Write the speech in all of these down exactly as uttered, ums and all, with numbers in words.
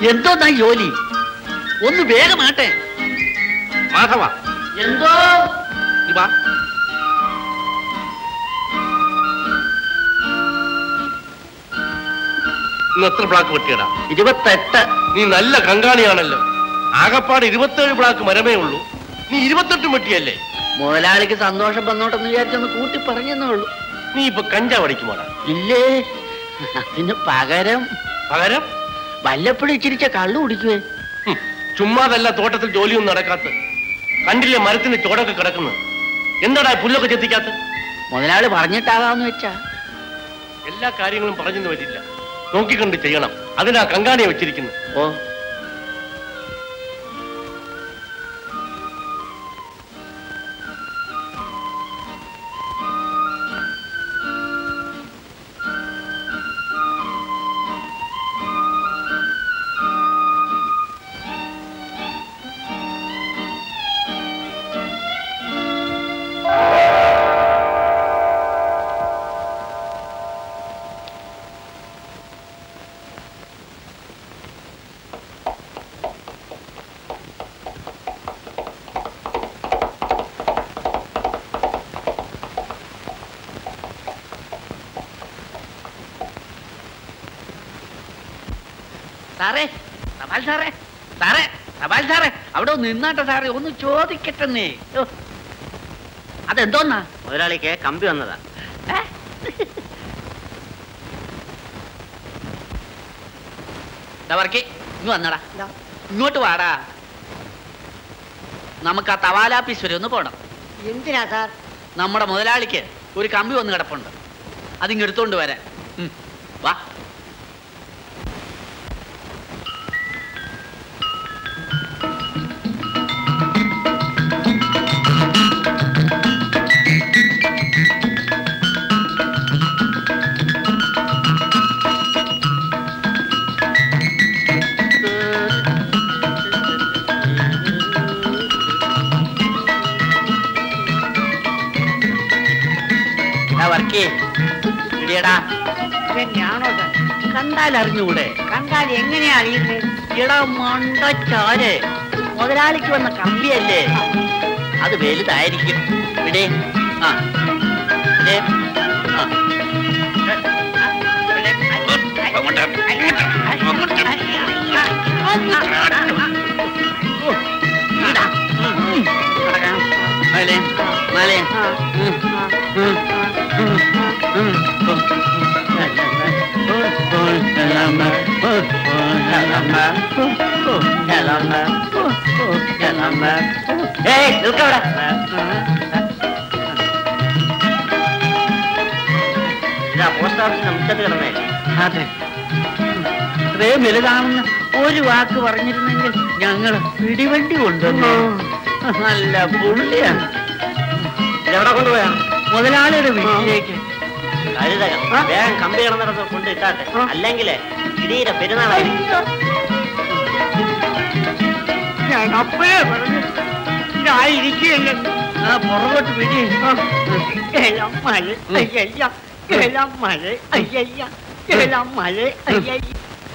എന്തോന്നാ ജോലി? ഒന്ന് വേഗമാട്ടെ. മാധവ എന്തോ ഇന്ന് എത്ര ബ്ലാക്ക് വെട്ടിയടാ? ഇരുപത്തെട്ട്. നീ നല്ല കങ്കാണിയാണല്ലോ. ആകപ്പാട് ഇരുപത്തേഴ് ബ്ലാക്ക് മരമേ ഉള്ളൂ. നീ ഇരുപത്തെട്ടും വെട്ടിയല്ലേ? മുതലാളിക്ക് സന്തോഷം വന്നോട്ടെന്ന് വിചാരിച്ചൊന്ന് കൂട്ടി പറഞ്ഞെന്നേ ഉള്ളൂ. നീ ഇപ്പൊ കഞ്ചാവ് അടിക്കുമോടാ? ഇല്ലേ, അതിന് പകരം പകരം വല്ലപ്പോഴും ഇച്ചിരിച്ച കള്ളു കുടിക്കുവേ. ചുമ്മാതല്ല തോട്ടത്തിൽ ജോലിയൊന്നും നടക്കാത്ത. കണ്ടില്ലേ മരത്തിന്റെ ചോടൊക്കെ കിടക്കുന്നത്? എന്താടാ പുല്ലൊക്കെ ചെത്തിക്കാത്ത? മുതലാളി പറഞ്ഞിട്ടാകാന്ന് വെച്ചാ. എല്ലാ കാര്യങ്ങളും പറഞ്ഞെന്ന് വരില്ല, നോക്കിക്കണ്ട് ചെയ്യണം. അതിനാ കങ്കാണിയെ വെച്ചിരിക്കുന്നു. ഓ, സാറേ, തപാൽ സാറേ, സാറേ, തപാൽ സാറേ, അവിടെ നിന്നാട്ടെ സാറേ, ഒന്ന് ചോദിക്കട്ടെന്നേ. അതെന്തോന്നാ? മുതലാളിക്ക് കമ്പി വന്നതാ. വർക്കി ഇങ്ങ് വന്നടാ, ഇങ്ങോട്ട് വാടാ. നമുക്ക് ആ തപാലാപ്പീസ് വരെ ഒന്ന് പോണം. എന്തിനാ സാർ? നമ്മുടെ മുതലാളിക്ക് ഒരു കമ്പി വന്ന് കിടപ്പുണ്ട്, അതിങ്ങ് എടുത്തോണ്ട് വരാൻ. വാ. കണ്ടാൽ അറിഞ്ഞൂടെ? കണ്ടാൽ എങ്ങനെയാ അറിയുന്നത്? ഇടാ മണ്ടച്ചാരെ, മുതലാളിക്ക് വന്ന കമ്പിയല്ലേ, അത് വലുതായിരിക്കും. ഇവിടെ ആ മലേ മലേ പോസ്റ്റ് ഓഫീസിന് മുറ്റത്ത് കിടന്നേ. അതെ, ഇത്രയും വലുതാണെന്ന് ഒരു വാക്ക് പറഞ്ഞിരുന്നെങ്കിൽ ഞങ്ങള് പിടിവണ്ടി കൊണ്ടുവന്നു. നല്ല പുള്ളിയാണ്. എവിടെ കൊണ്ടുപോയാ? മുതലാളിയുടെ വീട്ടിലേക്ക്. കഴുതകം വേഗം കമ്പി കിടന്നിടത്ത് കൊണ്ട് ഇട്ടാട്ടെ, അല്ലെങ്കിലേ ഇടീരെ പെരുന്നാളായിരിക്കും. ഞാൻ അപ്പോഴേ പറഞ്ഞു ഇതായിരിക്കുകയല്ലേ. ആ പുറകോട്ട് പിടി. എല്ലാം മഴ അയ്യയ്യ, എല്ലാം മഴ അയ്യയ്യ, എല്ലാം മഴ അയ്യയ്യ.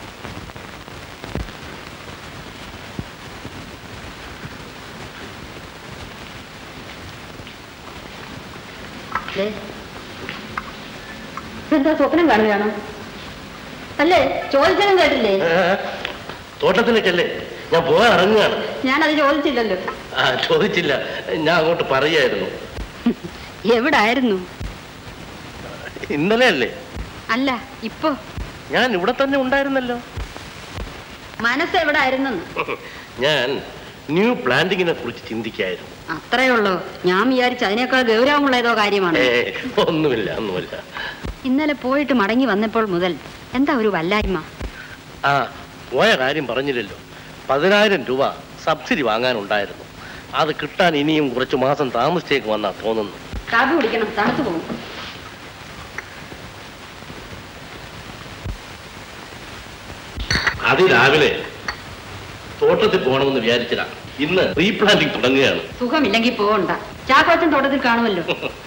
എന്താ സ്വപ്നം കാണുകയാണോ? അല്ലേ, ചോദിച്ചാലും കേട്ടില്ലേ? തോട്ടത്തിലേക്കല്ലേ ഞാൻ പോകാൻ ഇറങ്ങുകയാണ്. ഞാനത് ചോദിച്ചില്ലല്ലോ. ആ ചോദിച്ചില്ല, ഞാൻ അങ്ങോട്ട് പറയായിരുന്നു. എവിടായിരുന്നു? ഇന്നലെ അല്ലേ? അല്ല, ഇപ്പൊ. ഞാൻ ഇവിടെ തന്നെ ഉണ്ടായിരുന്നല്ലോ. മനസ്സ് എവിടായിരുന്നു? ഞാൻ ന്യൂ പ്ലാന്റിങ്ങിനെ കുറിച്ച് ചിന്തിക്കായിരുന്നു. അത്രേ ഉള്ളൂ. ഞാൻ വിചാരിച്ചു അതിനേക്കാൾ ഗൗരവമുള്ള ഏതോ കാര്യമാണ്. ഒന്നുമില്ല ഒന്നുമില്ല. ഇന്നലെ പോയിട്ട് മടങ്ങി വന്നപ്പോൾ മുതൽ എന്താ ഒരു വല്ലായ്മ? ആ പോയ കാര്യം പറഞ്ഞില്ലല്ലോ. പതിനായിരം രൂപ സബ്സിഡി വാങ്ങാനുണ്ടായിരുന്നു. അത് കിട്ടാൻ ഇനിയും കുറച്ചു മാസം താമസിച്ചേക്ക് വന്നാ തോന്നുന്നു. കാപ്പി കുടിക്കണം, തണുത്തു പോകും. അതിരാവിലെ തോട്ടത്തിൽ പോകണമെന്ന് വിചാരിച്ചില്ല. ഇന്ന് റീപ്ലാന്റിങ് തുടങ്ങുകയാണ്. സുഖമില്ലെങ്കിൽ പോകണ്ട. ചാക്കോച്ചൻ തോട്ടത്തിൽ കാണുമല്ലോ.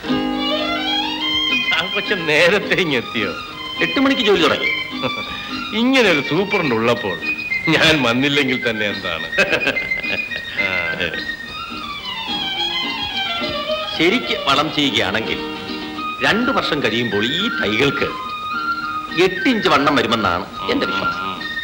ചാക്കോച്ചൻ നേരത്തെ ഇങ്ങെത്തിയോ? എട്ട് മണിക്ക് ജോലി തുടങ്ങി. ഇങ്ങനെ ഒരു സൂപ്രണ്ട് ഉള്ളപ്പോൾ ഞാൻ വന്നില്ലെങ്കിൽ തന്നെ എന്താണ്? ശരിക്ക് വളം ചെയ്യുകയാണെങ്കിൽ രണ്ടു വർഷം കഴിയുമ്പോൾ ഈ തൈകൾക്ക് എട്ടിഞ്ച് വണ്ണം വരുമെന്നാണ് എന്റെ വിശ്വാസം.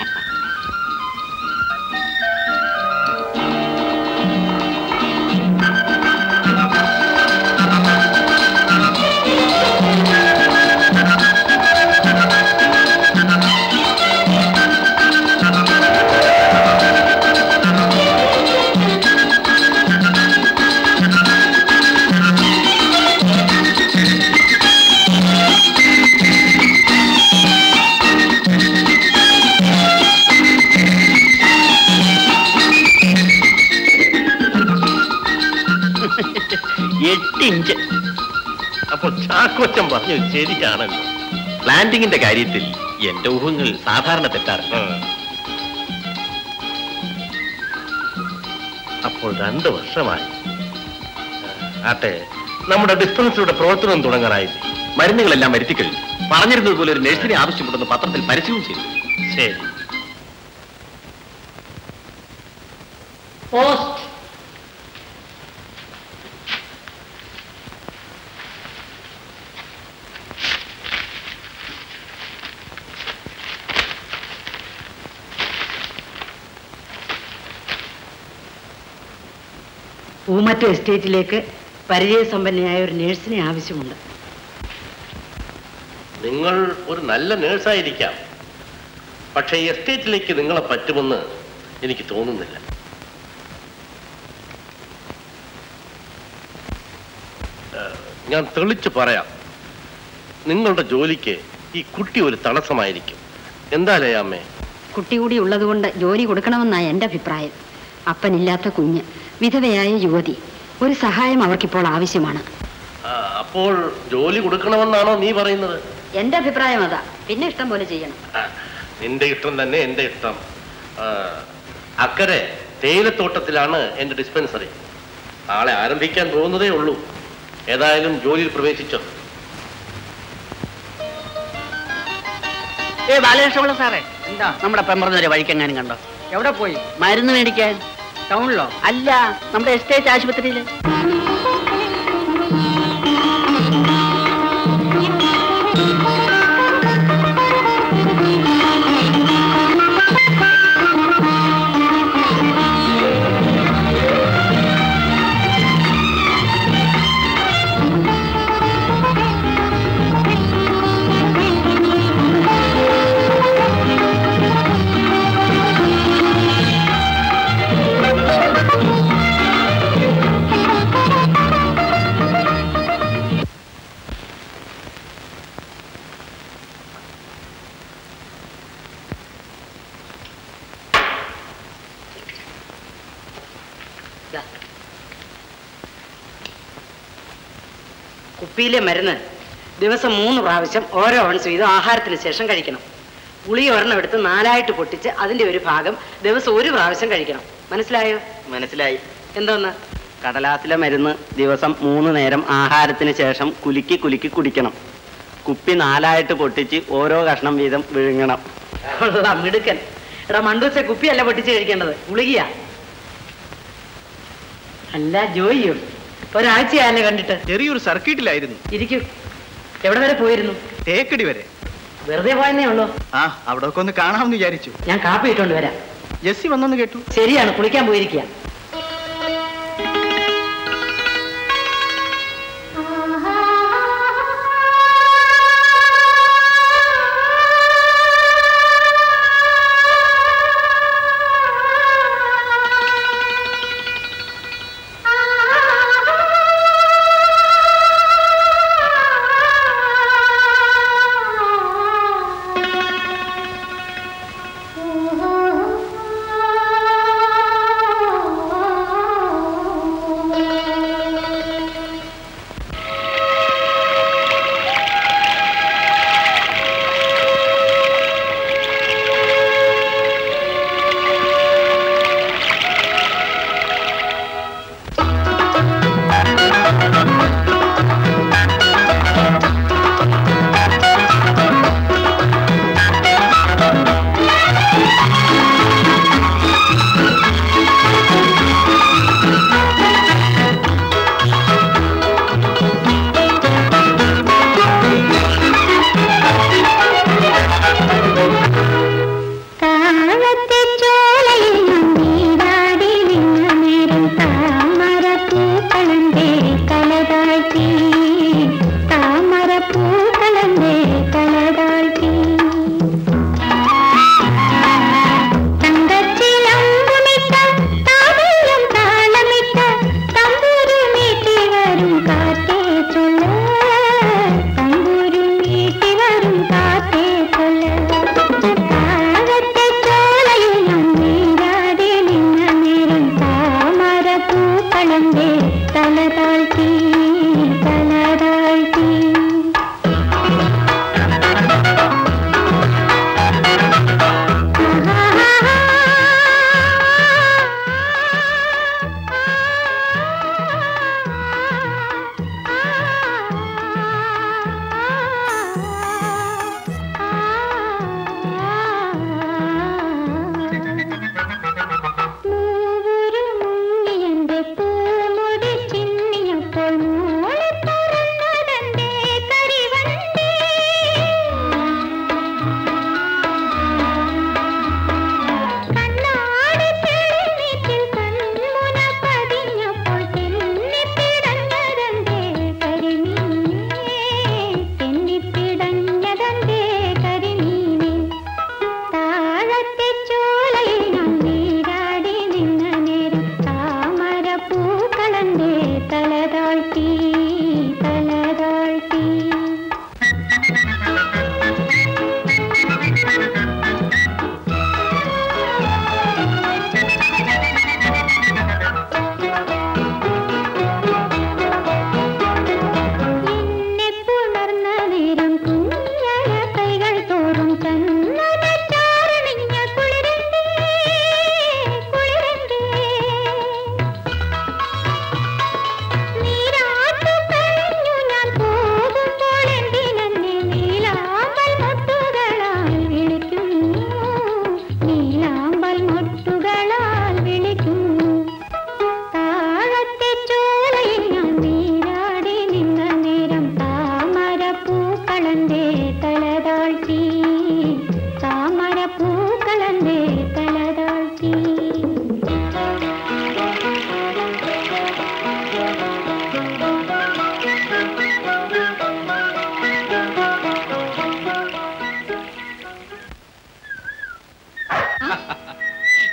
എട്ടിഞ്ച്. അപ്പോൾ ചാക്കോച്ചൻ പറഞ്ഞു ശരിയാണല്ലോ. പ്ലാന്റിങ്ങിന്റെ കാര്യത്തിൽ എന്റെ ഊഹങ്ങൾ സാധാരണ തെറ്റാറില്ല. അപ്പോൾ രണ്ടു വർഷമായി. ആട്ടെ, നമ്മുടെ ഡിസ്പെൻസറിയുടെ പ്രവർത്തനം തുടങ്ങാനായില്ലേ? മരുന്നുകളെല്ലാം വരുത്തിക്കഴിഞ്ഞു. പറഞ്ഞിരുന്നത് പോലെ ഒരു നഴ്സിനെ ആവശ്യമുണ്ടെന്ന് പത്രത്തിൽ പരസ്യവും ചെയ്തു. ശരി. പോസ്റ്റ്. പൂമറ്റ എസ്റ്റേറ്റിലേക്ക് പരിചയസമ്പന്നയായ ഒരു നേഴ്സിനെ ആവശ്യമുണ്ട്. നിങ്ങൾ ഒരു നല്ല നേഴ്സായിരിക്കാം, പക്ഷേ ഈ എസ്റ്റേറ്റിലേക്ക് നിങ്ങളെ പറ്റുമെന്ന് എനിക്ക് തോന്നുന്നില്ല. ഞാൻ തെളിച്ചു പറയാം, നിങ്ങളുടെ ജോലിക്ക് ഈ കുട്ടി ഒരു തടസ്സമായിരിക്കും. എന്താലേ അമ്മേ? കുട്ടി കൂടി ഉള്ളതുകൊണ്ട് ജോലി കൊടുക്കണമെന്നാണ് എൻ്റെ അഭിപ്രായം. അപ്പനില്ലാത്ത കുഞ്ഞ്, വിധവയായ യുവതി, ഒരു സഹായം അവർക്കിപ്പോൾ ആവശ്യമാണ്. അപ്പോൾ ജോലി കൊടുക്കണമെന്നാണോ നീ പറയുന്നത്? എൻ്റെ അഭിപ്രായം അതാ. പിന്നെ ഇഷ്ടം പോലെ ചെയ്യണം. നിന്റെ ഇഷ്ടം തന്നെ എന്റെ ഇഷ്ടം. അക്കരെ തേയിലത്തോട്ടത്തിലാണ് എന്റെ ഡിസ്പെൻസറി. ആളെ ആരംഭിക്കാൻ പോകുന്നതേ ഉള്ളൂ. ഏതായാലും ജോലിയിൽ പ്രവേശിച്ചോ. ഏ ബാലകൃഷ്ണപിള്ള സാറേ, എന്താ നമ്മുടെ പെമ്പറന്നൊരു വഴിക്കെങ്ങാനും കണ്ടോ? എവിടെ പോയി? മരുന്ന് മേടിക്കാൻ. ടൗണിലോ? അല്ല, നമ്മുടെ എസ്റ്റേറ്റ് ആശുപത്രിയില്. കുപ്പിയിലെ മരുന്ന് ദിവസം മൂന്ന് പ്രാവശ്യം ഓരോ ഓൺസ് വീതം ആഹാരത്തിന് ശേഷം കഴിക്കണം. ഗുളിക ഒരെണ്ണം എടുത്ത് നാലായിട്ട് പൊട്ടിച്ച് അതിന്റെ ഒരു ഭാഗം ദിവസം ഒരു പ്രാവശ്യം കഴിക്കണം. മനസ്സിലായോ? മനസ്സിലായി. എന്തോന്ന്? കടലാസിലെ മരുന്ന് ദിവസം മൂന്ന് നേരം ആഹാരത്തിന് ശേഷം കുലുക്കി കുലുക്കി കുടിക്കണം. കുപ്പി നാലായിട്ട് പൊട്ടിച്ച് ഓരോ കഷ്ണം വീതം വിഴുങ്ങണം. മിടുക്കൻ. എടാ മണ്ടൂസെ, കുപ്പിയല്ല പൊട്ടിച്ച് കഴിക്കേണ്ടത്, ഗുളികയാ. അല്ല ജോയിയോ, ഒരാഴ്ചയല്ലേ കണ്ടിട്ട്? ചെറിയൊരു സർക്കിട്ടിലായിരുന്നു. ഇരിക്കൂ. എവിടെ വരെ പോയിരുന്നു? തേക്കടി വരെ. വെറുതെ പോയെന്നേ ഉള്ളൂ. ആ, അവിടെ ഒക്കെ ഒന്ന് കാണാമെന്ന് വിചാരിച്ചു. ഞാൻ കാപ്പി ഇട്ടുകൊണ്ട് വരാം. ജെസ്സി വന്നെന്ന് കേട്ടു. ശരിയാണ്, കുളിക്കാൻ പോയിരിക്കുക. Oh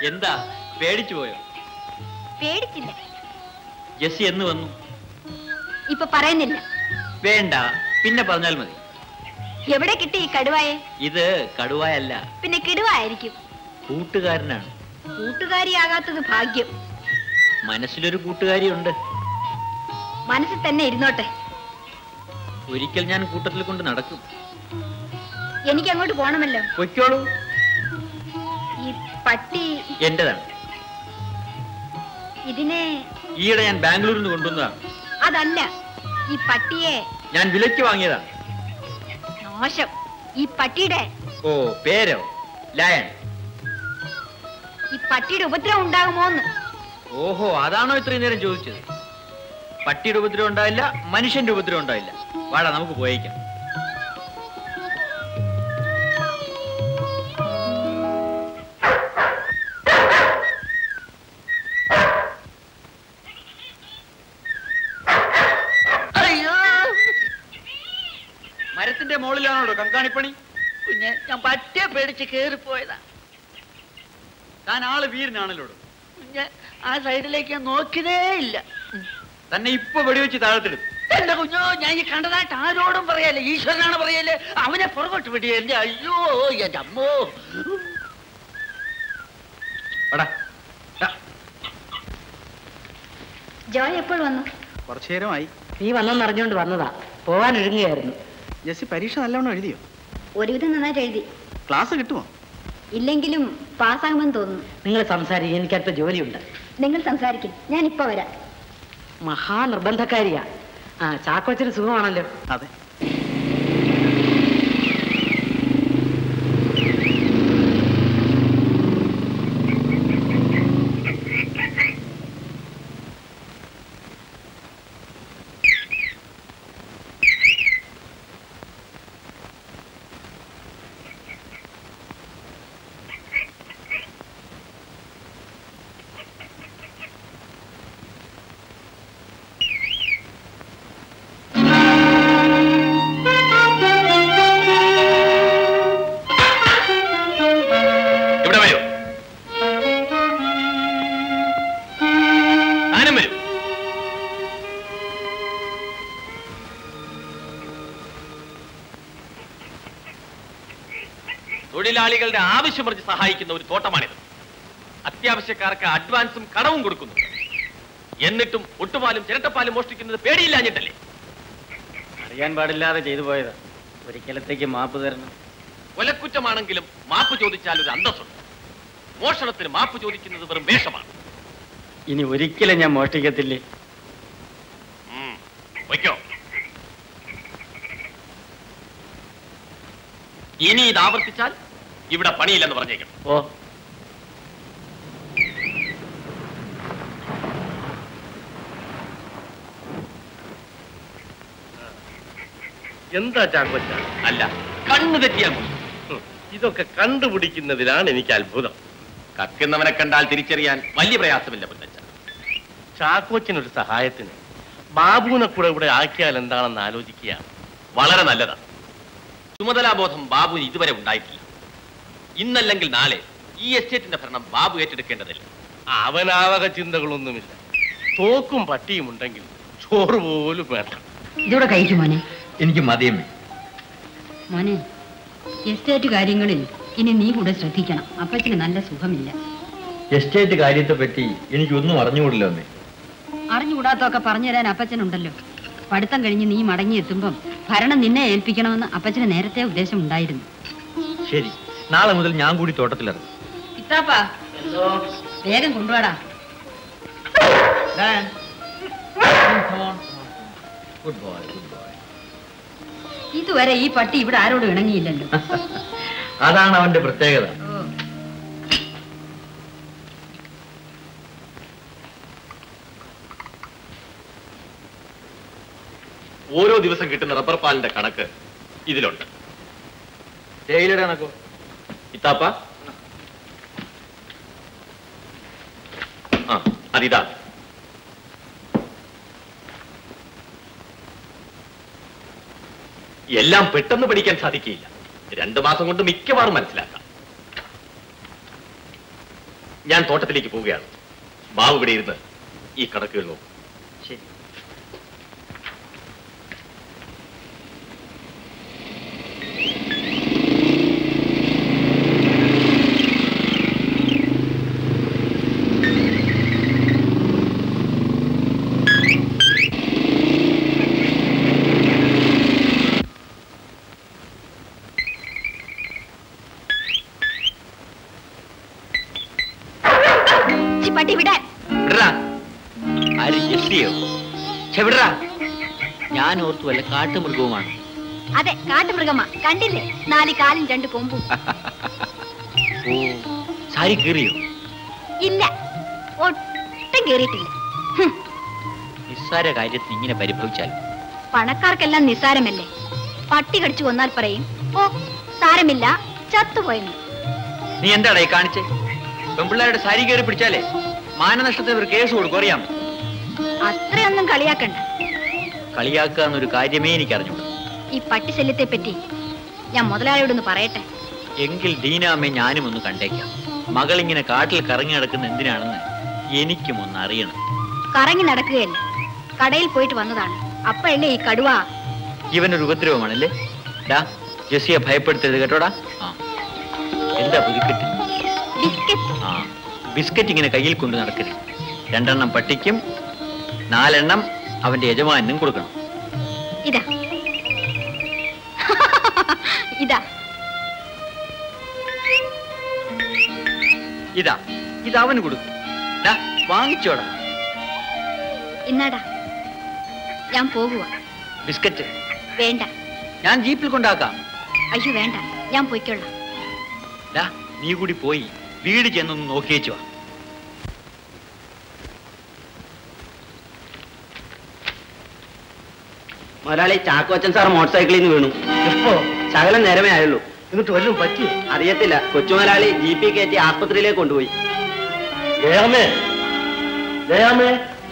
എന്താ പേടിച്ചു പോയോ? പേടിച്ചില്ല. ജെസ്സി എന്ന് വന്നു? ഇപ്പൊ പറയുന്നില്ല. വേണ്ട, പിന്നെ പറഞ്ഞാൽ മതി. എവിടെ കിട്ടി ഈ കടുവായെ? ഇത് കടുവായല്ല, പിന്നെ കിടുവായിരിക്കും. കൂട്ടുകാരനാണ്. കൂട്ടുകാരിയാകാത്തത് ഭാഗ്യം. മനസ്സിലൊരു കൂട്ടുകാരിയുണ്ട്. മനസ്സിൽ തന്നെ ഇരുന്നോട്ടെ. ഒരിക്കൽ ഞാൻ കൂട്ടത്തിൽ കൊണ്ട് നടക്കും. എനിക്ക് അങ്ങോട്ട് പോണമല്ലോ. പൊയ്ക്കോളൂ. ഈ പട്ടി എന്റേതാണ്. ഇതിനെ ഈയിടെ ഞാൻ ബാംഗ്ലൂരിൽ നിന്ന് കൊണ്ടുവന്നതാണ്. അതല്ല, ഈ പട്ടിയെ ഞാൻ വിലയ്ക്ക് വാങ്ങിയതാണ്. മോശം. ഈ പട്ടിയുടെ ഓ, പേരോ? ലയൺ. ഈ പട്ടിയുടെ ഉപദ്രവം ഉണ്ടാകുമോന്ന്? ഓഹോ, അതാണോ ഇത്രയും നേരം ചോദിച്ചത്? പട്ടിയുടെ ഉപദ്രവം ഉണ്ടായില്ല, മനുഷ്യന്റെ ഉപദ്രവം ഉണ്ടായില്ല. വാടാ, നമുക്ക് പോയേക്കാം. മരത്തിന്റെ മുകളിലാണോ കങ്കാണിപ്പണി? കുഞ്ഞെ, ഞാൻ പറ്റിയെ പേടിച്ച് കേറിപ്പോയതാ. താൻ ആള് വീരനാണല്ലോ. കുഞ്ഞെ, ആ സൈഡിലേക്ക് ഞാൻ നോക്കിയതേ ഇല്ല. തന്നെ ഇപ്പൊ വെടിവെച്ച് താഴത്തെടുത്തു. എന്റെ കുഞ്ഞോ, ഞാൻ ഈ കണ്ടതായിട്ട് ആരോടും പറയല്ലേ, ഈശ്വരനാണ് പറയല്ലേ. അവനെ പുറകോട്ട് വിടിയ എന്റെ അയ്യോ, എന്റെ അമ്മോ. ജോയ് എപ്പോൾ വന്നു? കുറച്ചു നേരമായി. നീ വന്നെന്ന് അറിഞ്ഞുകൊണ്ട് വന്നതാ. പോവാൻ ഒരുങ്ങുകയായിരുന്നു. ജെസ്സി പരീക്ഷ നല്ലവണ്ണം എഴുതിയോ? ഒരുവിധം നന്നായിട്ട് എഴുതി. ക്ലാസ് കിട്ടുമോ? ഇല്ലെങ്കിലും പാസ്സാകുമെന്ന് തോന്നുന്നു. നിങ്ങൾ സംസാരിക്കും, എനിക്കല്പ ജോലിയുണ്ട്. നിങ്ങൾ സംസാരിക്കും, ഞാൻ ഇപ്പൊ വരാം. മഹാ നിർബന്ധക്കാരിയാ. ആ, ചാക്കോച്ചന് സുഖമാണല്ലോ? അതെ. തൊഴിലാളികളുടെ ആവശ്യം പറഞ്ഞ് സഹായിക്കുന്ന ഒരു തോട്ടമാണിത്. അത്യാവശ്യക്കാർക്ക് അഡ്വാൻസും കടവും കൊടുക്കുന്നു. എന്നിട്ടും ഒട്ടുപാലും ചിരട്ടപ്പാലും മോഷ്ടിക്കുന്നത് പേടിയില്ലാഞ്ഞിട്ടല്ലേ? അറിയാൻ പാടില്ലാതെ ചെയ്തു പോയത്. ഒരിക്കലത്തേക്ക് മാപ്പ് തരണം. കൊലക്കുറ്റമാണെങ്കിലും മാപ്പ് ചോദിച്ചാൽ ഒരു അന്തസ്സുണ്ട്. മോഷണത്തിന് മാപ്പ് ചോദിക്കുന്നത് വെറും വേഷമാണ്. ഇനി ഒരിക്കലും ഞാൻ മോഷ്ടിക്കത്തില്ലേ? വയ്ക്കോ. ഇനി ഇത് ആവർത്തിച്ചാൽ ഇവിടെ പണിയില്ലെന്ന് പറഞ്ഞേക്കും. ഓ, എന്താ ചാക്കോച്ച? അല്ല, കണ്ണു തെറ്റിയാൽ മതി. ഇതൊക്കെ കണ്ടുപിടിക്കുന്നതിലാണ് എനിക്ക് അത്ഭുതം. കക്കുന്നവനെ കണ്ടാൽ തിരിച്ചറിയാൻ വലിയ പ്രയാസമില്ല പൊന്നച്ച. ചാക്കോച്ചനൊരു സഹായത്തിന് ബാബുവിനെ കൂടെ ഇവിടെ ആക്കിയാൽ എന്താണെന്ന് ആലോചിക്കുകയാണ്. വളരെ നല്ലതാണ്. ചുമതലാബോധം ബാബുവിന് ഇതുവരെ ഉണ്ടായിട്ടില്ല. ഇന്നല്ലെങ്കിൽ നാളെ ഈ എസ്റ്റേറ്റിന്റെ ഭരണം ബാബു ഏറ്റെടുക്കേണ്ടതില്ല. അവനാവക ചിന്തകളൊന്നുമില്ല. തോക്കും പട്ടിയും ഉണ്ടെങ്കിൽ ചോറ് പോലും വേണ്ട. ഇതോടെ കഴിക്കും മോനെ. എനിക്ക് മതിയമ്മേ. മോനെ, എസ്റ്റേറ്റ് കാര്യങ്ങളിൽ ഇനി നീ കൂടെ ശ്രദ്ധിക്കണം. അപ്പച്ചന് നല്ല സുഖമില്ല. എസ്റ്റേറ്റ് കാര്യത്തെ പറ്റി എനിക്കൊന്നും അറിഞ്ഞുകൂടില്ലോ അമ്മേ. അറിഞ്ഞുകൂടാത്തൊക്കെ പറഞ്ഞു തരാൻ അപ്പച്ചനുണ്ടല്ലോ. പഠിത്തം കഴിഞ്ഞ് നീ മടങ്ങി എത്തുമ്പം ഭരണം നിന്നെ ഏൽപ്പിക്കണമെന്ന് അപ്പച്ചന് നേരത്തെ ഉദ്ദേശം ഉണ്ടായിരുന്നു. ശരി, നാളെ മുതൽ ഞാൻ കൂടി തോട്ടത്തിലിറങ്ങും. ഇത്താപ്പാ, വേഗം കൊണ്ടുപോടാ. Good boy, good boy. ഇതുവരെ ഈ പട്ടി ഇവിടെ ആരോടും ഇണങ്ങിയില്ലല്ലോ. അതാണ് അവന്റെ പ്രത്യേകത. ഓരോ ദിവസം കിട്ടുന്ന റബ്ബർ പാലിന്റെ കണക്ക് ഇതിലുണ്ട്. തേയിലയുടെ കണക്കോ? ഇത്താപ്പ, ആ അതിതാ. എല്ലാം പെട്ടെന്ന് പഠിക്കാൻ സാധിക്കില്ല. രണ്ടു മാസം കൊണ്ട് മിക്കവാറും മനസ്സിലാക്കാം. ഞാൻ തോട്ടത്തിലേക്ക് പോവുകയാണ്. ബാബു ഇവിടെ ഇരുന്ന് ഈ കണക്കുകൾ നോക്കും. ശരി. പട്ടി വിടാൻ ഞാൻ ഓർത്തു വല്ല കാട്ടുമൃഗവുമാണ്. അതെ, കാട്ടുമൃഗമാ. കണ്ടില്ലേ, നാല് കാലും രണ്ട് കൊമ്പും. ഓ, സാരി കീറിയോ? ഇല്ല, ഒട്ടും കീറിയിട്ടില്ല. നിസ്സാര കാര്യത്തിന് ഇങ്ങനെ പരിഭവിച്ചാൽ പണക്കാർക്കെല്ലാം നിസ്സാരമല്ലേ. പട്ടി കടിച്ചു കൊന്നാൽ പറയും, ഓ സാരമില്ല, ചത്തുപോയെന്ന്. നീ എന്താടാ ഈ കാണിച്ചേ? പെൺപിള്ളേരുടെ സാരി കയറി പിടിച്ചാലേ മാനനഷ്ടത്തിന് ഒരു കേസ് കൊടുക്കും, അറിയാം. അത്രയൊന്നും കളിയാക്കണ്ട. കളിയാക്കുക എന്നൊരു കാര്യമേ എനിക്ക് അറിഞ്ഞൂടാ. ഈ പട്ടി ശല്യത്തെ പറ്റി ഞാൻ മുതലാളിയോടൊന്ന് പറയട്ടെ. എങ്കിൽ ദീനാമ്മയെ ഞാനും ഒന്ന് കണ്ടേക്കാം. മകൾ ഇങ്ങനെ കാട്ടിൽ കറങ്ങി നടക്കുന്ന എന്തിനാണെന്ന് എനിക്കും ഒന്ന് അറിയണം. കറങ്ങി നടക്കുകയല്ലേ, കടയിൽ പോയിട്ട് വന്നതാണ്. അപ്പോഴല്ലേ ഈ കടുവ. ഇവനൊരു ഉപദ്രവമാണല്ലേ? ഡാ, ജെസ്സിയെ ഭയപ്പെടുത്തരുത് കേട്ടോടാ. ആ, എന്താ പുതുക്കെട്ടി? ബിസ്ക്കറ്റ്. ആ, ബിസ്ക്കറ്റ് ഇങ്ങനെ കയ്യിൽ കൊണ്ട് നടക്കരുത്. രണ്ടെണ്ണം പട്ടിക്കും നാലെണ്ണം അവന്റെ യജമാനും കൊടുക്കണം. ഇതാ ഇതാ ഇതാ ഇത് അവന് കൊടുക്കും. വാങ്ങിച്ചോടാ. ഇന്നാടാ, ഞാൻ പോകുക. ബിസ്ക്കറ്റ് വേണ്ട, ഞാൻ ജീപ്പിൽ കൊണ്ടാക്കാം. അയ്യോ വേണ്ട, ഞാൻ പോയിക്കൊള്ളാം. നീ കൂടി പോയി വീട് ചെന്നൊന്ന് നോക്കിയേച്ചു വാ. മുതലാളി, ചാക്കോച്ചൻ സാർ മോട്ടോർ സൈക്കിളിൽ നിന്ന് വീണു. എപ്പോ? ശകലം നേരമേ ആയുള്ളൂ. എന്നിട്ട് വല്ലതും പറ്റിയോ? അറിയത്തില്ല. കൊച്ചു മുതലാളി ജീപ്പിൽ കയറ്റി ആസ്പത്രിയിലേക്ക് കൊണ്ടുപോയി. ജയാമേ, ജയാമേ,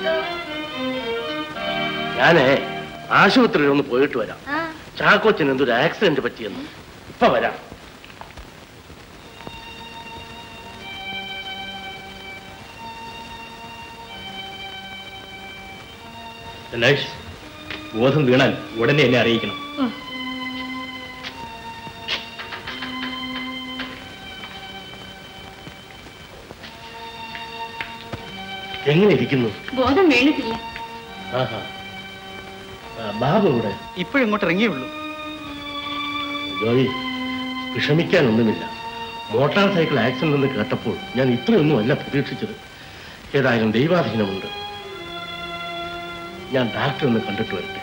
ഞാനേ ആശുപത്രിയിൽ ഒന്ന് പോയിട്ട് വരാം. ചാക്കോച്ചൻ എന്തൊരു ആക്സിഡന്റ് പറ്റിയെന്ന്. ഇപ്പൊ വരാം. ബോധം വീണാൽ ഉടനെ എന്നെ അറിയിക്കണം. എങ്ങനെ ഇരിക്കുന്നു? ബോധം വീണിട്ടില്ല. ആഹാ, ബാബു ഇവിടെ ഇപ്പോഴും ഇങ്ങോട്ട് ഇറങ്ങിയുള്ളൂ. ജോയി, വിഷമിക്കാനൊന്നുമില്ല. മോട്ടാർ സൈക്കിൾ ആക്സിഡന്റ് എന്ന് കേട്ടപ്പോൾ ഞാൻ ഇത്രയൊന്നും അല്ല പ്രതീക്ഷിച്ചത്. ഏതായാലും ദൈവാധീനമുണ്ട്. ഞാൻ ഡാക്ടറെ ഒന്ന് കണ്ടിട്ട് വരട്ടെ.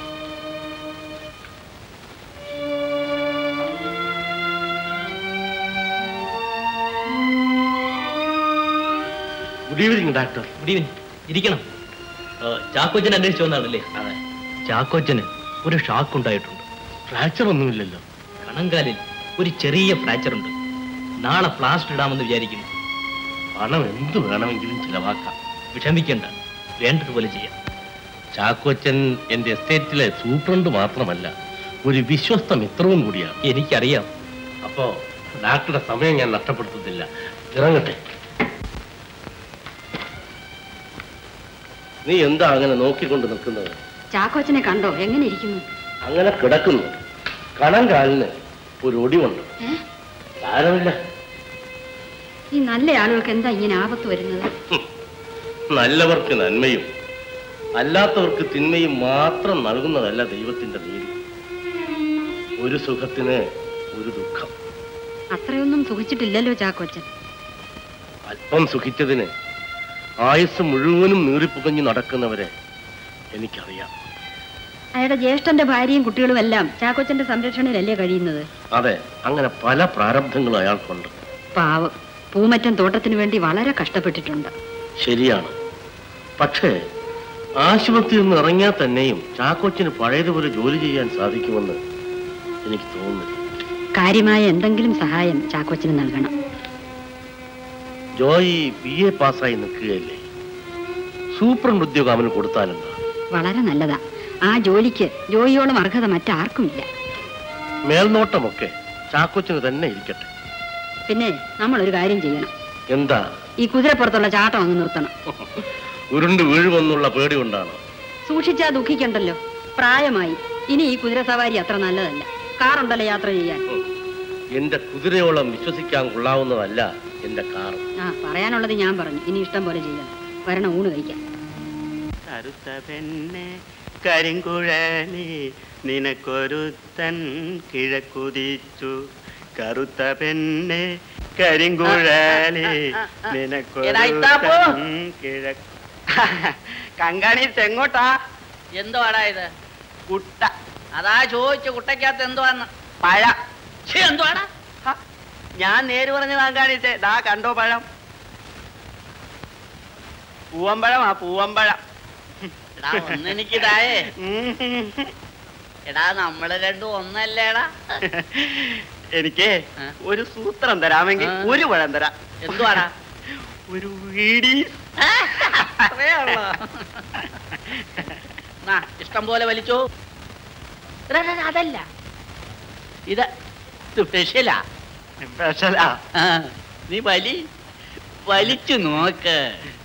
Good evening doctor. Good evening. ഇരിക്കണം. ചാക്കോച്ചൻ അന്വേഷിച്ചു വന്നാണല്ലേ? അതെ. ചാക്കോച്ചന് ഒരു ഷാക്ക് ഉണ്ടായിട്ടുണ്ട്. ഫ്രാക്ചർ ഒന്നുമില്ലല്ലോ? കണങ്കാലിൽ ഒരു ചെറിയ ഫ്രാക്ചർ ഉണ്ട്. നാളെ പ്ലാസ്റ്റർ ഇടാമെന്ന് വിചാരിക്കുന്നു. പണം എന്ത് വേണമെങ്കിലും ചിലവാക്കാം. വിഷമിക്കേണ്ട, വേണ്ടതുപോലെ ചെയ്യാം. ചാക്കോച്ചൻ എന്റെ എസ്റ്റേറ്റിലെ സൂപ്രണ്ട് മാത്രമല്ല, ഒരു വിശ്വസ്ത മിത്രവും കൂടിയാണ്. എനിക്കറിയാം. അപ്പോ ഡാക്ടറുടെ സമയം ഞാൻ നഷ്ടപ്പെടുത്തുന്നില്ല. ഇറങ്ങട്ടെ. നീ എന്താ അങ്ങനെ നോക്കിക്കൊണ്ട് നിൽക്കുന്നത്? ചാക്കോച്ചനെ കണ്ടോ? എങ്ങനെ ഇരിക്കുന്നു? അങ്ങനെ കിടക്കുന്നു. കണം കാലിന് ഒരു ഒടിവുണ്ട്. സാരമില്ല. ഈ നല്ല ആളുകൾക്ക് എന്താ ഇങ്ങനെ ആപത്ത് വരുന്നത്? നല്ലവർക്ക് നന്മയും അല്ലാത്തവർക്ക് തിന്മയും മാത്രം നൽകുന്നതല്ല ദൈവത്തിന്റെ നീതി. ഒരു സുഖത്തിന് ഒരു ദുഃഖം. അത്രയൊന്നും സുഖിച്ചിട്ടില്ലല്ലോ ചാക്കോച്ചൻ. അല്പം സുഖിച്ചതിന് ആയുസ് മുഴുവനും നീറിപ്പുകഞ്ഞു നടക്കുന്നവരെ എനിക്കറിയാം. അയാളുടെ ജ്യേഷ്ഠന്റെ ഭാര്യയും കുട്ടികളും എല്ലാം ചാക്കോച്ചന്റെ സംരക്ഷണയിലല്ലേ കഴിയുന്നത്? അതെ, അങ്ങനെ പല പ്രാരബ്ധങ്ങളും അയാൾക്കുണ്ട്. പാവം, പൂമറ്റം തോട്ടത്തിന് വേണ്ടി വളരെ കഷ്ടപ്പെട്ടിട്ടുണ്ട്. ശരിയാണ്. പക്ഷേ ആശുപത്രിയിൽ നിന്ന് ഇറങ്ങിയാൽ തന്നെയും ചാക്കോച്ചന് പഴയതുപോലെ ജോലി ചെയ്യാൻ സാധിക്കുമെന്ന് എനിക്ക് തോന്നുന്നു. കാര്യമായ എന്തെങ്കിലും സഹായം ചാക്കോച്ചന് നൽകണം. ജോയി ബി എ പാസ്സായി നിൽക്കുകയല്ലേ? സൂപ്രണ്ട് ഉദ്യോഗം അവന് കൊടുത്താലെന്താ? വളരെ നല്ലതാ. ആ ജോലിക്ക് ജോയിയോളം അർഹത മറ്റാർക്കുമില്ല. മേൽനോട്ടമൊക്കെ ചാക്കോച്ചന് തന്നെ ഇരിക്കട്ടെ. പിന്നെ നമ്മൾ ഒരു കാര്യം ചെയ്യണം. എന്താ? ഈ കുതിരപ്പുറത്തുള്ള ചാട്ടം അങ്ങ് നിർത്തണം. ഉരുണ്ട് വീഴുമെന്നുള്ള പേടി കൊണ്ടാണ്. സൂക്ഷിച്ചാ ദുഃഖിക്കണ്ടല്ലോ. പ്രായമായി. ഇനി ഈ കുതിര സവാരി അത്ര നല്ലതല്ല. കാറുണ്ടല്ലോ യാത്ര ചെയ്യാൻ. എന്റെ കുതിരയോളം വിശ്വസിക്കാൻ കൊള്ളാവുന്നതല്ല എന്റെ കാർ. ആ, പറയാനുള്ളത് ഞാൻ പറഞ്ഞു. ഇനി ഇഷ്ടം പോലെ ചെയ്യാം. വരണം, ഊണ് കഴിക്കാം. കറുത്ത പെണ്ണെ കരിങ്കുഴലി നിനക്കൊരുത്തൻ കിഴക്കുതിച്ചു. കറുത്ത പെണ്ണെ കരിങ്കുഴലി നിനക്കൊരുത്തൻ കിഴക്ക്. കങ്കാണി തെങ്ങോട്ടാ? എന്തുവാടാ ഇത്? കുട്ട. അതാ ചോദിച്ചു കുട്ടയ്ക്കകത്ത് എന്തുവാന്ന്. പഴ. എന്തുവാടാ? ഞാൻ നേര് പറഞ്ഞ കങ്കാണിത്തെ. ദാ കണ്ടോ പഴം? പൂവമ്പഴമാ, പൂവമ്പഴം. എടാ ഒന്നെനിക്കിതായേ. എടാ നമ്മള് രണ്ടും ഒന്നല്ലേടാ. എനിക്ക് ഒരു സൂത്രം തരാമെങ്കിൽ ഒരു പഴം തരാം. എന്തുവാടാ? ഒരു വീടി. ഇഷ്ടം പോലെ വലിച്ചോ. അതല്ല, ഇത് സ്പെഷ്യലാ. സ്പെഷ്യലാ? നീ വലി വലിച്ചു നോക്ക്.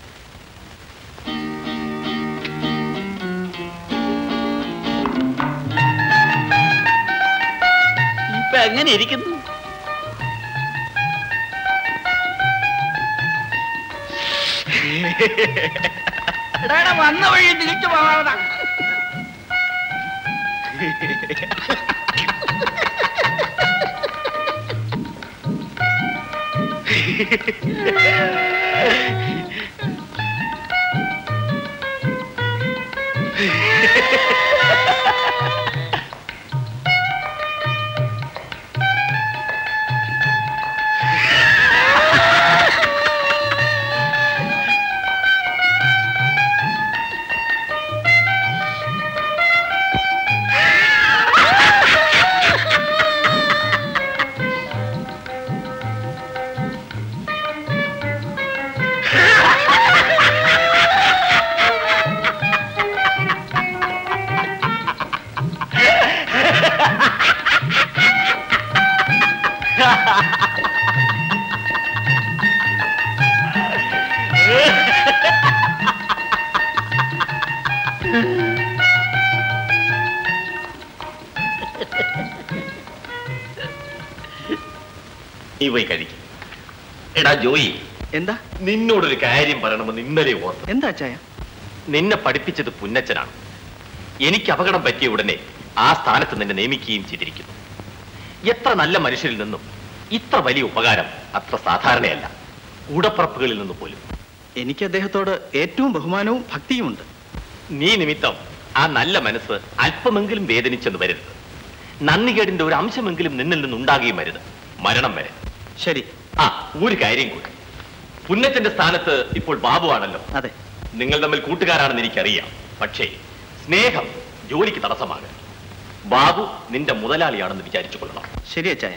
ഇപ്പൊ എങ്ങനെ ഇരിക്കുന്നു? എടാ വന്ന വഴി തിരിച്ചു പോകാതാ. നീ പോയി കഴിക്കും. എടാ ജോയി, എന്താ? നിന്നോടൊരു കാര്യം പറയണമെന്ന് ഇന്നലെ ഓർത്തു. എന്താ ചായ? നിന്നെ പഠിപ്പിച്ചത് പുന്നച്ചനാണ്. എനിക്ക് അപകടം പറ്റിയ ഉടനെ ആ സ്ഥാനത്ത് നിന്നെ നിയമിക്കുകയും ചെയ്തിരിക്കുന്നു. എത്ര നല്ല മനുഷ്യരിൽ നിന്നും ഇത്ര വലിയ ഉപകാരം അത്ര സാധാരണയല്ല, കൂടപ്പറപ്പുകളിൽ നിന്ന് പോലും. എനിക്ക് അദ്ദേഹത്തോട് ഏറ്റവും ബഹുമാനവും ഭക്തിയുമുണ്ട്. നീ നിമിത്തം ആ നല്ല മനസ്സ് അല്പമെങ്കിലും വേദനിച്ചെന്ന് വരരുത്. നന്ദികേടിന്റെ ഒരു അംശമെങ്കിലും നിന്നിൽ നിന്നുണ്ടാകുകയും വരുത്, മരണം വരെ. ശരി. ആ, ഒരു കാര്യം കൂടി. പുന്നച്ചന്റെ സ്ഥാനത്ത് ഇപ്പോൾ ബാബുവാണല്ലോ. അതെ. നിങ്ങൾ തമ്മിൽ കൂട്ടുകാരാണെന്ന് എനിക്കറിയാം. പക്ഷേ സ്നേഹം ജോലിക്ക് തടസ്സമാകരുത്. ബാബു നിന്റെ മുതലാളിയാണെന്ന് വിചാരിച്ചു കൊള്ളണം. ശരി അച്ചായ.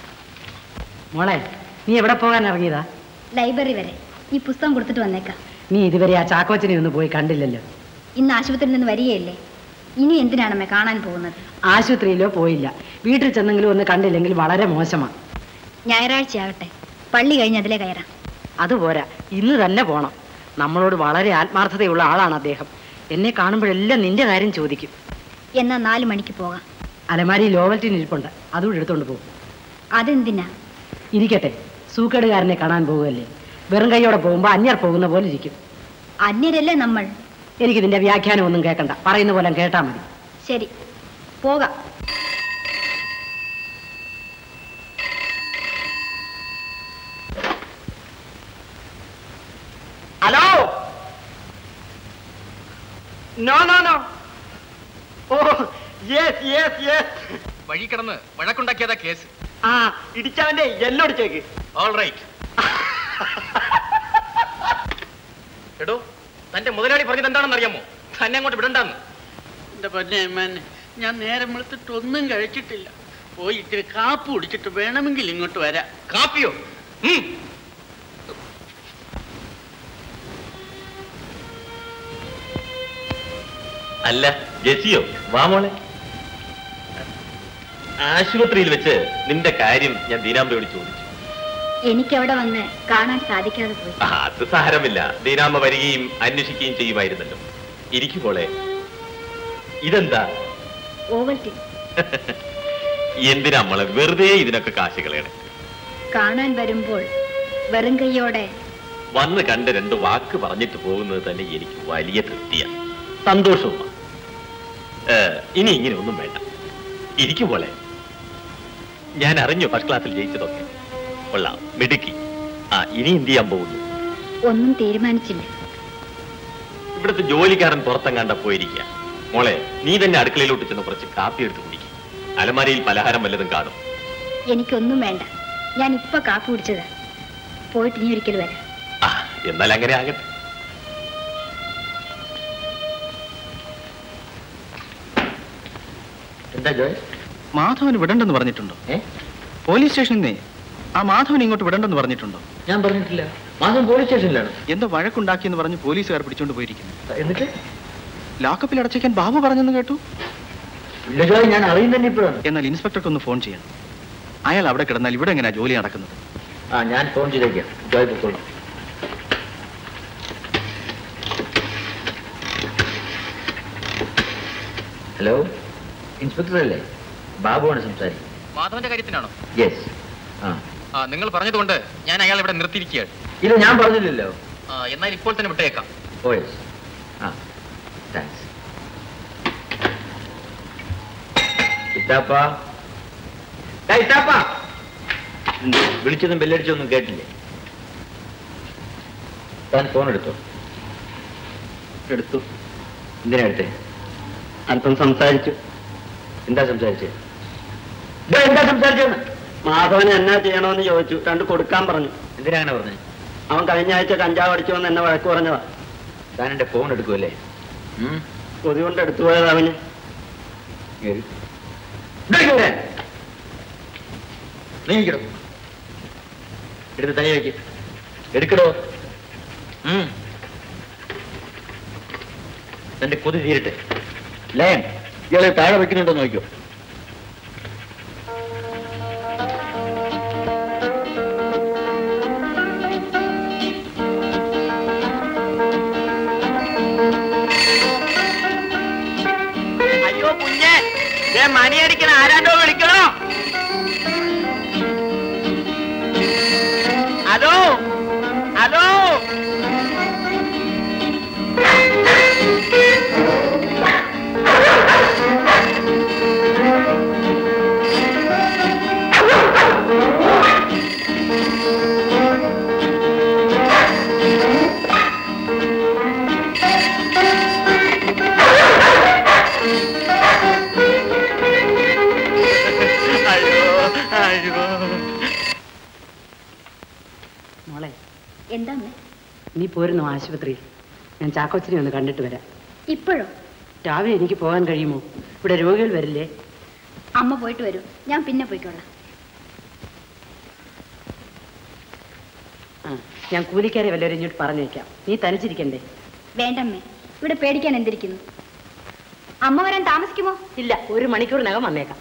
മോളെ, നീ എവിടെ പോകാൻ ഇറങ്ങിയതാ? ലൈബ്രറി വരെ. ഈ പുസ്തകം കൊടുത്തിട്ട് വന്നേക്കാം. നീ ഇതുവരെ ആ ചാക്കോച്ചനെ ഒന്ന് പോയി കണ്ടില്ലല്ലോ. ഇന്ന് ആശുപത്രിയിൽ നിന്ന് വരികയല്ലേ, ഇനി എന്തിനാണമ്മേ കാണാൻ പോകുന്നത്? ആശുപത്രിയിലോ പോയില്ല, വീട്ടിൽ ചെന്നെങ്കിലും ഒന്ന് കണ്ടില്ലെങ്കിൽ വളരെ മോശമാണ്. ഞായറാഴ്ചയാകട്ടെ, പള്ളി കഴിഞ്ഞ് അതിലേ കയറാം. അതുപോരാ, ഇന്ന് തന്നെ പോണം. നമ്മളോട് വളരെ ആത്മാർത്ഥതയുള്ള ആളാണ് അദ്ദേഹം. എന്നെ കാണുമ്പോഴെല്ലാം നിന്റെ കാര്യം ചോദിക്കും. എന്നാ നാലു മണിക്ക് പോകാം. അലമാരി ലോവൽറ്റിന് ഇരിപ്പുണ്ട്, അതുകൂടെ എടുത്തോണ്ട് പോകും. അതെന്തിനാ? ഇരിക്കട്ടെ, സൂക്കേടുകാരനെ കാണാൻ പോകുമല്ലേ, വെറും കൈയോടെ പോകുമ്പോ അന്യർ പോകുന്ന പോലെ ഇരിക്കും. അന്യരല്ലേ നമ്മൾ? എനിക്ക് നിന്റെ വ്യാഖ്യാനം ഒന്നും കേൾക്കണ്ട, പറയുന്ന പോലെ കേട്ടാ മതി. ശരി, പോകാം. Hello. No no no. Oh yes yes yes. വഴി കിടന്ന് വഴക്കുണ്ടാക്കിയതാ കേസ്. ആ, ഇടിച്ചവന്റെ എല്ലൊടിച്ചേക്ക്. All right. എടോ, തന്റെ മുതലാളി പറഞ്ഞത് എന്താണെന്ന് അറിയാമോ? തന്നെ അങ്ങോട്ട് വിടണ്ടെന്ന്. എന്റെ പൊന്നേമാൻ, ഞാൻ നേരം വെളുത്തിട്ട് ഒന്നും കഴിച്ചിട്ടില്ല. പോയി ഇത്തിരി കാപ്പി കുടിച്ചിട്ട് വേണമെങ്കിൽ ഇങ്ങോട്ട് വരാം. കാപ്പിയോ? അല്ല ജെസിയോ, വാ മോളെ. ആശുപത്രിയിൽ വെച്ച് നിന്റെ കാര്യം ഞാൻ ദീനാമ്പയോട് ചോദിച്ചു. എനിക്കവിടെ വന്ന് കാണാൻ സാധിക്കാതെ പോയി. അത് സാരമില്ല. ദീനാമ്മ വരികയും അന്വേഷിക്കുകയും ചെയ്യുമായിരുന്നല്ലോ. ഇരിക്കുമ്പോളെ ഇതെന്താ? ഓവൽറ്റിൻ. എന്തിനാ നമ്മളെ വെറുതെ ഇതിനൊക്കെ കാശ് കളയണേ? കാണാൻ വരുമ്പോൾ വെറും കൈയോടെ വന്ന് കണ്ട് രണ്ട് വാക്ക് പറഞ്ഞിട്ട് പോകുന്നത് തന്നെ എനിക്ക് വലിയ തൃപ്തിയാണ്, സന്തോഷവുമാണ്. ഇനി ഇങ്ങനെ ഒന്നും വേണ്ട. ഇരിക്കുപോലെ ഞാൻ അറിഞ്ഞു ഫസ്റ്റ് ക്ലാസ്സിൽ ജയിച്ചതൊക്കെ. കൊള്ളാം, മിടുക്കി. ആ ഇനി എന്ത് ചെയ്യാൻ പോകുന്നു? ഒന്നും തീരുമാനിച്ചില്ല. ഇവിടുത്തെ ജോലിക്കാരൻ പുറത്തെങ്ങാണ്ട പോയിരിക്കുക. മോളെ, നീ തന്നെ അടുക്കളയിലോട്ട് ചെന്ന് കുറച്ച് കാപ്പി എടുത്ത് കുടിക്കും. അലമാരയിൽ പലഹാരം വല്ലതും കാണും. എനിക്കൊന്നും വേണ്ട, ഞാൻ ഇപ്പൊ കാപ്പി കുടിച്ചത്. പോയിട്ട് ഇനി ഒരിക്കൽ വരാം. ആ എന്നാൽ അങ്ങനെ ആകട്ടെ. എന്താ ജോയ്? മാധവന് വിടണ്ടെന്ന് പറഞ്ഞിട്ടുണ്ടോ? പോലീസ് സ്റ്റേഷനിൽ നിന്നേ ആ മാധവൻ ഇങ്ങോട്ട് വിടണ്ടെന്ന് പറഞ്ഞിട്ടുണ്ടോ? ഞാൻ പറഞ്ഞിട്ടില്ല. മാധവൻ പോലീസ് സ്റ്റേഷനിലാണ്. എന്തോ വഴക്കുണ്ടാക്കിയെന്ന് പറഞ്ഞ് പോലീസുകാർ പിടിച്ചോണ്ട് പോയിരിക്കുന്നു. എന്നിട്ട് ലോക്കപ്പിൽ അടച്ചേക്കാൻ ബാബു പറഞ്ഞെന്ന് കേട്ടു. ഇല്ല ജോയ്, ഞാൻ അറിയും തന്നെ ഇപ്പോഴാണ്. എന്നാൽ ഇൻസ്പെക്ടർക്ക് ഒന്ന് ഫോൺ ചെയ്യണം. അയാൾ അവിടെ കിടന്നാൽ ഇവിടെ എങ്ങനെയാ ജോലി നടക്കുന്നത്? ആ ഞാൻ ഫോൺ ചെയ്തേക്കാം. ജോയ് പൊക്കോളാം. ഹലോ, ഇൻസ്പെക്ടർ അല്ലേ? ബാബുവാണ് സംസാരിക്കുന്നത്. മാധവന്റെ കാര്യത്തിനാണോ? യെസ്. ആ ആ നിങ്ങൾ പറഞ്ഞതുകൊണ്ട് ഞാൻ അയാൾ ഇവിടെ നിർത്തിയിരിക്കുകയാണ്. ഇല്ല, ഞാൻ പറഞ്ഞില്ലല്ലോ. ആ എന്നാൽ ഇപ്പോൾ തന്നെ വിട്ടേക്കാം. ഓ യെസ്. ആ താങ്ക്സ്. ഇത്താപ്പാ, ഇത്താപ്പാ, വിളിച്ചതും ബെല്ലടിച്ചൊന്നും കേട്ടില്ലേ? താൻ ഫോൺ എടുത്തോ? എടുത്തു. എന്തിനാ എടുത്തേ? അല്പം സംസാരിച്ചു. എന്താ സംസാരിച്ചേ? എന്താ സംസാരിച്ചെന്ന്? മാധവന് എന്നാ ചെയ്യണമെന്ന് ചോദിച്ചു. രണ്ട് കൊടുക്കാൻ പറഞ്ഞു. എന്തിനാ അങ്ങനെ പറഞ്ഞേ? അവൻ കഴിഞ്ഞ ആഴ്ച കഞ്ചാവ് അടിച്ചോന്ന് എന്നെ വഴക്ക് പറഞ്ഞതാ. താൻ എന്റെ ഫോൺ എടുക്കുമല്ലേ? കൊതി കൊണ്ട് എടുത്തു പോയത് അവന്. നീങ്ങിക്കടോ, എടുത്ത് തനി വയ്ക്ക്. എടുക്കടോ. തന്റെ കൊതി തീരട്ടെ. ലയൻ, ഇയാളെ താഴെ വെക്കുന്നുണ്ടോ നോക്കിയോ? അയ്യോ കുഞ്ഞെ, മണിയടിക്കണ ആരാണ്ടോ വിളിക്കണോ? ഹലോ ഹലോ, മോളെ, എന്താ നീ പോരുന്നു ആശുപത്രിയിൽ? ഞാൻ ചാക്കോച്ചനെ ഒന്ന് കണ്ടിട്ട് വരാം. ഇപ്പോഴോ? രാവിലെ എനിക്ക് പോകാൻ കഴിയുമോ? ഇവിടെ രോഗികൾ വരില്ലേ? അമ്മ പോയിട്ട് വരൂ, ഞാൻ പിന്നെ പോയിക്കോളാം. ആ, ഞാൻ കൂലിക്കാരെ വല്ലവരും ഇങ്ങോട്ട് പറഞ്ഞേക്കാം. നീ തനിച്ചിരിക്കണ്ടേ? വേണ്ടമ്മേ, ഇവിടെ പേടിക്കാൻ എന്തിരിക്കുന്നു. അമ്മ വരാൻ താമസിക്കുമോ? ഇല്ല, ഒരു മണിക്കൂറിനകം വന്നേക്കാം.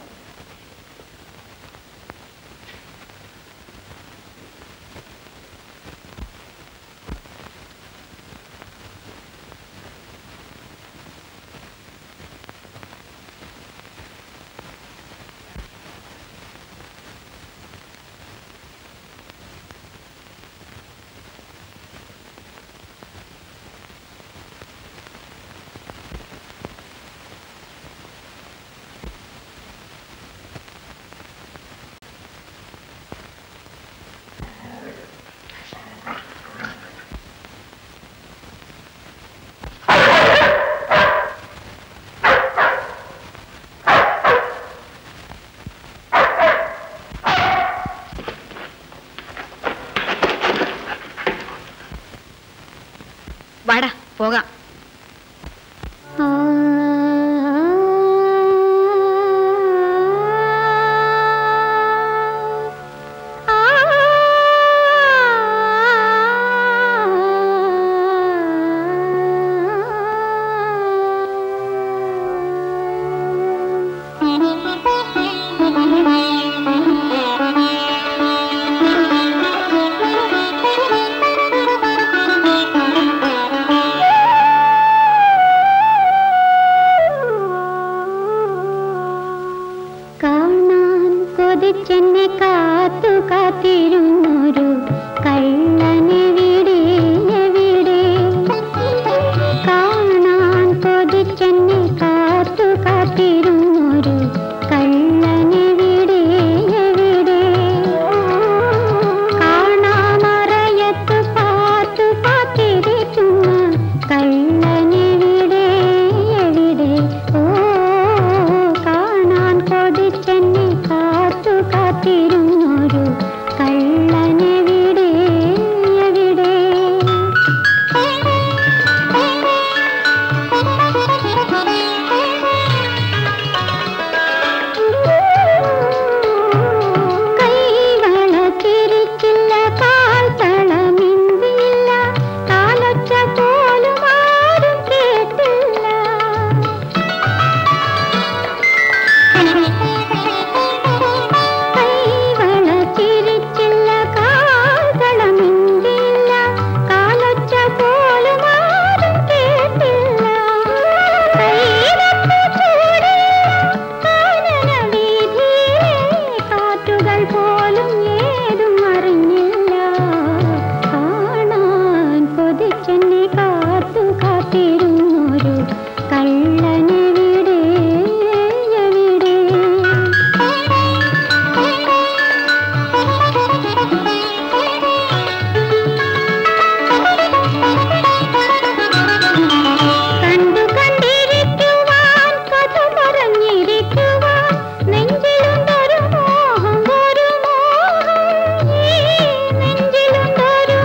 വാടാ പോകാം. കാത്തു കാത്തിരുന്നൊരു കള്ളനെവിടെ എവിടെ കാണാൻ കൊതിച്ചെന്നെ കാത്തു കാത്തിരുന്നൊരു കള്ളനെവിടെ എവിടെ കാണാമറയത്ത് പാത്തു കാത്തിരിക്കുന്ന കള്ളനെവിടെ എവിടെ ഓ കാണാൻ കൊതിച്ചെന്നെ കാത്തു കാത്തിരുന്നൊരു കള്ളനെവിടെ എവിടെ കൈകള തിരിച്ചില്ല കാൽ തളമിന്തില്ല കാലൊച്ച പോലും ആരും കേട്ടില്ല കൈകള തിരിച്ചില്ല കാൽ തളമിന്തില്ല കാലൊച്ച പോലും ആരും കേട്ടില്ല കൈവപ്പ് ചൂടില്ല കാനന വീഥിയിലെ കാറ്റുകൾ പോലും ഏതും അറിഞ്ഞില്ല കാണാൻ കൊതിച്ചെന്നെ കാത്തു കാത്തിരുന്നൊരു കള്ളനെവിടെ എവിടെ കണ്ടു കണ്ടിരിക്കുവാൻ കഥ പറഞ്ഞിരിക്കുവാൻ നെഞ്ചിലുണ്ടൊരു മോഹം ഒരു മോഹം ഈ നെഞ്ചിലുണ്ടൊരു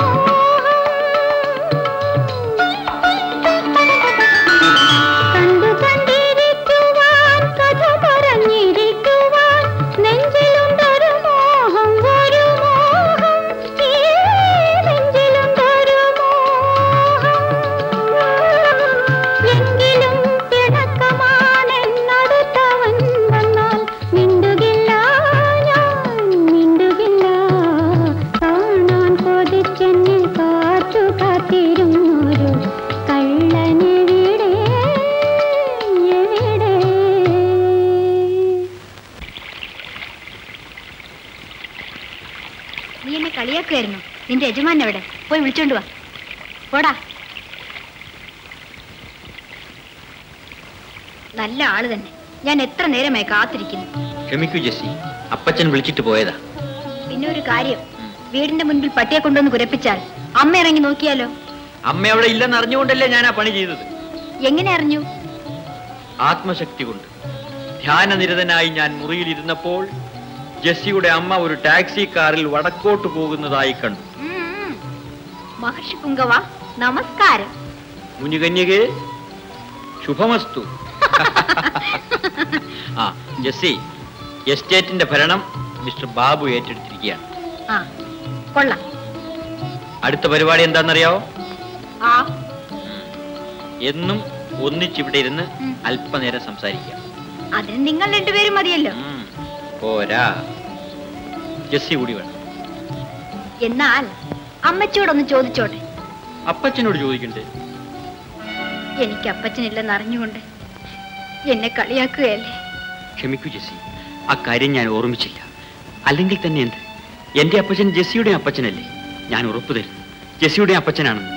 കണ്ടു കണ്ടിരിക്കുവാൻ കഥ പറഞ്ഞിരിക്കുവാൻ നെഞ്ചിലുണ്ടൊരു മോഹം ഒരു മോഹം ഈ നെഞ്ചിലുണ്ടൊരു മോഹം എങ്കിലും പിണക്കമാണെന്നടുത്തവൻ വന്നാൽ മിണ്ടുകില്ല ഞാൻ മിണ്ടുകില്ല കാണാൻ കൊതിച്ചെന്നെ കാത്തു കാത്തിരുന്നൊരു കള്ളനെവിടെ എവിടെ നീ എന്നെ കളിയാക്കുമായിരുന്നു. നിന്റെ യജമാൻ എവിടെ? പോയി വിളിച്ചോണ്ട് വാ. പോടാ. നല്ല ആള് തന്നെ. ഞാൻ എത്ര നേരമായി കാത്തിരിക്കുന്നു. ക്ഷമിക്കൂ ജെസ്സി, അപ്പച്ചൻ വിളിച്ചിട്ട് പോയതാ. പിന്നെ ഒരു കാര്യം, വീടിന്റെ മുൻപിൽ പട്ടിയെ കൊണ്ടുവന്ന് കുരപ്പിച്ചാൽ അമ്മ ഇറങ്ങി നോക്കിയാലോ? അമ്മ അവിടെ ഇല്ലെന്ന് അറിഞ്ഞുകൊണ്ടല്ലേ ഞാൻ ആ പണി ചെയ്തത്. എങ്ങനെ അറിഞ്ഞു? ആത്മശക്തി കൊണ്ട്. ധ്യാനനിരതനായി ഞാൻ മുറിയിലിരുന്നപ്പോൾ ജെസ്സിയുടെ അമ്മ ഒരു ടാക്സി കാറിൽ വടക്കോട്ട് പോകുന്നതായി കണ്ടു. മഹർഷി പുങ്കവ, നമസ്കാരം. മുനികന്യകേ, ശുഭമസ്തു. ആ ജെസ്സി, എസ്റ്റേറ്റിന്റെ ഭരണം മിസ്റ്റർ ബാബു ഏറ്റെടുത്തിരിക്കുകയാണ്. ആ കൊള്ളാം. അടുത്ത പരിപാടി എന്താണെന്നറിയാവോ? ആ എന്നും ഒന്നിച്ചിവിടെ ഇരുന്ന് അല്പനേരം സംസാരിക്കാം. അതിന് നിങ്ങൾ രണ്ടുപേരും മതിയല്ലോ. പോരാ, ജെസ്സി കൂടി വേണം. എന്നാൽ അമ്മച്ചിയോടൊന്ന് ചോദിച്ചോട്ടെ. അപ്പച്ചനോട് ചോദിക്കണ്ടേ? എനിക്ക് അപ്പച്ചനില്ലെന്ന് അറിഞ്ഞുകൊണ്ട് എന്നെ കളിയാക്കുകയല്ലേ? ക്ഷമിക്കൂ ജെസ്സി, ആ കാര്യം ഞാൻ ഓർമ്മിച്ചില്ല. അല്ലെങ്കിൽ തന്നെ എന്ത്, എന്റെ അപ്പച്ചൻ ജെസ്സിയുടെ അപ്പച്ചനല്ലേ? ഞാൻ ഉറപ്പു തരുന്നു, ജെസ്സിയുടെ അപ്പച്ചനാണെന്ന്.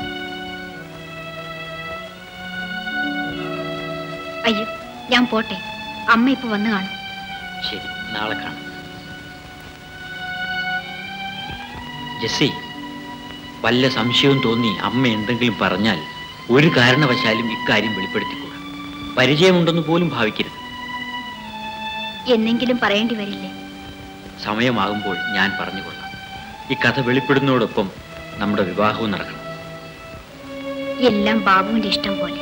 അയ്യോ, ഞാൻ പോട്ടെ. അമ്മ ഇപ്പൊ വന്നു കാണും. ശരി, നാളെ കാണാം. ജെസ്സി, വല്ല സംശയവും തോന്നി അമ്മ എന്തെങ്കിലും പറഞ്ഞാൽ ഒരു കാരണവശാലും ഇക്കാര്യം വെളിപ്പെടുത്തിക്കൂടാ. പരിചയമുണ്ടെന്ന് പോലും ഭാവിക്കരുത്. എന്നെങ്കിലും പറയേണ്ടി വരില്ലേ? സമയമാകുമ്പോൾ ഞാൻ പറഞ്ഞുകൊള്ളാം. ഈ കഥ വെളിപ്പെടുന്നതോടൊപ്പം നമ്മുടെ വിവാഹവും നടക്കണം. എല്ലാം ബാബുവിന്റെ ഇഷ്ടം പോലെ.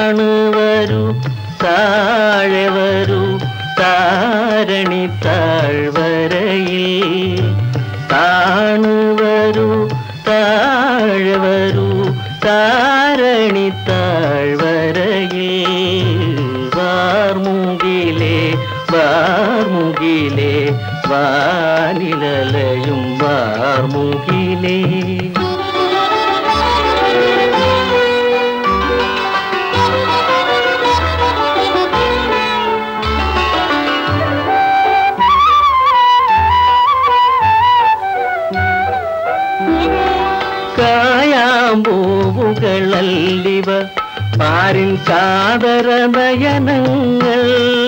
താണു വരൂ താഴെ വരൂ താരണി താഴ്വരയിൽ താണു വരൂ താഴെ വരൂ താരണി താഴ്വരയിൽ വാർമുകിലേ വാർമുകിലേ വാനിലലയും വാർമുകിലേ. കായാമ്പൂവുകളല്ലിവ പാരിൻ കാതര നയനങ്ങൾ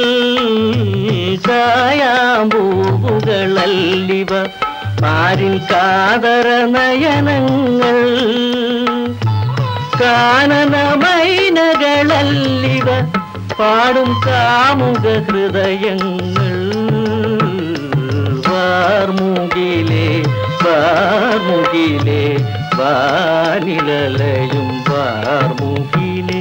കായാമ്പൂവുകളല്ലിവ പാരിൻ കാതര നയനങ്ങൾ കാനനമൈനകളല്ലിവ പാടും കാമുക ഹൃദയങ്ങൾ വാർമുകിലേ വാർമുകിലേ വാനിലലയും വാർമുകിലേ.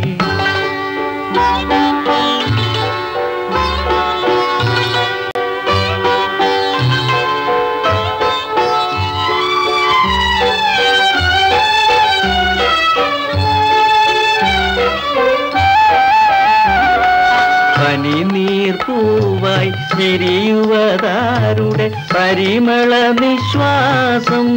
പനിനീർപ്പൂവായി വിരിയുവതാരുടെ പരിമള നിശ്വാസം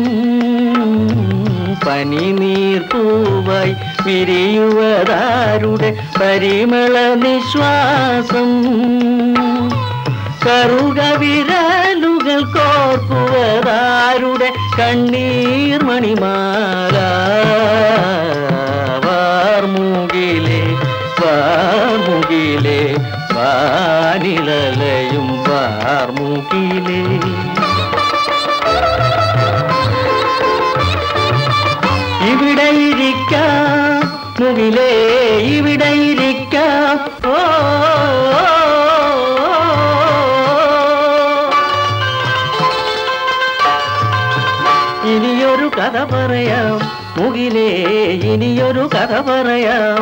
പനിനീർപ്പൂവായി വിരിയുവതാരുടെ പരിമള നിശ്വാസം കറുകവിരലുകൾ കോർക്കുവതാരുടെ കണ്ണീർ മണിമാല വാർമുകിലേ വാർമുകിലേ വാനിലലയും വാർമുകിലേ. ഇവിടെ ഇരിക്കാം മുകിലേ ഇവിടെ ഇരിക്കാം ഓ ഇനിയൊരു കഥ പറയാം മുകിലേ ഇനിയൊരു കഥ പറയാം.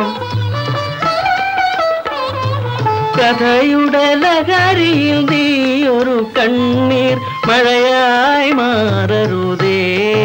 കഥയുടെ ലഹരിയിൽ നീ ഒരു കണ്ണീർ മഴയായി മാറരുതേ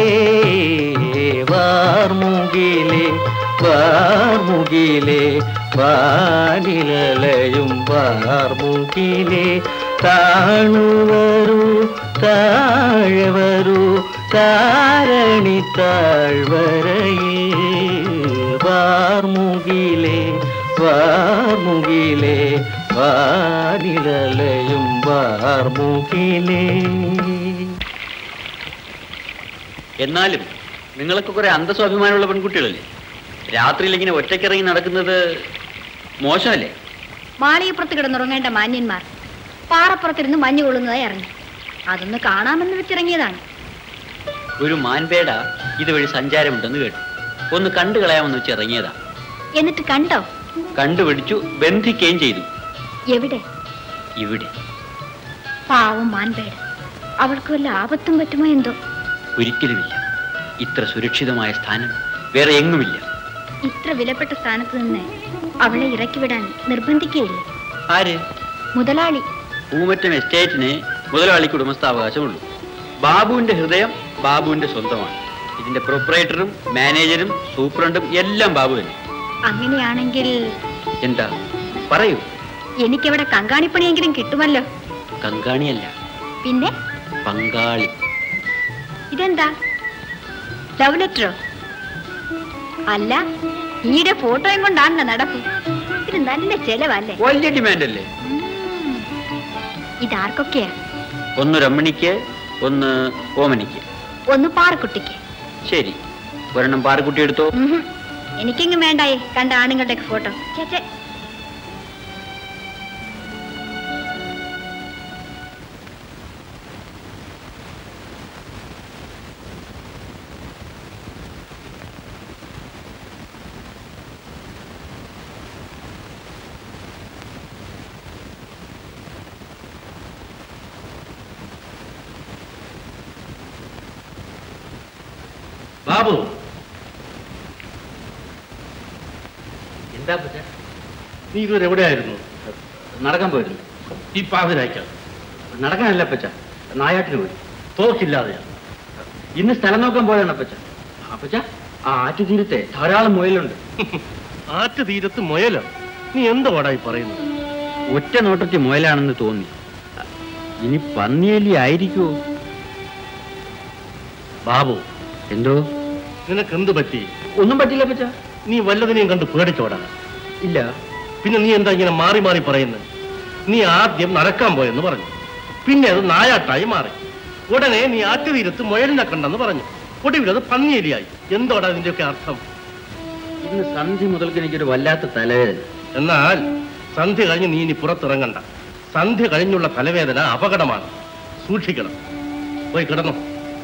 വാർമുകിലേ വാർമുകിലേ വാനിലലയും വാർമുകിലേ. താണു വരൂ താഴെ വരൂ താരണി താഴ്വരയിൽ വാർമുകിലേ വാർമുകിലേ വാനിലലയും വാർമുകിലേ. എന്നാലും നിങ്ങളൊക്കെ കുറെ അന്തസ്വാഭിമാനമുള്ള പെൺകുട്ടികളല്ലേ? രാത്രിയിൽ ഇങ്ങനെ ഒറ്റയ്ക്കിറങ്ങി നടക്കുന്നത് മോശമല്ലേ? മാളികപ്പുറത്ത് കിടന്നുറങ്ങേണ്ട മാന്യന്മാർ പാറപ്പുറത്തിരുന്ന് മഞ്ഞു കൊള്ളുന്നതായി അറിഞ്ഞു. അതൊന്ന് കാണാമെന്ന് വെച്ചിറങ്ങിയതാണ്. ഒരു മാൻപേട ഇതുവഴി സഞ്ചാരമുണ്ടെന്ന് കേട്ടു. ഒന്ന് കണ്ടു കളയാമെന്ന് വെച്ച് ഇറങ്ങിയതാ. എന്നിട്ട് കണ്ടോ? കണ്ടുപിടിച്ചു, ബന്ധിക്കുകയും ചെയ്തു. എവിടെ? ഇവിടെ. പാവം മാൻപേട. അവൾക്ക് വല്ല ആപത്തും പറ്റുമോ എന്തോ? ഒരിക്കലുമില്ല. ഇത്ര സുരക്ഷിതമായ സ്ഥാനം വേറെ എങ്ങുമില്ല. ഇത്ര വിലപ്പെട്ട സ്ഥാനത്ത് നിന്ന് അവളെ ഇറക്കിവിടാൻ നിർബന്ധിക്കുകയില്ല. ആര്? മുതലാളി. പൂമറ്റം എസ്റ്റേറ്റിന് മുതലാളിക്ക് ഉടമസ്ഥാവകാശമുള്ളൂ. ബാബുവിന്റെ ഹൃദയം ബാബുവിന്റെ സ്വന്തമാണ്. ഇതിന്റെ പ്രൊപ്പറേറ്ററും മാനേജരും സൂപ്രണ്ടും എല്ലാം ബാബു തന്നെ. അങ്ങനെയാണെങ്കിൽ എന്താ പറയൂ. എനിക്കവിടെ കങ്കാണിപ്പണിയെങ്കിലും കിട്ടുമല്ലോ. കങ്കാണിയല്ല, പിന്നെ പങ്കാളി. ഇതെന്താ, ലവ് ലെറ്ററോ? അല്ല, ഈയുടെ ഫോട്ടോയും കൊണ്ടാണല്ലോ നടപ്പ്. ഇത് നല്ല ചെലവല്ലേ? വലിയ ഡിമാൻഡ് അല്ലേ? ഇതാർക്കൊക്കെയാ? ഒന്ന് രമണിക്ക്, ഒന്ന് ഓമനിക്ക്, ഒന്ന് പാറക്കുട്ടിക്ക്. ശരി, ഒരെണ്ണം പാറക്കുട്ടി എടുത്തോ. എനിക്കെങ്ങും വേണ്ടായേ കണ്ട ആണുങ്ങളുടെ ഫോട്ടോ. ചേച്ചേ, ബാബു, എന്താ പറ്റാ? നീ ഇതുവരെ എവിടെയായിരുന്നു? നടക്കാൻ പോയിരുന്നു. ഈ പാതിരായ്ക്കാം നടക്കാനല്ല അപ്പച്ച, നായാട്ടിന് പോയി. തോക്കില്ലാതെയാണ്. ഇന്ന് സ്ഥലം നോക്കാൻ പോയതാണ് അപ്പച്ച. അപ്പച്ച, ആ ആറ്റുതീരത്തെ ധാരാളം മുയലുണ്ട്. ആറ്റു തീരത്ത് മുയലോ? നീ എന്തോടായി പറയുന്നു? ഒറ്റ നോട്ടത്തിൽ മുയലാണെന്ന് തോന്നി. ഇനി പന്നിയലി ആയിരിക്കുമോ? ബാബു, എന്തോ? നിനക്ക് എന്ത് പറ്റി? ഒന്നും പറ്റില്ല അപ്പച്ച. നീ വല്ലതിനെയും കണ്ട് പേടിച്ചോടാ? ഇല്ല. പിന്നെ നീ എന്താ ഇങ്ങനെ മാറി മാറി പറയുന്നത്? നീ ആദ്യം നടക്കാൻ പോയെന്ന് പറഞ്ഞു, പിന്നെ അത് നായാട്ടായി മാറി. ഉടനെ നീ ആറ്റുതീരത്ത് മുയലിനെ കണ്ടെന്ന് പറഞ്ഞു, ഒടുവിലത് പന്നിയലിയായി. എന്തോടാ ഇതിന്റെയൊക്കെ അർത്ഥം? ഇന്ന് സന്ധ്യ മുതൽക്ക് എനിക്കൊരു വല്ലാത്ത തലവേദന. എന്നാൽ സന്ധ്യ കഴിഞ്ഞ് നീ ഇനി പുറത്തിറങ്ങണ്ട. സന്ധ്യ കഴിഞ്ഞുള്ള തലവേദന അപകടമാണ്, സൂക്ഷിക്കണം. പോയി കിടന്നു.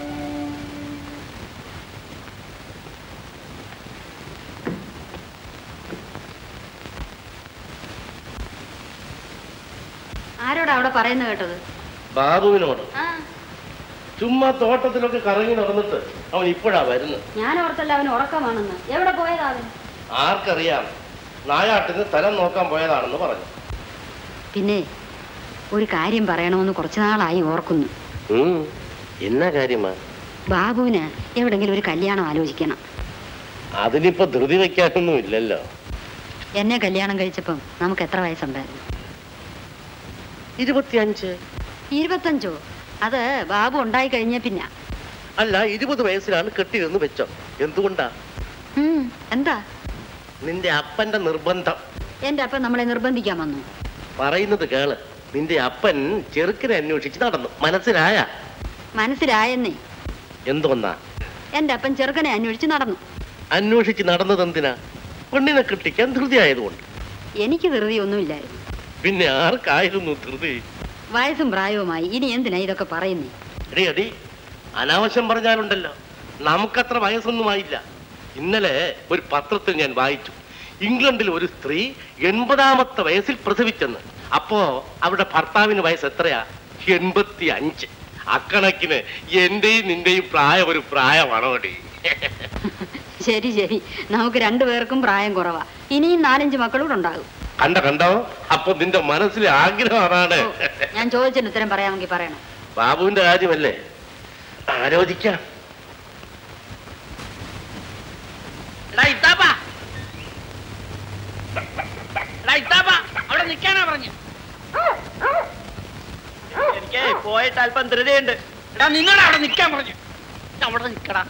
ആരോടാ അവിടെ പറയുന്നത് കേട്ടത്? ബാബുവിനോട്. ചുമ്മാ തോട്ടത്തിലൊക്കെ കറങ്ങി നടന്നിട്ട് അവൻ ഇപ്പോഴാ വരുന്നത്. ഞാൻ ഓർത്തല്ല അവൻ ഉറക്കമാണെന്ന്. എവിടെ പോയതാ അവൻ? ആർക്കറിയാം, നായാട്ടിന് സ്ഥലം നോക്കാൻ പോയതാണെന്ന് പറഞ്ഞു. പിന്നെ ഒരു കാര്യം പറയണമെന്ന് കുറച്ചു നാളായി ഓർക്കുന്നു. എന്നാ കാര്യമാ? ബാബുവിന് എവിടെങ്കിലും ഒരു കല്യാണം ആലോചിക്കണം. അതിനിപ്പോ ധൃതി വെക്കാനൊന്നും ഇല്ലല്ലോ. എന്നെ കല്യാണം കഴിച്ചപ്പം നമുക്ക് എത്ര വയസ്സുണ്ടായിരുന്നു? ഇരുപത്തിയഞ്ച്. ഇരുപത്തഞ്ചോ? അത് ബാബു ഉണ്ടായി കഴിഞ്ഞ പിന്നെ. അല്ല, ഇരുപത് വയസ്സിലാണ് കെട്ടിയെന്ന് വെച്ചോ. എന്തുകൊണ്ടാ? എന്താ? നിന്റെ അപ്പന്റെ നിർബന്ധം. എന്റെ അപ്പൻ നമ്മളെ നിർബന്ധിക്കാൻ വന്നു? പറയുന്നത് കേള്. നിന്റെ അപ്പൻ ചെറുക്കിനെ അന്വേഷിച്ച് നടന്നു. മനസ്സിലായ? മനസ്സിലായെന്നേ. എന്തോന്നാ? എന്റെ അപ്പൻ ചെറുക്കനെ അന്വേഷിച്ച് നടന്നു. അന്വേഷിച്ച് നടന്നത് എന്തിനാ? പെണ്ണിനെ കിട്ടിക്കാൻ ധൃതി ആയതുകൊണ്ട്. എനിക്ക് ധൃതി ഒന്നുമില്ലായിരുന്നു. പിന്നെ ആർക്കായിരുന്നു ധൃതി? വയസ്സും പ്രായവുമായി. ഇനി എന്തിനാ ഇതൊക്കെ പറയുന്നേ? എടി അടി, അനാവശ്യം പറഞ്ഞാലുണ്ടല്ലോ. നമുക്കത്ര വയസ്സൊന്നുമായില്ല. ഇന്നലെ ഒരു പത്രത്തിൽ ഞാൻ വായിച്ചു, ഇംഗ്ലണ്ടിൽ ഒരു സ്ത്രീ എൺപതാമത്തെ വയസ്സിൽ പ്രസവിച്ചെന്ന്. അപ്പോ അവരുടെ ഭർത്താവിന് വയസ്സ് എത്രയാ? എൺപത്തി അഞ്ച്. അക്കണക്കിന് എന്റെയും നിന്റെയും പ്രായം ഒരു പ്രായമാണോടി? ശരി ശരി, നമുക്ക് രണ്ടുപേർക്കും പ്രായം കുറവാ. ഇനിയും നാലഞ്ച് മക്കളൂടെ ഉണ്ടാകും. കണ്ട കണ്ടോ? അപ്പൊ നിന്റെ മനസ്സിലെ ആഗ്രഹം അതാണ്. ഞാൻ ചോദിച്ചതിന് ഉത്തരം പറയാമെങ്കിൽ പറയണം. ബാബുവിന്റെ കാര്യമല്ലേ, ആലോചിക്കാം. അവിടെ നിൽക്കാനാ പറഞ്ഞു. എനിക്ക് പോയിട്ട് അല്പം ധൃതിയുണ്ട്. എടാ, നിന്നോട് അവിടെ നിൽക്കാൻ പറഞ്ഞു. അവിടെ നിൽക്കടാ.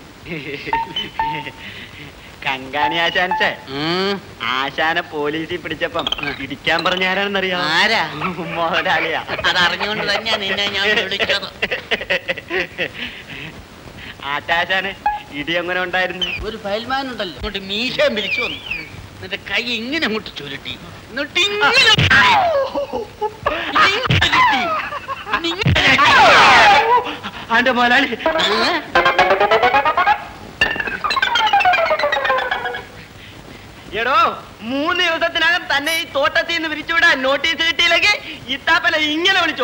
കങ്കാണി ആശാൻസേ, ആശാനെ പോലീസിൽ പിടിച്ചപ്പം ഇടിക്കാൻ പറഞ്ഞ ആരാണെന്നറിയാം? ആരാ? മുതലാളിയാ. അതറിഞ്ഞുകൊണ്ട് തന്നെയാ നിന്നെ ഞാൻ വിളിച്ചത്. ആശാശാന് ഇടി എങ്ങനെ ഉണ്ടായിരുന്നു? ഒരു ഫയൽമാൻ ഉണ്ടല്ലോ, അങ്ങോട്ട് മീശയും പിരിച്ചു വന്നു. എന്നിട്ട് കൈ ഇങ്ങനെ അങ്ങോട്ട് ചുരുട്ടി, എന്നിട്ട് ഇങ്ങനെ ആന്റെ മുതലാളി. എടോ, മൂന്ന് ദിവസത്തിനകം തന്നെ ഈ തോട്ടത്തിൽ നിന്ന് വിരിച്ചുവിടാൻ നോട്ടീസ് കിട്ടിയില്ലെങ്കിൽ ഇത്താപ്പല ഇങ്ങനെ വിളിച്ചോ.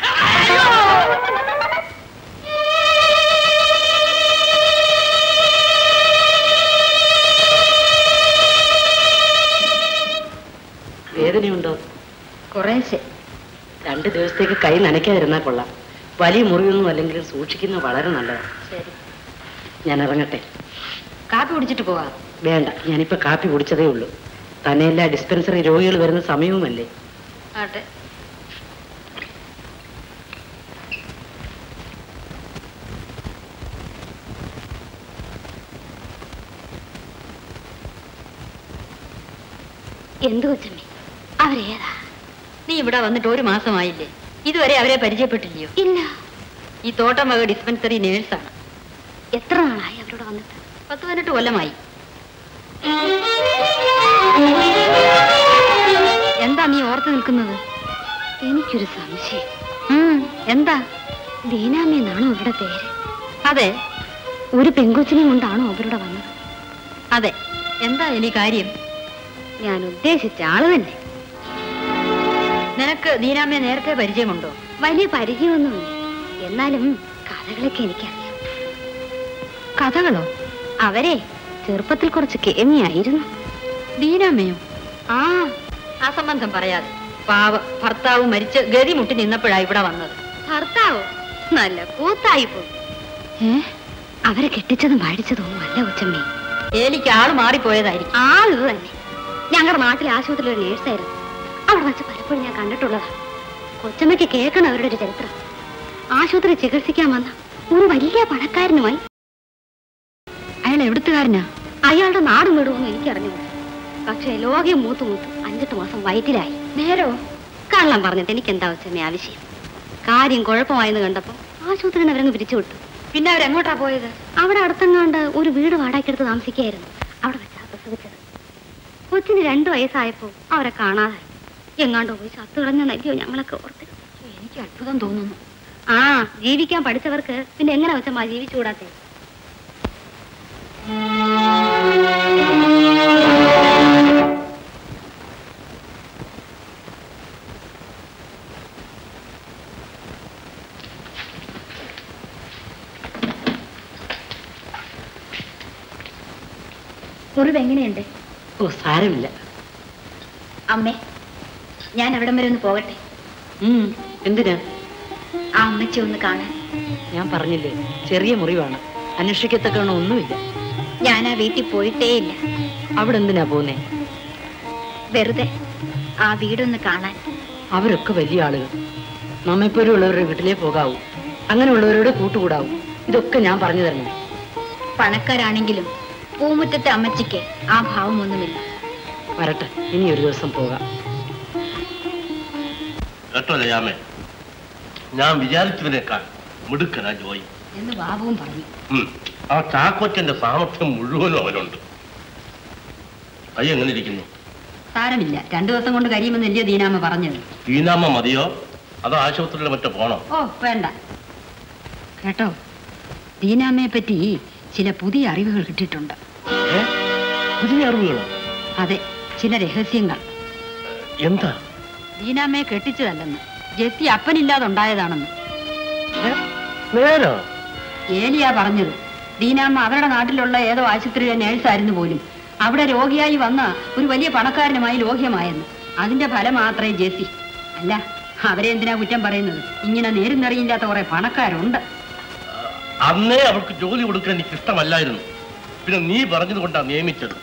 വേദനയുണ്ടോ? കുറേശ്ശെ. രണ്ട് ദിവസത്തേക്ക് കൈ നനയ്ക്കാതിരുന്നാൽ കൊള്ളാം. വലിയ മുറിവൊന്നും അല്ലെങ്കിൽ സൂക്ഷിക്കുന്നത് വളരെ നല്ലതാണ്. ശരി, ഞാൻ ഇറങ്ങട്ടെ. കാപ്പി കുടിച്ചിട്ട് പോവാം. വേണ്ട, ഞാനിപ്പോ കാപ്പി കുടിച്ചതേ ഉള്ളൂ. തന്നെയല്ല, ഡിസ്പെൻസറി രോഗികൾ വരുന്ന സമയവുമല്ലേ. ആട്ടെ. എന്തു കൊച്ചമ്മേ, അവരേതാ? നീ ഇവിടെ വന്നിട്ട് ഒരു മാസമായില്ലേ? ഇതുവരെ അവരെ പരിചയപ്പെട്ടില്ലയോ? ഇല്ല. ഈ തോട്ടം വക ഡിസ്പെൻസറി നേഴ്സാണ്. എത്ര നാളായി അവരോട് വന്നിട്ട്? പത്ത് പതിനെട്ട് കൊല്ലമായി. എന്താ നീ ഓർത്തു നിൽക്കുന്നത്? എനിക്കൊരു സംശയം. എന്താ? ദീനാമ്മയെന്നാണോ ഇവിടെ പേര്? അതെ. ഒരു പെങ്കൊച്ചിനെ കൊണ്ടാണോ അവരുടെ വന്നത്? അതെ. എന്താ എലി കാര്യം? ഞാൻ ഉദ്ദേശിച്ച ആള് തന്നെ. നിനക്ക് ദീനാമ്മയെ നേരത്തെ പരിചയമുണ്ടോ? വലിയ പരിചയമൊന്നുമില്ല, എന്നാലും കഥകളൊക്കെ എനിക്കറിയാം. കഥകളോ? അവരെ ചെറുപ്പത്തിൽ കുറച്ച് കേമിയായിരുന്നു. ദീനാമ്മയോ? ആ ആ സംബന്ധം പറയാതെ പാവ ഭർത്താവ് മരിച്ച് ഗതി മുട്ടി നിന്നപ്പോഴാ ഇവിടെ വന്നത്. ഭർത്താവോ? നല്ല കൂത്തായി പോയി. ഏ അവരെ കെട്ടിച്ചതും വാഴിച്ചതൊന്നും അല്ല കൊച്ചമ്മേ. ഏലിക്ക് ആള് മാറിപ്പോയതായിരിക്കും. ആൾ ഇത് തന്നെ. ഞങ്ങളുടെ നാട്ടിലെ ആശുപത്രിയിൽ ഒരു നേഴ്സായിരുന്നു. അവിടെ വെച്ച് പലപ്പോഴും ഞാൻ കണ്ടിട്ടുള്ളതാ. കൊച്ചമ്മയ്ക്ക് കേൾക്കണം അവരുടെ ഒരു ചരിത്രം. ആശുപത്രി ചികിത്സിക്കാൻ വന്ന ഒരു വലിയ പണക്കാരനുമായി. അയാൾ എവിടുത്തുകാരനാ? അയാളുടെ നാടും വീടുമൊന്നും എനിക്കറിഞ്ഞില്ല. പക്ഷേ ലോകം മൂത്തു മൂത്ത് അഞ്ചെട്ട് മാസം വയറ്റിലായി. നേരോ? കള്ളം പറഞ്ഞിട്ട് എനിക്ക് എന്താ വെച്ചമ്മേ ആവശ്യം? കാര്യം കുഴപ്പമായെന്ന് കണ്ടപ്പോ ആശുപത്രിയിൽ നിന്ന് അവരങ്ങ് പിരിച്ചുവിട്ടു. പിന്നെ അവരെങ്ങോട്ടാ പോയത്? അവിടെ അടുത്തെങ്ങാണ്ട് ഒരു വീട് വാടകയ്ക്കെടുത്ത് താമസിക്കായിരുന്നു. അവിടെ വെച്ചാ പ്രസവിച്ചത്. കൊച്ചിന് രണ്ടു വയസ്സായപ്പോ അവരെ കാണാതെ എങ്ങാണ്ടോ പോയി ചത്തു കളഞ്ഞ നല്ലിയോ ഞങ്ങളൊക്കെ ഓർത്ത്. എനിക്ക് അത്ഭുതം തോന്നുന്നു. ആ ജീവിക്കാൻ പഠിച്ചവർക്ക് പിന്നെ എങ്ങനെ വെച്ചമ്മാ ജീവിച്ചുകൂടാത്തെ? മുറിവ് എങ്ങനെയുണ്ട്? ഓ സാരമില്ല. അമ്മേ, ഞാൻ അവിടം വരെ ഒന്ന് പോകട്ടെ. എന്തിനാ? ആ അമ്മച്ചി ഒന്ന് കാണാൻ. ഞാൻ പറഞ്ഞില്ലേ, ചെറിയ മുറിവാണ്, അന്വേഷിക്കത്തക്കവണ്ണം ഒന്നുമില്ല. ഞാൻ ആ വീട്ടിൽ പോയിട്ടേ ഇല്ല. അവിടെ എന്തിനാ പോന്നേ? വെറുതെ ആ വീടൊന്ന് കാണാൻ. അവരൊക്കെ വലിയ ആളുകൾ. നമ്മെപ്പോലുള്ളവരുടെ വീട്ടിലേ പോകാവൂ, അങ്ങനെയുള്ളവരോട് കൂട്ടുകൂടാവൂ. ഇതൊക്കെ ഞാൻ പറഞ്ഞു തരണം. പണക്കാരാണെങ്കിലും പൂമുറ്റത്തെ അമ്മച്ചിക്ക് ആ ഭാവമൊന്നുമില്ല. വരട്ടെ, ഇനി ഒരു ദിവസം പോകാം. കേട്ടോ ലയാമേ, ഞാൻ വിചാരിച്ചതിനേക്കാൾ മിടുക്കനാ ജോയി എന്ന് ബാബുവും പറഞ്ഞു. ആ ചാക്കോച്ചന്റെ സാമർത്ഥ്യം മുഴുവനും അവനുണ്ട്. കൈ എങ്ങനെ ഇരിക്കുന്നു? സാരമില്ല, രണ്ടു ദിവസം കൊണ്ട് കഴിയുമെന്നല്ലയോ ദീനാമ്മ പറഞ്ഞത്. ദീനാമ്മ മതിയോ അതോ ആശുപത്രിയിൽ മറ്റോ പോണോ? ഓ വേണ്ട. കേട്ടോ, ദീനാമ്മയെ പറ്റി ചില പുതിയ അറിവുകൾ കിട്ടിയിട്ടുണ്ട്. പുതിയ അറിവുകളോ? അതെ, ചില രഹസ്യങ്ങൾ. എന്താ? ദീനാമ്മയെ കെട്ടിച്ചതല്ലെന്ന്, ജെസ്സി അപ്പനില്ലാതുണ്ടായതാണെന്ന്. നേരോ? ഏലിയാ പറഞ്ഞത്. ദീനാമ്മ അവരുടെ നാട്ടിലുള്ള ഏതോ ആശുപത്രിയിലെ നേഴ്സായിരുന്നു പോലും. അവിടെ രോഗിയായി വന്ന ഒരു വലിയ പണക്കാരനുമായി ലോഹ്യമായെന്ന്. അതിന്റെ ഫലം മാത്രമേ ജെസ്സി. അല്ല, അവരെ എന്തിനാ കുറ്റം പറയുന്നത്? ഇങ്ങനെ നേരും നിറയില്ലാത്ത കുറെ പണക്കാരുണ്ട്. അന്നേ അവർക്ക് ജോലി കൊടുക്കാൻ എനിക്ക് ഇഷ്ടമല്ലായിരുന്നു. പിന്നെ നീ പറഞ്ഞത് കൊണ്ടാണ് നിയമിച്ചത്.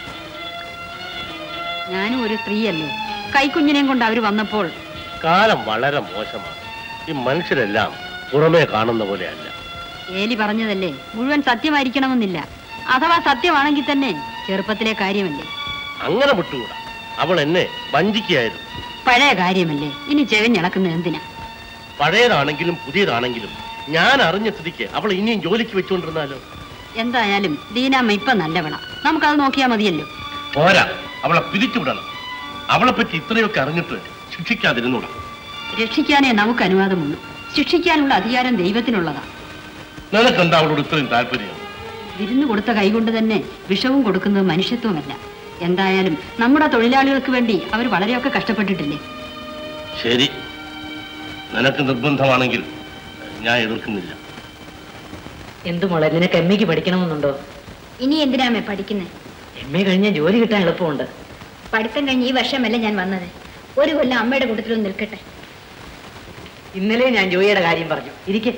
ഞാനും ഒരു സ്ത്രീയല്ലേ. കൈക്കുഞ്ഞിനെയും കൊണ്ട് അവര് വന്നപ്പോൾ. കാലം വളരെ മോശമാണ്. ഈ മനുഷ്യരെല്ലാം പുറമേ കാണുന്ന പോലെയല്ല. ഏലി പറഞ്ഞതല്ലേ, മുഴുവൻ സത്യമായിരിക്കണമെന്നില്ല. അഥവാ സത്യമാണെങ്കിൽ തന്നെ ചെറുപ്പത്തിലെ കാര്യമല്ലേ. അങ്ങനെ വിട്ടുകൂടാ. അവൾ എന്നെ വഞ്ചിക്കുകയായിരുന്നു. പഴയ കാര്യമല്ലേ, ഇനി ചെവിഞ്ഞിളക്കുന്നത് എന്തിനാ? പഴയതാണെങ്കിലും പുതിയതാണെങ്കിലും ഞാൻ അറിഞ്ഞ സ്ഥിതിക്ക് അവൾ ഇനിയും ജോലിക്ക് വെച്ചുകൊണ്ടിരുന്നാലോ? എന്തായാലും ദീനാമ്മ ഇപ്പൊ നല്ലവള, നമുക്കത് നോക്കിയാ മതിയല്ലോ. പോരാ, അവളെ പിരിച്ചുവിടണം. അവളെ പറ്റി ഇത്രയൊക്കെ അറിഞ്ഞിട്ട് ശിക്ഷിക്കാതിരുന്നൂടാ. രക്ഷിക്കാനേ നമുക്ക് അനുവാദമുള്ളൂ. ശിക്ഷിക്കാനുള്ള അധികാരം ദൈവത്തിനുള്ളതാ. നിനക്കെന്താ അവളോട് ഇത്രയും താല്പര്യം? വിരുന്ന് കൊടുത്ത കൈകൊണ്ട് തന്നെ വിഷവും കൊടുക്കുന്നത് മനുഷ്യത്വമല്ല. എന്തായാലും നമ്മുടെ തൊഴിലാളികൾക്ക് വേണ്ടി അവർ വളരെയൊക്കെ കഷ്ടപ്പെട്ടിട്ടില്ലേ? ശരി, നിനക്ക് നിർബന്ധമാണെങ്കിൽ ഞാൻ എതിർക്കുന്നില്ല. എന്തു മോളെ, നിനക്ക് എം എക്ക് പഠിക്കണമെന്നുണ്ടോ? ഇനി എന്തിനാമേ പഠിക്കുന്നത്? എം എ കഴിഞ്ഞാൽ ജോലി കിട്ടാൻ എളുപ്പമുണ്ട്. പഠിത്തം കഴിഞ്ഞ് ഈ വർഷമല്ല ഞാൻ വന്നത്. ഒരു കൊല്ലം അമ്മയുടെ കൂട്ടത്തിലൊന്നും നിൽക്കട്ടെ. ഇന്നലെ ഞാൻ ജോയിയുടെ കാര്യം പറഞ്ഞു. ഇരിക്കെ.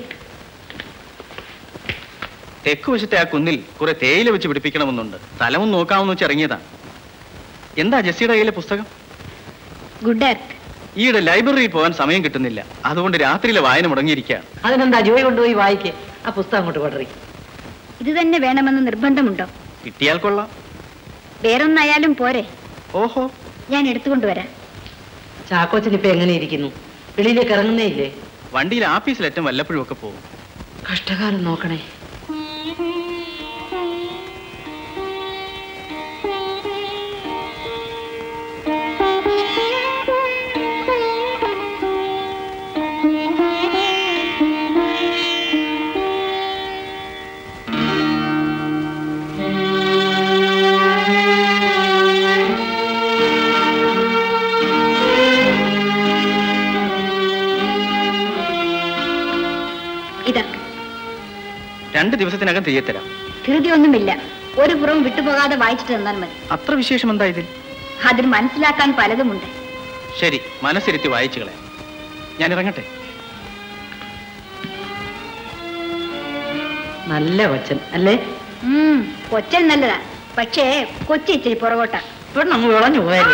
തെക്ക് വശത്തെ ആ കുന്നിൽ കുറെ തേയില വെച്ച് പിടിപ്പിക്കണമെന്നുണ്ട്. സ്ഥലവും നോക്കാമെന്ന് വെച്ച് ഇറങ്ങിയതാണ്. എന്താ ജെസ്സിയുടെ കയ്യിലെ പുസ്തകം? Good earth. ഈയിടെ ലൈബ്രറിയിൽ പോകാൻ സമയം കിട്ടുന്നില്ല. അതുകൊണ്ട് രാത്രിയിലെ വായന മുടങ്ങിയിരിക്കുകയാണ്. അതിനെന്താ, ജോയി കൊണ്ടുപോയി വായിക്കേ. ആ പുസ്തകം അങ്ങോട്ട് കൊടറി. ഇത് തന്നെ വേണമെന്ന് നിർബന്ധമുണ്ടോ? കിട്ടിയാൽ കൊള്ളാം. വേറൊന്നായാലും പോരെ? ഓഹോ, ഞാൻ എടുത്തുകൊണ്ടുവരാം. ചാക്കോച്ചൻ ഇപ്പൊ എങ്ങനെ ഇരിക്കുന്നു? വെളിയിലേക്ക് ഇറങ്ങുന്നേ ഇല്ലേ? വണ്ടിയിൽ ആഫീസിലേറ്റം വല്ലപ്പോഴും ഒക്കെ പോകും. കഷ്ടകാലം നോക്കണേ. രണ്ട് ദിവസത്തിനകം തെയ്യത്തരാം. ധൃതിയൊന്നുമില്ല. ഒരു പുറം വിട്ടുപോകാതെ വായിച്ചിട്ട് തന്നാൽ മതി. അത്ര വിശേഷം എന്താ ഇതിൽ? അതിൽ മനസ്സിലാക്കാൻ പലതുമുണ്ട്. ശരി, മനസ്സിരുത്തി വായിച്ചുകളെ. ഞാൻ ഇറങ്ങട്ടെ. നല്ല കൊച്ചൻ അല്ലേ? കൊച്ചൻ നല്ലതാ, പക്ഷേ കൊച്ചി ഇച്ചിരി പുറകോട്ടാ. ഇവിടെ നമ്മൾ വിളഞ്ഞു പോയല്ലേ.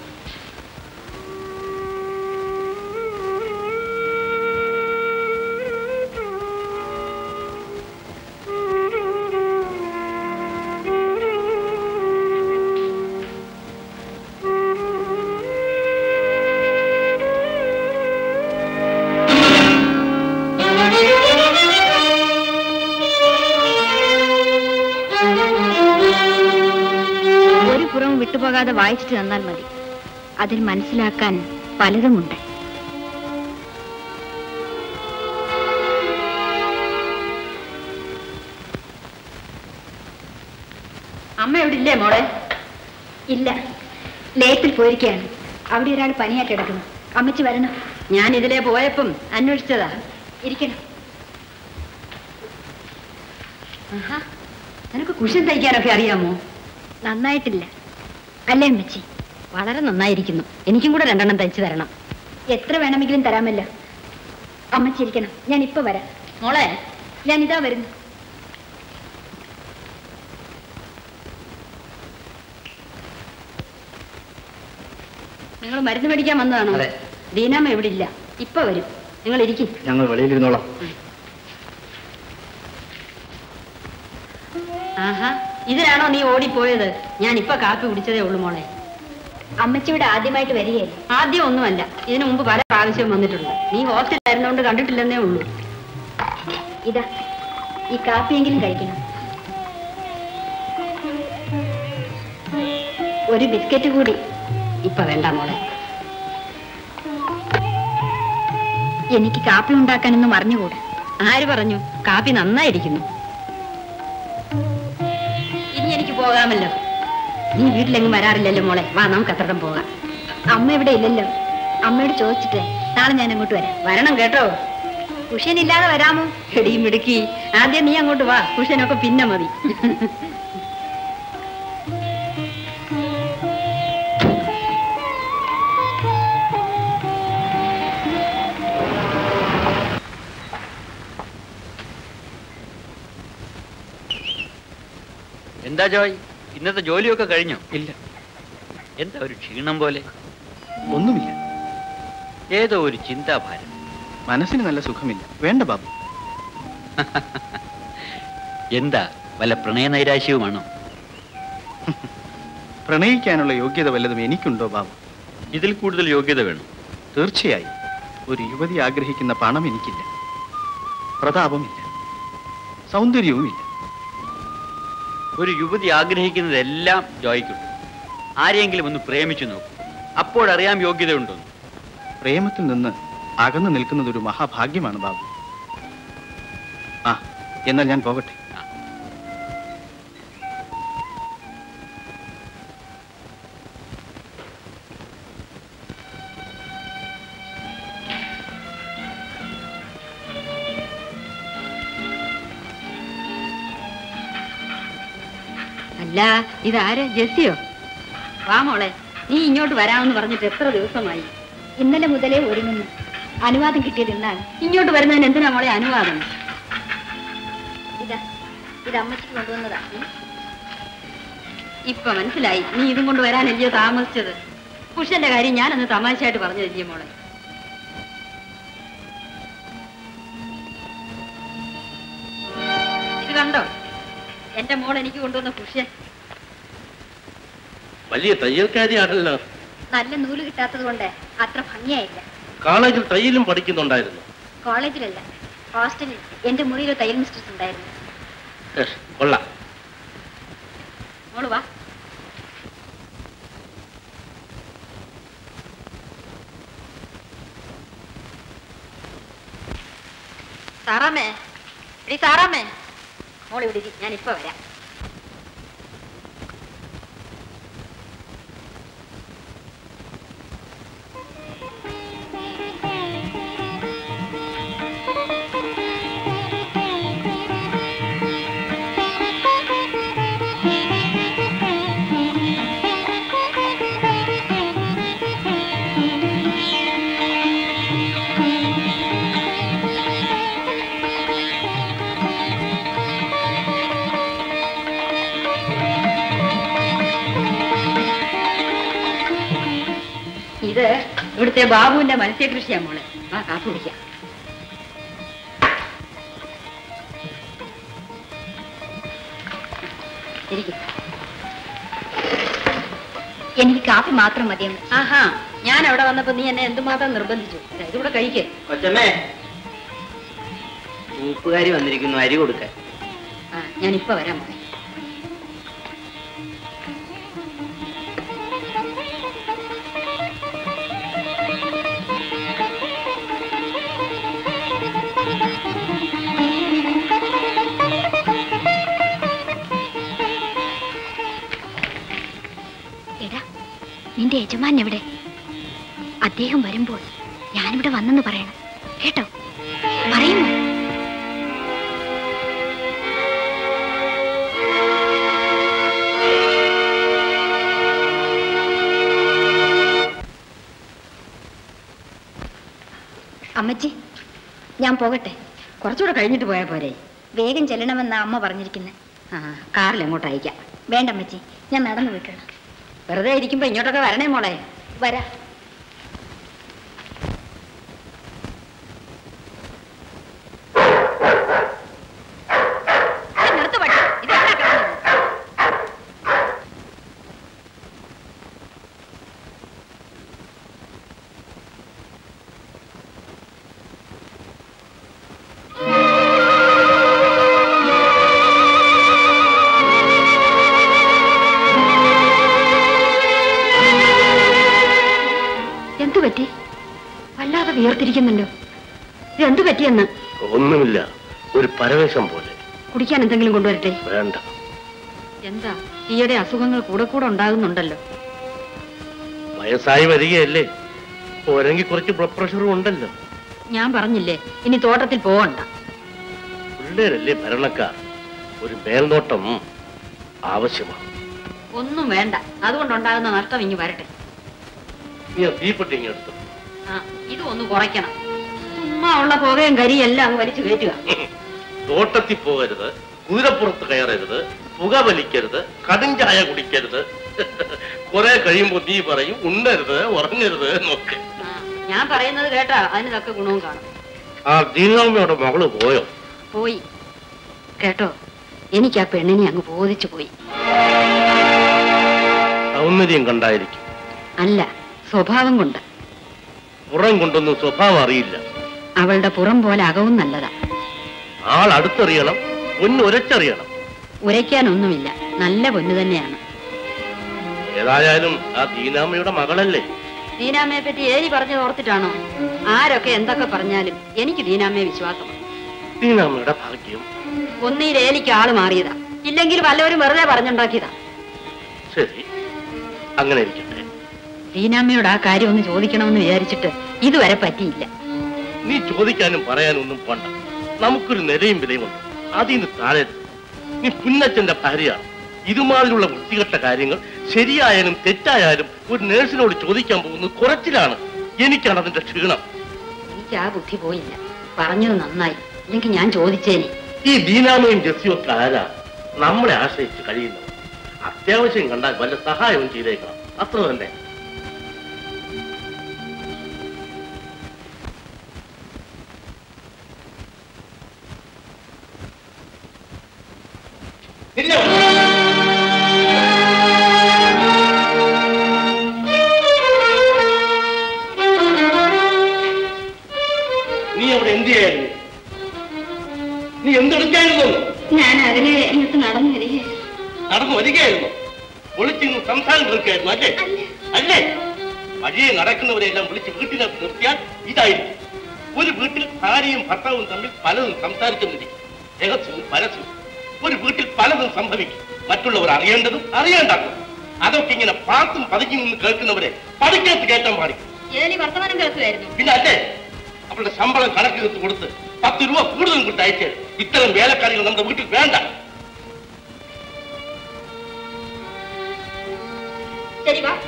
വിട്ടുപോകാതെ വായിച്ചിട്ട് തന്നാൽ മതി. അതിൽ മനസ്സിലാക്കാൻ പലതുമുണ്ട്. അമ്മ എവിടെ ഇല്ലേ മോളെ? ഇല്ല, ലേറ്റിൽ പോയിരിക്കുകയാണ്. അവിടെ ഒരാൾ പനിയായിട്ട് കിടക്കുന്നു. അമ്മച്ചി വരണം. ഞാൻ ഇതിലെ പോയപ്പം അന്വേഷിച്ചതാ. ഇരിക്കണം. ആഹാ, നിനക്ക് കുഷൻ തയ്ക്കാനൊക്കെ അറിയാമോ? നന്നായിട്ടില്ല അല്ലേ അമ്മച്ചി? വളരെ നന്നായിരിക്കുന്നു. എനിക്കും കൂടെ രണ്ടെണ്ണം തയ്ച്ചു തരണം. എത്ര വേണമെങ്കിലും തരാമല്ലോ. അമ്മച്ചി ഇരിക്കണം, ഞാൻ ഇപ്പൊ വരാം. മോളെ, ഞാൻ ഇതാ വരുന്നു. നിങ്ങൾ മരുന്ന് മേടിക്കാൻ വന്നതാണോ? ദീനാമ്മ എവിടെ ഇല്ല, ഇപ്പൊ വരും. നിങ്ങൾ ഇരിക്കും. ഞങ്ങൾ വെളിയിലിരുന്നോളാം. ആഹാ, ഇതിനാണോ നീ ഓടിപ്പോയത്? ഞാൻ ഇപ്പൊ കാപ്പി കുടിച്ചതേ ഉള്ളൂ മോളെ. അമ്മച്ചിയുടെ ആദ്യമായിട്ട് വരികയല്ലേ? ആദ്യം ഒന്നുമല്ല, ഇതിനു മുമ്പ് പല പ്രാവശ്യം വന്നിട്ടുണ്ട്. നീ ഹോസ്റ്റലായിരുന്നോണ്ട് കണ്ടിട്ടില്ലെന്നേ ഉള്ളൂ. ഇതാ, ഈ കാപ്പിയെങ്കിലും കഴിക്കണം. ഒരു ബിസ്ക്കറ്റ് കൂടി. ഇപ്പൊ വേണ്ട മോളെ. എനിക്ക് കാപ്പി ഉണ്ടാക്കാനൊന്നും അറിഞ്ഞുകൂടാ. ആര് പറഞ്ഞു? കാപ്പി നന്നായിരിക്കുന്നു. ഇനി എനിക്ക് പോകാമല്ലോ. നീ വീട്ടിലെങ്ങും വരാറില്ലല്ലോ മോളെ. വാ, നമുക്ക് അത്രടം പോകാം. അമ്മ ഇവിടെ ഇല്ലല്ലോ. അമ്മയോട് ചോദിച്ചിട്ട് നാളെ ഞാൻ അങ്ങോട്ട് വരാം. വരണം കേട്ടോ. കുഷ്യനില്ലാതെ വരാമോ? എടിയും മിടുക്കി, ആദ്യം നീ അങ്ങോട്ട് വാ. കുഷ്യനൊക്കെ പിന്നെ മതി. എന്താ ജോയ്, ഇന്നത്തെ ജോലിയൊക്കെ കഴിഞ്ഞോ? ഇല്ല. എന്താ ഒരു ക്ഷീണം പോലെ? ഒന്നുമില്ല. ഏതോ ഒരു ചിന്താഭാരം. മനസ്സിന് നല്ല സുഖമില്ല. വേണ്ട ബാബു. എന്താ, വല്ല പ്രണയ നൈരാശ്യവുമാണോ? പ്രണയിക്കാനുള്ള യോഗ്യത വല്ലതും എനിക്കുണ്ടോ ബാബു? ഇതിൽ കൂടുതൽ യോഗ്യത വേണം. തീർച്ചയായും. ഒരു യുവതി ആഗ്രഹിക്കുന്ന പണം എനിക്കില്ല, പ്രതാപമില്ല, സൗന്ദര്യവുമില്ല. ഒരു യുവതി ആഗ്രഹിക്കുന്നതെല്ലാം ജോയ്ക്കുണ്ട്. ആരെയെങ്കിലും ഒന്ന് പ്രേമിച്ചു നോക്കും, അപ്പോഴറിയാം യോഗ്യതയുണ്ടോന്ന്. പ്രേമത്തിൽ നിന്ന് അകന്നു നിൽക്കുന്നത് ഒരു മഹാഭാഗ്യമാണ് ബാബു. ആ, എന്നാൽ ഞാൻ പോകട്ടെ. അല്ല, ഇതാര്? ജെസ്സിയോ? വാ മോളെ, നീ ഇങ്ങോട്ട് വരാമെന്ന് പറഞ്ഞിട്ട് എത്ര ദിവസമായി? ഇന്നലെ മുതലേ ഒരുങ്ങുന്നു. അനുവാദം കിട്ടിയത് ഇന്നാണ്. ഇങ്ങോട്ട് വരുന്നതിന് എന്തിനാ മോളെ അനുവാദം? ഇതാ, ഇത് അമ്മച്ചിക്ക് കൊണ്ടുവന്നതാ. ഇപ്പൊ മനസ്സിലായി, നീ ഇതും കൊണ്ട് വരാനല്ലയോ താമസിച്ചത്. പുരുഷന്റെ കാര്യം ഞാനന്ന് തമാശയായിട്ട് പറഞ്ഞതല്ലയോ മോളെ. ഇത് കണ്ടോ, എന്റെ മോൾ എനിക്ക് കൊണ്ടുവന്ന പുരുഷൻ. വലിയ തയ്യൽക്കാരിയാണല്ലോ. നല്ല നൂല് കിട്ടാത്തത് കൊണ്ട് അത്ര ഭംഗിയായില്ല. കോളേജിൽ തയ്യലും പഠിക്കുന്നുണ്ടായിരുന്നു. കോളേജിലല്ല, ഹോസ്റ്റലിൽ എന്റെ മുറിയിൽ ഒരു തയ്യൽ മിസ്റ്റേഴ്സ് ഉണ്ടായിരുന്നു. കൊള്ളാം. മോള് വാ. സാറാമേ, എടി സാറാമേ, മോൾ ഇവിടെ ഇരി, ഞാൻ ഇപ്പൊ വരാം. ഇത് ഇവിടുത്തെ ബാബുവിന്റെ മത്സ്യകൃഷിയാ മോളെ. ആ കാപ്പി കുടിക്കാം. എനിക്ക് കാപ്പി മാത്രം മതിയെന്ന്. ആഹാ, ഞാൻ അവിടെ വന്നപ്പോ നീ എന്നെ എന്തുമാത്രം നിർബന്ധിച്ചു. ഇതുകൂടെ കഴിക്കേ. കൊച്ചമ്മേ, ഉപ്പുകാരി വന്നിരിക്കുന്നു, അരി കൊടുക്കാൻ. ആ, ഞാൻ ഇപ്പൊ വരാം മോളെ. നിന്റെ യജമാൻ എവിടെ? അദ്ദേഹം വരുമ്പോൾ ഞാനിവിടെ വന്നെന്ന് പറയണം കേട്ടോ. പറയുമോ? അമ്മച്ചി, ഞാൻ പോകട്ടെ? കുറച്ചുകൂടെ കഴിഞ്ഞിട്ട് പോയാൽ പോരെ? വേഗം ചെല്ലണമെന്നാ അമ്മ പറഞ്ഞിരിക്കുന്നത്. ആ, കാറിൽ എങ്ങോട്ട് അയക്കാം. വേണ്ട അമ്മച്ചി, ഞാൻ നടന്നു പോയിക്കണം. വെറുതെ ഇരിക്കുമ്പോ ഇങ്ങോട്ടൊക്കെ വരണേ മോളെ. വരാ. വല്ലാതെ വിയർത്തിരിക്കുന്നല്ലോ. ഇതെന്തു പറ്റിയെന്ന്? ഒന്നുമില്ല, ഒരു പരവേശം പോലെ. കുടിക്കാൻ എന്തെങ്കിലും കൊണ്ടുവരട്ടെ? വേണ്ട. എന്താ ഈയിടെ അസുഖങ്ങൾ കൂടെ കൂടെ ഉണ്ടാകുന്നുണ്ടല്ലോ. വയസ്സായി വരികയല്ലേ, പോരെങ്കിൽ കുറച്ച് ബ്ലഡ് പ്രഷറും ഉണ്ടല്ലോ. ഞാൻ പറഞ്ഞില്ലേ ഇനി തോട്ടത്തിൽ പോവണ്ട. പിള്ളേരല്ലേ ഭരണക്കാർ, ഒരു മേൽനോട്ടം ആവശ്യമാണ്. ഒന്നും വേണ്ട, അതുകൊണ്ടുണ്ടാകുന്ന നഷ്ടം ഇനി വരട്ടെ. നീ തീപ്പെട്ടി ഇങ്ങെടുത്തു. ആ, ഇത് ഒന്ന് കുറയ്ക്കണം. ചുമ്മാ ഉള്ള പുകയും കരിയും എല്ലാം അങ്ങ് വലിച്ചു കയറ്റുക. തോട്ടത്തിൽ പോകരുത്, കുതിരപ്പുറത്ത് കയറരുത്, പുക വലിക്കരുത്, കടുംചായ കുടിക്കരുത്. കുറെ കഴിയുമ്പോ നീ പറയും ഉണ്ണരുത്, ഉറങ്ങരുത് എന്നൊക്കെ. ഞാൻ പറയുന്നത് കേട്ടാ അതിന് തക്ക ഗുണവും കാണും. ആ ദീനമ്മയുടെ മകള് പോയോ? പോയി കേട്ടോ. എനിക്ക് ആ പെണ്ണിനെ അങ്ങ് ബോധിച്ചു പോയി. സൗന്ദര്യം കണ്ടായിരിക്കും. അല്ല, സ്വഭാവം കൊണ്ട്. പുറം കൊണ്ടൊന്നും സ്വഭാവം അറിയില്ല. അവളുടെ പുറം പോലെ അകവും നല്ലതാ. ആൾ അടുത്തറിയണം, പൊന്ന് ഉരച്ചറിയണം. ഉരയ്ക്കാനൊന്നുമില്ല, നല്ല പൊന്നു തന്നെയാണ്. ഏതായാലും ആ ദീനാമ്മയുടെ മകളല്ലേ. ദീനാമ്മയെ പറ്റി ഏരി പറഞ്ഞു ഓർത്തിട്ടാണോ? ആരൊക്കെ എന്തൊക്കെ പറഞ്ഞാലും എനിക്ക് ദീനാമ്മയെ വിശ്വാസമാണ്. ദീനാമ്മയുടെ ഭാഗ്യം. ഒന്നീ ഏലിക്ക് ആള് മാറിയതാ, ഇല്ലെങ്കിൽ വല്ലവരും വെറുതെ പറഞ്ഞുണ്ടാക്കിയതാ. ശരി, അങ്ങനെ ഇരിക്കട്ടെ. ദീനാമ്മയോട് ആ കാര്യം ഒന്ന് ചോദിക്കണമെന്ന് വിചാരിച്ചിട്ട് ഇതുവരെ പറ്റിയില്ല. നീ ചോദിക്കാനും പറയാനും ഒന്നും പോണ്ട. നമുക്കൊരു നിലയും വിലയുമുണ്ട്, അതിന് താഴെ. നീ പുന്നച്ചന്റെ ഭാര്യയാണ്. ഇതുമാതിരിയുള്ള വൃത്തികെട്ട കാര്യങ്ങൾ ശരിയായാലും തെറ്റായാലും ഒരു നേഴ്സിനോട് ചോദിക്കാൻ പോകുന്നത് കുറച്ചിലാണ്. എനിക്കാണ് അതിന്റെ ക്ഷീണം. എനിക്ക് ആ ബുദ്ധി പോയില്ല. പറഞ്ഞത് നന്നായി, അല്ലെങ്കിൽ ഞാൻ ചോദിച്ചേനെ. ഈ ദീനാമയും ജെസ്സിയൊക്കെ ആരാ നമ്മളെ ആശ്രയിച്ച് കഴിയുന്നത്? അത്യാവശ്യം കണ്ടാൽ വല്ല സഹായവും ചെയ്തേക്കണം, അത്ര തന്നെ. നീ അവിടെ എന്ത് ചെയ്യായിരുന്നു? നീ എന്തെടുക്കായിരുന്നു? ഞാൻ അതിലെ ഇങ്ങോട്ട് നടന്നു വരികയായിരുന്നു. നടന്നു വരികയായിരുന്നു? ഒളിച്ചിന്ന് സംസാരം തീർക്കായിരുന്നു അല്ലേ? അല്ലേ? വഴിയെ നടക്കുന്നവരെല്ലാം വിളിച്ച് വീട്ടിനകത്ത് നിർത്തിയാൽ ഇതായിരിക്കും. ഒരു വീട്ടിൽ ഭാര്യയും ഭർത്താവും തമ്മിൽ പലതും സംസാരിക്കുന്നില്ല, രഹസ്യവും പരസ്യവും. ഒരു വീട്ടിൽ പലതും സംഭവിക്കും, മറ്റുള്ളവർ അറിയേണ്ടതും അറിയേണ്ടതും. അതൊക്കെ ഇങ്ങനെ പാത്തും പതുക്കി നിന്ന് കേൾക്കുന്നവരെ പഠിക്കത്ത് കേട്ടാൻ പാടിക്കും. വർത്തമാനം കേൾക്കുമായിരുന്നു. പിന്നെ അല്ലേ, അവളുടെ ശമ്പളം കണക്കെടുത്ത് കൊടുത്ത് പത്ത് രൂപ കൂടുതലും കൊടുത്ത് അയച്ചത്. ഇത്തരം വേലക്കാരികൾ നമ്മുടെ വീട്ടിൽ വേണ്ട. ശരി, വാ.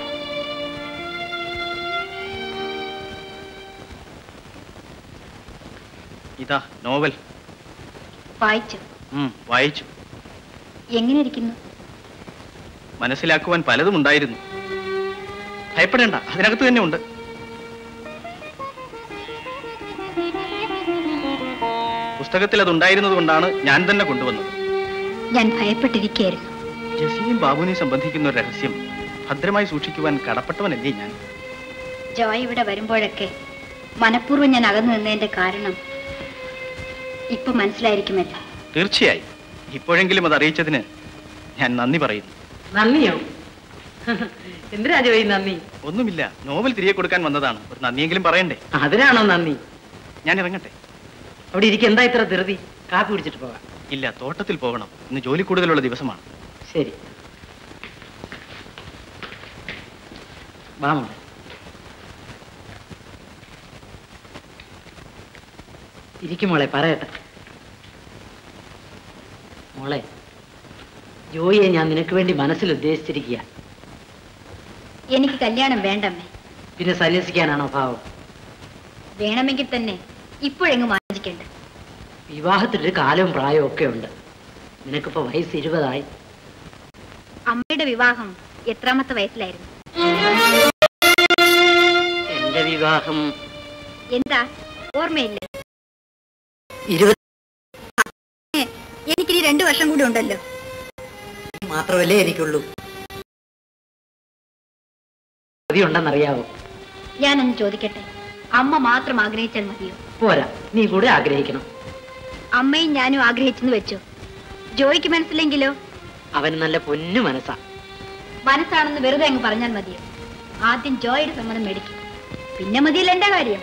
ഇതാ നോവൽ. വായിച്ചു. വായിച്ചു. എങ്ങനെ ഇരിക്കുന്നു? മനസ്സിലാക്കുവാൻ പലതും ഉണ്ടായിരുന്നു. ഭയപ്പെടേണ്ട, അതിനകത്ത് തന്നെ ഉണ്ട്. പുസ്തകത്തിൽ അതുണ്ടായിരുന്നത് കൊണ്ടാണ് ഞാൻ തന്നെ കൊണ്ടുവന്നത്. ഞാൻ ഭയപ്പെട്ടിരിക്കുകയായിരുന്നു. ജെസിയും ബാബുവിനെയും സംബന്ധിക്കുന്ന ഒരു രഹസ്യം ഭദ്രമായി സൂക്ഷിക്കുവാൻ കടപ്പെട്ടവനല്ലേ ഞാൻ. ജോയ് ഇവിടെ വരുമ്പോഴൊക്കെ മനഃപൂർവ്വം ഞാൻ അകന്നു നിന്നതിന്റെ കാരണം ഇപ്പൊ മനസ്സിലായിരിക്കുമല്ലോ. തീർച്ചയായും. ഇപ്പോഴെങ്കിലും അത് അറിയിച്ചതിന് ഞാൻ നന്ദി പറയുന്നു. നന്ദിയോ? എന്തിനാ ജോയി നന്ദി? ഒന്നുമില്ല, നോവൽ തിരികെ കൊടുക്കാൻ വന്നതാണ്. ഒരു നന്ദിയെങ്കിലും പറയണ്ടേ? അതിനാണോ നന്ദി? ഞാൻ ഇറങ്ങട്ടെ. അവിടെ ഇരിക്കും. എന്താ ഇത്ര ധൃതി? കാപ്പി കുടിച്ചിട്ട് പോകാം. ഇല്ല, തോട്ടത്തിൽ പോകണം. ഇന്ന് ജോലി കൂടുതലുള്ള ദിവസമാണ്. ശരി, വാ മോളെ. ഇരിക്കും മോളെ, പറയട്ടെ. മോളെ, ജോയിയെ ഞാൻ നിനക്ക് വേണ്ടി മനസ്സിൽ ഉദ്ദേശിച്ചിരിക്കുക. എനിക്ക് കല്യാണം വേണ്ടമ്മേ. പിന്നെ സന്യസിക്കാനാണോ ഭാവം? വേണമെങ്കിൽ തന്നെ ഇപ്പോഴെങ്ങും ആലോചിക്കണ്ട. വിവാഹത്തിനൊരു കാലവും പ്രായവും ഒക്കെ ഉണ്ട്. നിനക്കിപ്പോ വയസ്സ് ഇരുപതായി. അമ്മയുടെ വിവാഹം എത്രാമത്തെ വയസ്സിലായിരുന്നു? എന്റെ വിവാഹം എന്താ ഓർമ്മയില്ലേ? ഇരുപത്. എനിക്കിനി രണ്ടു വർഷം കൂടി ഉണ്ടല്ലോ. മാത്രമല്ലേ എനിക്കുള്ളൂ. ഉണ്ടെന്നറിയാവോ? ഞാനൊന്ന് ചോദിക്കട്ടെ, അമ്മ മാത്രം ആഗ്രഹിച്ചാൽ മതിയോ? പോരാ, നീ കൂടെ ആഗ്രഹിക്കണം. അമ്മയും ഞാനും ആഗ്രഹിച്ചെന്ന് വെച്ചോ, ജോയിക്ക് മനസ്സിലെങ്കിലോ? അവന് നല്ല പൊന്നു മനസ്സാ. മനസ്സാണെന്ന് വെറുതെ അങ്ങ് പറഞ്ഞാൽ മതിയോ? ആദ്യം ജോയുടെ സമ്മതം മേടിക്കും, പിന്നെ മതിയല്ല എന്റെ കാര്യം.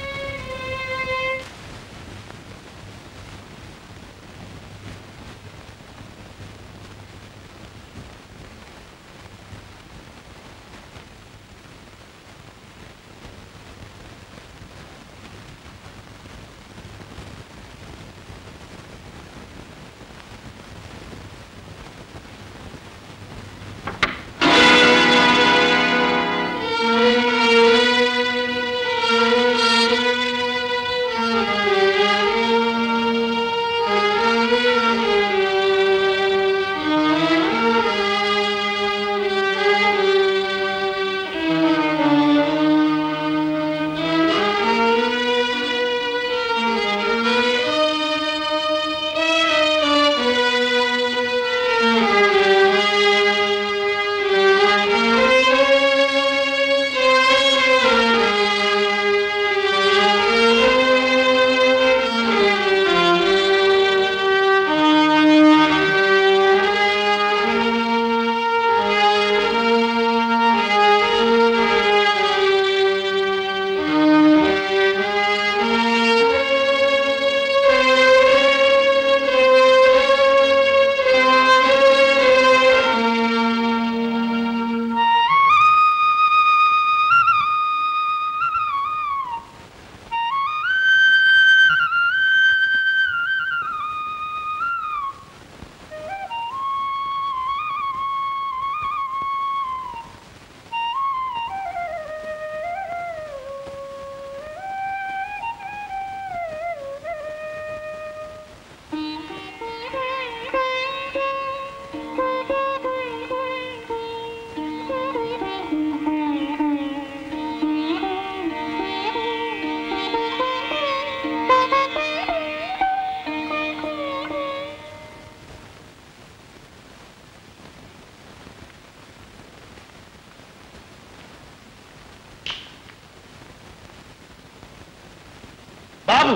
ബാബു,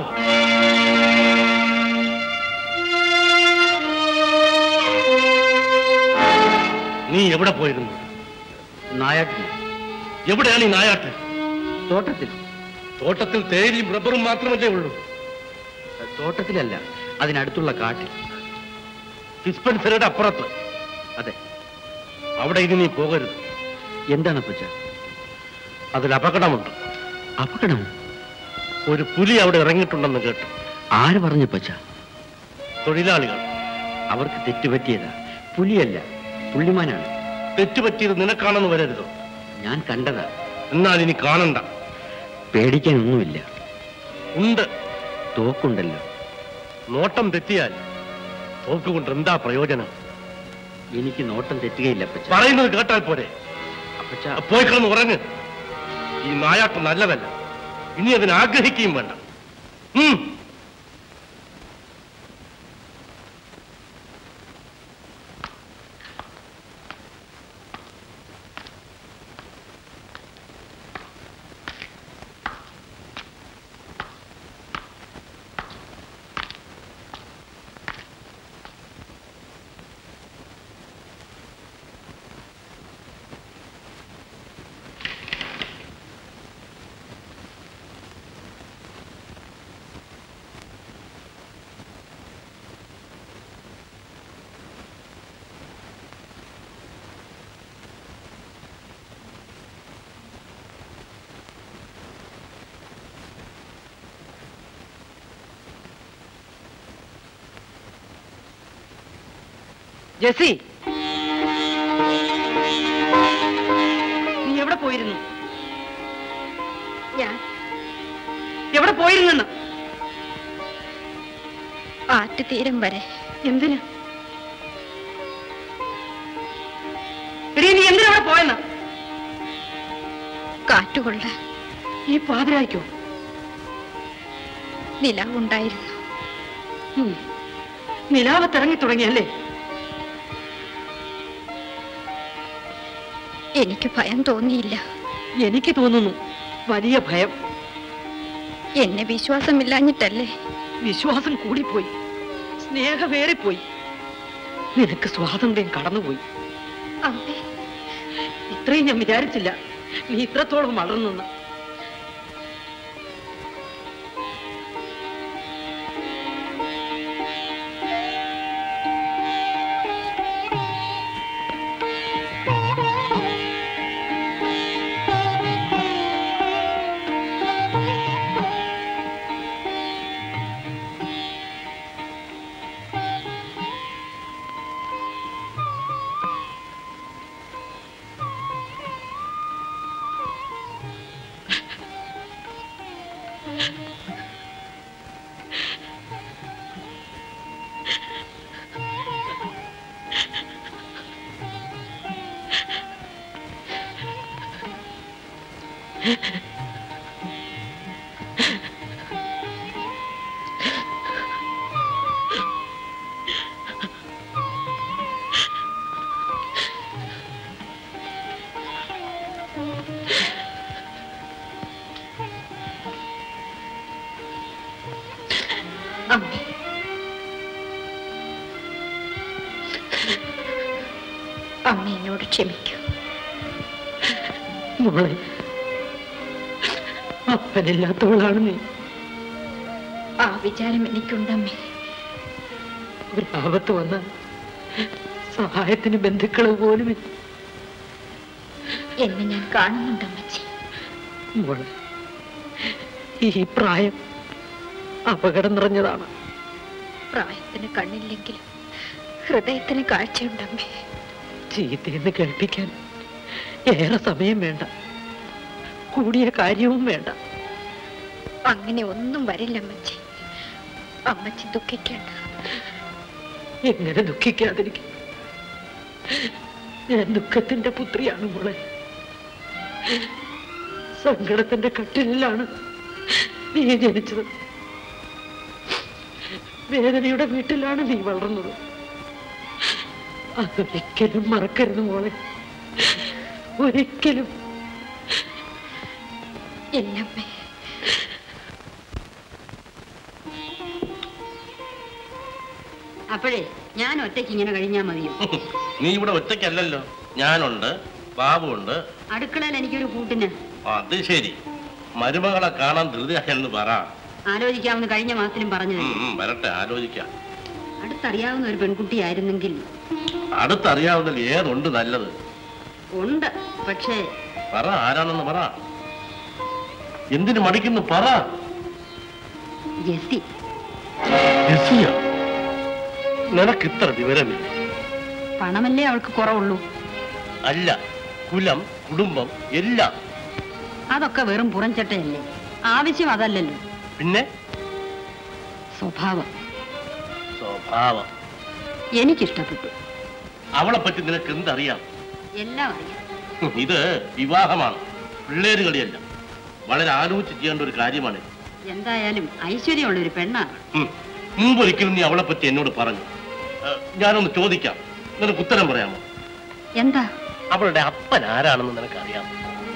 നീ എവിടെ പോയിരുന്നു? നായാട്ടിൽ. എവിടെയാണ് ഈ നായാട്ട്? തോട്ടത്തിൽ. തോട്ടത്തിൽ തേയിലയും റബ്ബറും മാത്രമല്ലേ ഉള്ളൂ? തോട്ടത്തിലല്ല, അതിനടുത്തുള്ള കാട്ടിൽ. ഡിസ്പെൻസറിയുടെ അപ്പുറത്ത്? അതെ. അവിടെ ഇനി നീ പോകരുത്. എന്താണ് അപ്പച്ച? അതിൽ അപകടമുണ്ട്. അപകടം? ഒരു പുലി അവിടെ ഇറങ്ങിയിട്ടുണ്ടെന്ന് കേട്ടു. ആര് പറഞ്ഞു പച്ച? തൊഴിലാളികൾ. അവർക്ക് തെറ്റുപറ്റിയതാ. പുലിയല്ല, പുള്ളിമാനാണ്. തെറ്റുപറ്റിയത് നിനക്കാണെന്ന് വരരുതോ? ഞാൻ കണ്ടതാ. എന്നാൽ ഇനി കാണണ്ട. പേടിക്കാനൊന്നുമില്ല. ഉണ്ട്. തോക്കുണ്ടല്ലോ. നോട്ടം തെറ്റിയാൽ തോക്കുകൊണ്ട് എന്താ പ്രയോജനം? എനിക്ക് നോട്ടം തെറ്റുകയില്ല അപ്പച്ച. പറയുന്നത് കേട്ടാൽ പോരെ? അപ്പച്ച പോയി കിടന്ന് ഉറങ്ങ്. ഈ നായാട്ട് നല്ലതല്ല. ഇനി അതിന് ആഗ്രഹിക്കുകയും വേണ്ട. ഉം ജെസ്സി, നീ എവിടെ പോയിരുന്നു? ഞാൻ എവിടെ പോയിരുന്നെന്ന്? ആറ്റുതീരം വരെ. എന്തിന്? എടീ, നീ എന്തിനവിടെ പോയെന്ന്? കാറ്റുകൊള്ളാൻ. ഈ പാതിരായിക്കോ? നിലാവുണ്ടായിരുന്നു. നിലാവത്തിറങ്ങി തുടങ്ങിയല്ലേ? എനിക്ക് ഭയം തോന്നിയില്ല. എനിക്ക് തോന്നുന്നു വലിയ ഭയം. എന്നെ വിശ്വാസമില്ലാഞ്ഞിട്ടല്ലേ? വിശ്വാസം കൂടിപ്പോയി, സ്നേഹമേറിപ്പോയി. നിനക്ക് സ്വാതന്ത്ര്യം കടന്നുപോയി. അമ്മേ, ഇത്രയും ഞാൻ വിചാരിച്ചില്ല നീ ഇത്രത്തോളം വളർന്നെന്ന്. അമ്മ എന്നോട് ക്ഷമിക്കൂ. മോളെ, അപ്പനില്ലാത്തവളാണ് നീ. ആ വിചാരം എനിക്കുണ്ടമ്മേ. ഒരു ആപത്ത് വന്ന സഹായത്തിന് ബന്ധുക്കള് പോലും എന്നെ ഞാൻ കാണുന്നുണ്ടമ്മച്ചി. മോളെ, ഈ പ്രായം അപകടം നിറഞ്ഞതാണ്. പ്രായത്തിന് കണ്ണില്ലെങ്കിലും ഹൃദയത്തിന് കാഴ്ചയുണ്ടമ്മേ. ചീത്തയെന്ന് കേൾപ്പിക്കാൻ ഏറെ സമയം വേണ്ട, കൂടിയ കാര്യവും വേണ്ട. അങ്ങനെ ഒന്നും വരില്ലമ്മച്ചി. അമ്മച്ചി ദുഃഖിക്കേണ്ട. എങ്ങനെ ദുഃഖിക്കാതിരിക്കും? ഞാൻ ദുഃഖത്തിന്റെ പുത്രിയാണ് മോളെ. സങ്കടത്തിന്റെ കട്ടിലാണ് നീ ജനിച്ചത്. വേദനയുടെ വീട്ടിലാണ് നീ വളർന്നത്. അതൊരിക്കലും മറക്കരുത് മോളെ, ഒരിക്കലും. എന്നമ്മേ, അപ്പോഴേ ഞാൻ ഒറ്റയ്ക്ക് ഇങ്ങനെ കഴിഞ്ഞാൽ മതിയോ? നീ ഇവിടെ ഒറ്റയ്ക്കല്ലല്ലോ, ഞാനുണ്ട്, ബാബുണ്ട്. അടുക്കളയിൽ എനിക്കൊരു കൂട്ടിന്. അത് ശരി, മരുമകളെ കാണാൻ ധൃതിയായെന്ന് പറ. ആലോചിക്കാമെന്ന് കഴിഞ്ഞ മാസത്തിലും പറഞ്ഞത്. വരട്ടെ, ആലോചിക്കാം. അടുത്തറിയാവുന്ന ഒരു പെൺകുട്ടിയായിരുന്നെങ്കിൽ. അടുത്തറിയാവുന്നതിൽ ഏതുണ്ട് നല്ലത്? ഉണ്ട്, പക്ഷേ. പറ, ആരാണെന്ന് പറ. എന്തിനു മടിക്കുന്നു, പറ. ജെസ്സി. ജെസ്സിയോ? നിനക്ക് ഇത്ര വിവരമില്ല. പണമല്ലേ അവൾക്ക് കുറവുള്ളൂ? അല്ല, കുലം, കുടുംബം എല്ലാം. അതൊക്കെ വെറും പുറംചട്ടയല്ലേ? ആവശ്യം അതല്ലല്ലോ. പിന്നെ സ്വഭാവം. സ്വഭാവം എനിക്കിഷ്ടപ്പെട്ടു. അവളെ പറ്റി നിനക്ക് എന്തറിയാം? എല്ലാം അറിയാം. ഇത് വിവാഹമാണ്, പിള്ളേര് കളിയല്ല. വളരെ ആലോചിച്ച് ചെയ്യേണ്ട ഒരു കാര്യമാണ്. എന്തായാലും ഐശ്വര്യമുള്ള ഒരു പെണ്ണാണ്. മുമ്പൊരിക്കലും നീ അവളെ പറ്റി എന്നോട് പറഞ്ഞു. ഞാനൊന്ന് ചോദിക്കാം, നിനക്ക് ഉത്തരം പറയാമോ? എന്താ? അവളുടെ അപ്പൻ ആരാണെന്ന് നിനക്ക് അറിയാമോ?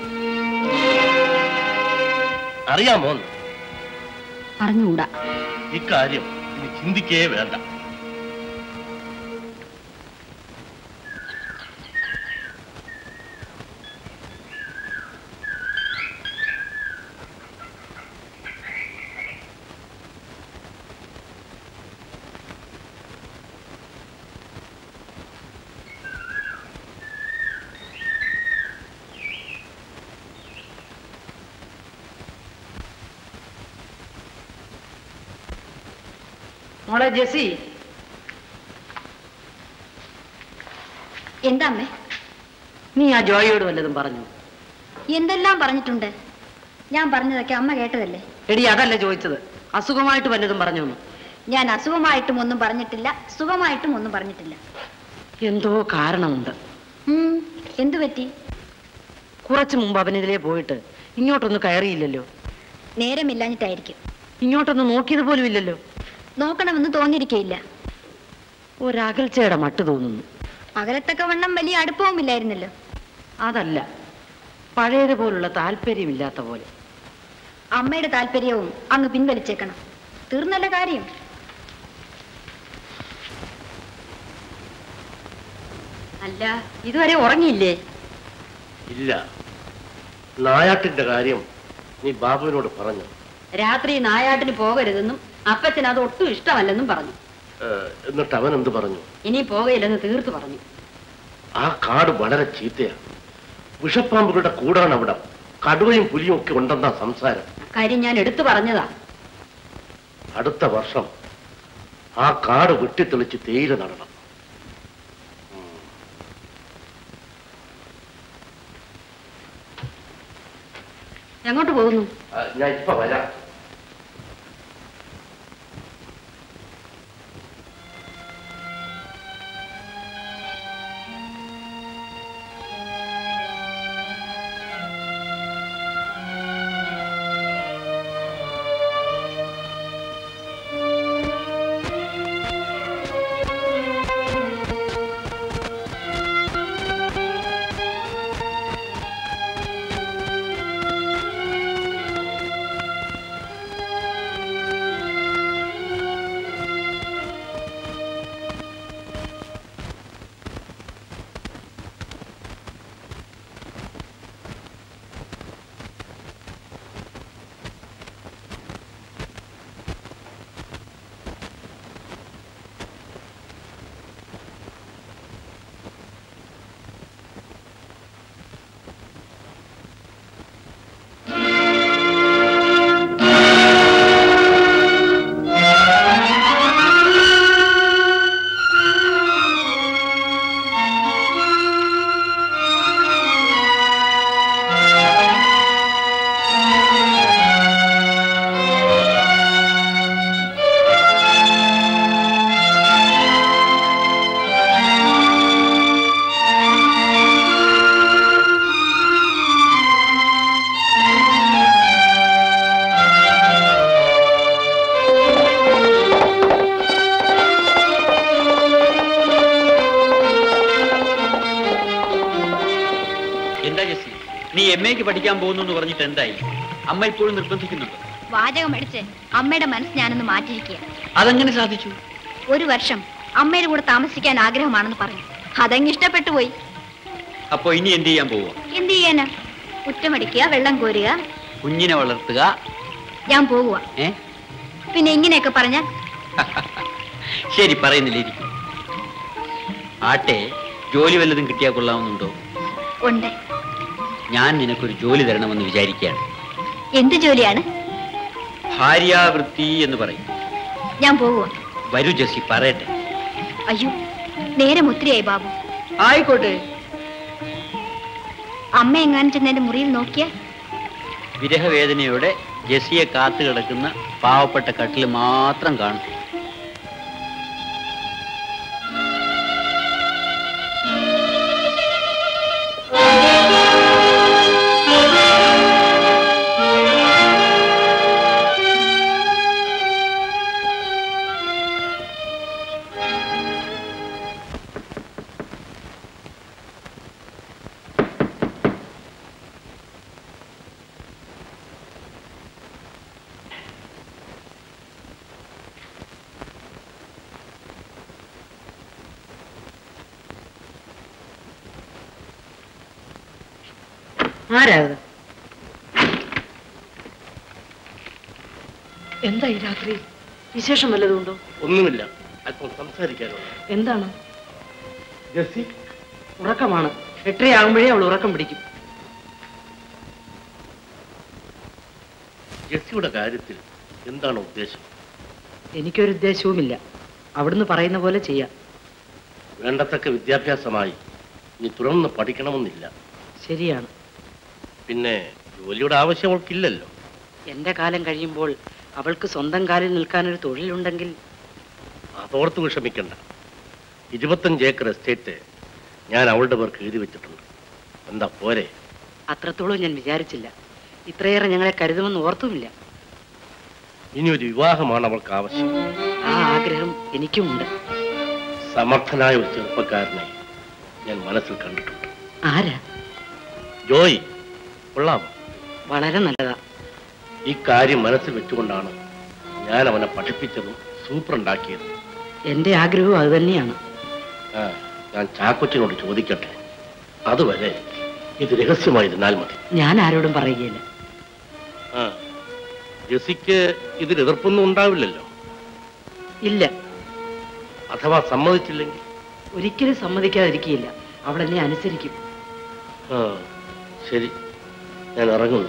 അറിയാമോ? അറിഞ്ഞുകൂടാ. ഇക്കാര്യം ഇനി ചിന്തിക്കേ വേണ്ട. മോളെ ജെസി. എന്താ അമ്മേ? നീ ആ ജോയിയോട് വല്ലതും പറഞ്ഞു? എന്തെല്ലാം പറഞ്ഞിട്ടുണ്ട്. ഞാൻ പറഞ്ഞതൊക്കെ അമ്മ കേട്ടതല്ലേ? എടി അതല്ല ചോദിച്ചത്, അസുഖമായിട്ട് വല്ലതും പറഞ്ഞു? ഞാൻ അസുഖമായിട്ടും ഒന്നും പറഞ്ഞിട്ടില്ല, സുഖമായിട്ടും ഒന്നും പറഞ്ഞിട്ടില്ല. എന്തോ കാരണമുണ്ട്. എന്തു പറ്റി? കുറച്ചു മുമ്പ് അവനിതിലേ പോയിട്ട് ഇങ്ങോട്ടൊന്നും കയറിയില്ലല്ലോ. നേരമില്ലാഞ്ഞിട്ടായിരിക്കും. ഇങ്ങോട്ടൊന്നും നോക്കിയത് പോലും ഇല്ലല്ലോ. നോക്കണമെന്ന് തോന്നിയിരിക്കയില്ല. ഒരകൽച്ചയുടെ മട്ട് തോന്നുന്നു. അകലത്തക്കവണ്ണം വലിയ അടുപ്പവും ഇല്ലായിരുന്നല്ലോ. അതല്ല, പഴയതുപോലുള്ള താല്പര്യമില്ലാത്ത പോലെ. അമ്മയുടെ താല്പര്യവും അങ്ങ് പിൻവലിച്ചേക്കണം. തീർന്നല്ല കാര്യം. അല്ല, ഇതുവരെ ഉറങ്ങിയില്ലേ? ഇല്ല. നായാട്ടിന്റെ കാര്യം നീ ബാബുവിനോട് പറഞ്ഞു? രാത്രി നായാട്ടിന് പോകരുതെന്നും അപ്പച്ചൻ അത് ഒട്ടും ഇഷ്ടമല്ലെന്നും പറഞ്ഞു. എന്നിട്ട് അവൻ എന്ത് പറഞ്ഞു? ഇനി പോകയില്ലെന്ന് തീർത്തു പറഞ്ഞു. ആ കാട് വളരെ ചീത്തയാണ്. വിഷപ്പാമ്പുകളുടെ കൂടാണ് അവിടെ. കടുവയും പുലിയും ഒക്കെ ഉണ്ടെന്നാ സംസാരം. കാര്യം ഞാൻ എടുത്തു പറഞ്ഞതാ. അടുത്ത വർഷം ആ കാട് വെട്ടിത്തെളിച്ച് തേയില നടണം. എങ്ങോട്ട് പോകുന്നു? ഞാൻ ഇപ്പൊ വരാം. പഠിക്കാൻ പോകുന്നു എന്ന് പറഞ്ഞിട്ട് എന്തായി? അമ്മ ഇപ്പോഴും നിർബന്ധിക്കുന്നുണ്ട്. വാചകം അടിച്ച് അമ്മയുടെ മനസ്സ് ഞാനൊന്ന് മാറ്റിയിരിക്കുക. അതെങ്ങനെ സാധിച്ചു? ഒരു വർഷം അമ്മയുടെ കൂടെ താമസിക്കാൻ ആഗ്രഹമാണെന്ന് പറഞ്ഞു. അതങ്ങ് ഇഷ്ടപ്പെട്ടു പോയി. അപ്പൊ ഇനി എന്ത് ചെയ്യാൻ പോവുക? എന്ത് ചെയ്യാനാ? കുറ്റമടിക്കുക, വെള്ളം കോരുക, കുഞ്ഞിനെ വളർത്തുക. ഞാൻ പോവുക. ഏ പിന്നെ ഇങ്ങനെയൊക്കെ പറഞ്ഞാൽ? ശരി, പറയുന്നില്ല, ഇരിക്കും. ആട്ടെ, ജോലി വല്ലതും കിട്ടിയാൽ കൊള്ളാവുന്നുണ്ടോ? ഉണ്ട്. ഞാൻ നിനക്കൊരു ജോലി തരണമെന്ന് വിചാരിക്കുകയാണ്. എന്ത് ജോലിയാണ്? ഭാര്യാവൃത്തി എന്ന് പറയും. ഞാൻ പോവുക. വരൂ ജെസ്സി, പറയട്ടെ. അയ്യോ, നേരം ഒത്തിരിയായി ബാബു. ആയിക്കോട്ടെ. അമ്മ എങ്ങാനും ചെന്ന് എന്റെ മുറിയിൽ നോക്കിയാൽ? വിരഹവേദനയോടെ ജെസ്സിയെ കാത്തു കിടക്കുന്ന പാവപ്പെട്ട കട്ടിൽ മാത്രം കാണും. ആരാ അത്? എന്താ ഈ രാത്രി? വിശേഷം വല്ലതും ഉണ്ടോ? ഒന്നുമില്ല, അല്പം സംസാരിക്കാനുണ്ട്. എന്താണ്? ജെസ്സി ഉറക്കമാണ്. എട്ടരയാകുമ്പോഴേ അവൾ ഉറക്കം പിടിക്കും. ജെസ്സിയുടെ കാര്യത്തിൽ എന്താണ് ഉദ്ദേശം? എനിക്കൊരു ഉദ്ദേശവുമില്ല. അവിടുന്ന് പറയുന്ന പോലെ ചെയ്യാം. വേണ്ടത്തക്ക വിദ്യാഭ്യാസമായി ഇനി തുടർന്ന് പഠിക്കണമെന്നില്ല. ശരിയാണ്. പിന്നെ ജോലിയുടെ ആവശ്യം അവൾക്കില്ലല്ലോ. എന്റെ കാലം കഴിയുമ്പോൾ അവൾക്ക് സ്വന്തം കാലിൽ നിൽക്കാനൊരു തൊഴിലുണ്ടെങ്കിൽ. അതോർത്ത് വിഷമിക്കണ്ട. ഇരുപത്തഞ്ച് ഏക്കർ എസ്റ്റേറ്റ് ഞാൻ അവളുടെ പേർക്ക് എഴുതി വെച്ചിട്ടുണ്ട്. എന്താ പോരെ? അത്രത്തോളം ഞാൻ വിചാരിച്ചില്ല. ഇത്രയേറെ ഞങ്ങളെ കരുതുമെന്ന് ഓർത്തുമില്ല. ഇനി ഒരു വിവാഹമാണ് അവൾക്ക് ആവശ്യം. ആ ആഗ്രഹം എനിക്കുമുണ്ട്. സമർത്ഥനായ ഒരു ചെറുപ്പക്കാരനെ ഞാൻ മനസ്സിൽ കണ്ടിട്ടുണ്ട്. ആരാ? ജോയി. കൊള്ളാമോ? വളരെ നല്ലതാ. ഈ കാര്യം മനസ്സിൽ വെച്ചുകൊണ്ടാണ് ഞാൻ അവനെ പഠിപ്പിച്ചതും സൂപ്പറുണ്ടാക്കിയതും. എന്റെ ആഗ്രഹവും അത് തന്നെയാണ്. ആ, ഞാൻ ചാക്കൊച്ചിനോട് ചോദിക്കട്ടെ. അതുവരെ ഇത് രഹസ്യമായിരുന്നാൽ മതി. ഞാൻ ആരോടും പറയുകയില്ല. ആ, ജെസ്സിക്ക് ഇതിൽ എതിർപ്പൊന്നും ഉണ്ടാവില്ലല്ലോ? ഇല്ല. അഥവാ സമ്മതിച്ചില്ലെങ്കിൽ? ഒരിക്കലും സമ്മതിക്കാതിരിക്കുകയില്ല. അവൾ എന്നെ അനുസരിക്കും. ആ, ശരി, ഞാൻ ഇറങ്ങുന്നു.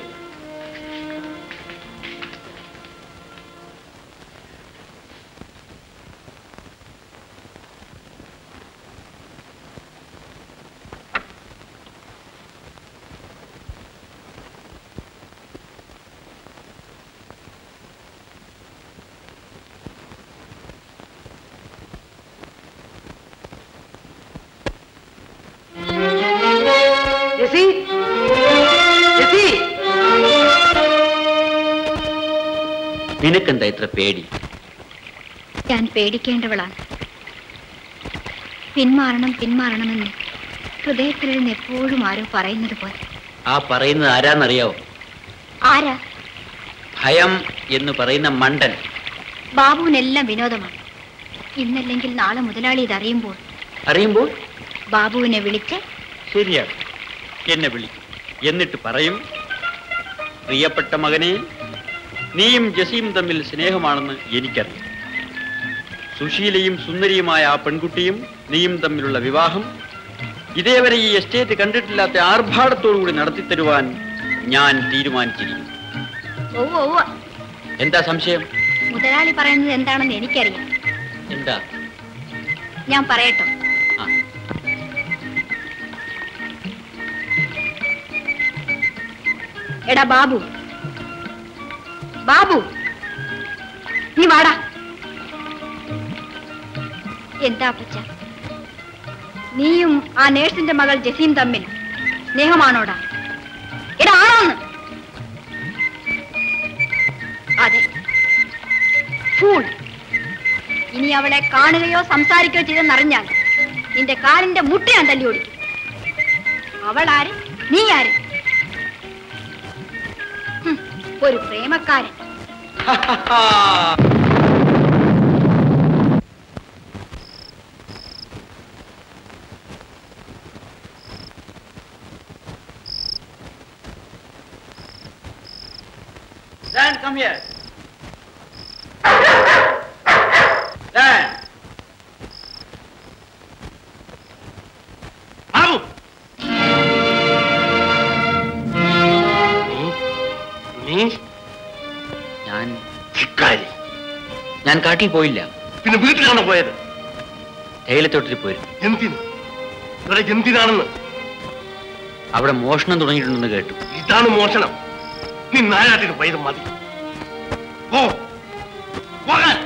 നിനക്കെന്താ ഇത്ര പേടി? ഞാൻ പേടിക്കേണ്ടവളാണ്. പിന്മാറണം പിന്മാറണമെന്ന് ഹൃദയത്തിലിരുന്ന് എപ്പോഴും ആരോ പറയുന്നത് പോലെ. ആ പറയുന്നത് ആരാന്നറിയാവോ? ആരാ? ഭയം എന്ന് പറയുന്ന മണ്ടൻ. ബാബുവിനെല്ലാം വിനോദമാണ്. ഇന്നല്ലെങ്കിൽ നാളെ മുതലാളി ഇതറിയുമ്പോൾ അറിയുമ്പോൾ ബാബുവിനെ വിളിച്ച് ശരിയാണ്, എന്നെ വിളിക്കും. എന്നിട്ട് പറയും, പ്രിയപ്പെട്ട മകനെ, നീയും ജസീം തമ്മിൽ സ്നേഹമാണെന്ന് എനിക്കറിയാം. സുശീലയും സുന്ദരിയുമായ ആ പെൺകുട്ടിയും നീയും തമ്മിലുള്ള വിവാഹം ഇതേവരെ ഈ എസ്റ്റേറ്റ് കണ്ടിട്ടില്ലാത്ത ആർഭാടത്തോടുകൂടി നടത്തിത്തരുവാൻ ഞാൻ തീരുമാനിച്ചിരിക്കുന്നു. ഓ ഓ എന്താ സംശയം? മുതലാളി പറയുന്നത് എന്താണെന്ന് എനിക്കറിയാം. എന്താ? ഞാൻ പറയട്ടോ? എടാ ബാബു, ബാബു, നീ വാടാ. എന്താ അപ്പച്ച, നീയും ആ നേഴ്സിന്റെ മകൾ ജസീം തമ്മിൽ സ്നേഹമാണോടാ? എടാ ആണോന്ന്? അതെ. ഫൂൾ. ഇനി അവളെ കാണുകയോ സംസാരിക്കുകയോ ചെയ്തെന്നറിഞ്ഞാൽ നിന്റെ കാലിന്റെ മുട്ട ഞാൻ തല്ലി ഓടിക്കും. അവൾ ആര്, നീ ആര്? ഒരു പ്രേമക്കാരൻ. Dan, come here. Dan. Babu. നീ? ഞാൻ ധിക്കാരി. ഞാൻ കാട്ടിൽ പോയില്ല. പിന്നെ വീട്ടിലാണ് പോയത്? തേയിലത്തോട്ടിൽ പോയിരുന്നു. എന്തിന്? ഇവിടെ എന്തിനാണെന്ന്? അവിടെ മോഷണം തുടങ്ങിയിട്ടുണ്ടെന്ന് കേട്ടു. ഇതാണ് മോഷണം. നീ നായാട്ടിന് പോയത് മതി. ഓ പോകാൻ.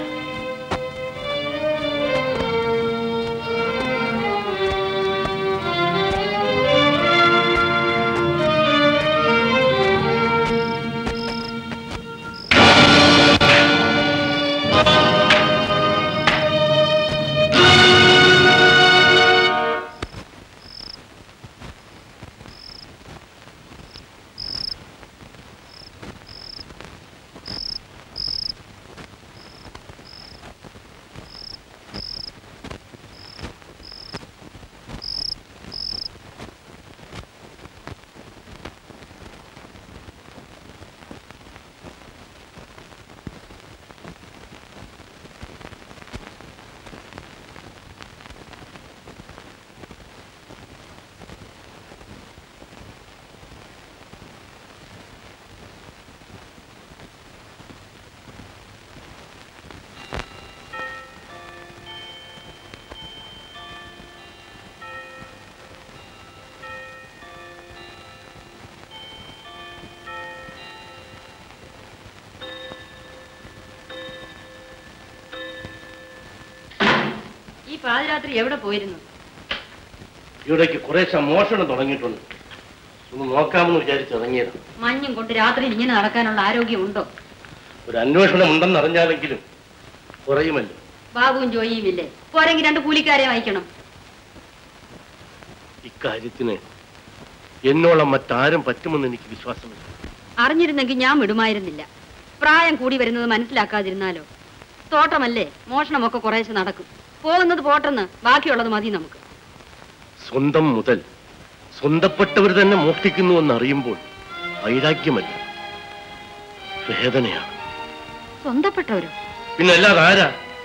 പാതിരാത്രി എവിടെ പോയിരുന്നു? ഇവിടേക്ക് കുറേശ്ശെ മോഷണം തുടങ്ങിയിട്ടുണ്ട്. ഒന്ന് നോക്കാമെന്ന് വിചാരിച്ചിറങ്ങിയത്. മഞ്ഞും കൊണ്ട് രാത്രി ഇങ്ങനെ നടക്കാനുള്ള ആരോഗ്യം ഉണ്ടോ? ഒരു അന്വേഷണം ഉണ്ടെന്ന് അറിഞ്ഞാലെങ്കിലും കുറയുമല്ലോ. ബാബുവും ജോയിയും ഇല്ലേ? പോരെങ്കിൽ രണ്ട് കൂലിക്കാരെ വായിക്കണം. ഇക്കാര്യത്തിന് എന്നോളം മറ്റാരും പറ്റുമെന്ന് എനിക്ക് വിശ്വാസമില്ല. അറിഞ്ഞിരുന്നെങ്കിൽ ഞാൻ വിടുമായിരുന്നില്ല. പ്രായം കൂടി വരുന്നത് മനസ്സിലാക്കാതിരുന്നാലോ? തോട്ടമല്ലേ, മോഷണമൊക്കെ കുറേശ്ശെ നടക്കും. പോകുന്നത് പോട്ടെന്ന്, ബാക്കിയുള്ളത് മതി നമുക്ക്. സ്വന്തം മുതൽ സ്വന്തപ്പെട്ടവർ തന്നെ മോഷ്ടിക്കുന്നു എന്നറിയുമ്പോൾ വൈരാഗ്യമല്ല, വേദനയാണ്. സ്വന്തപ്പെട്ടവരോ? പിന്നെ അല്ലാതെ ആരാ?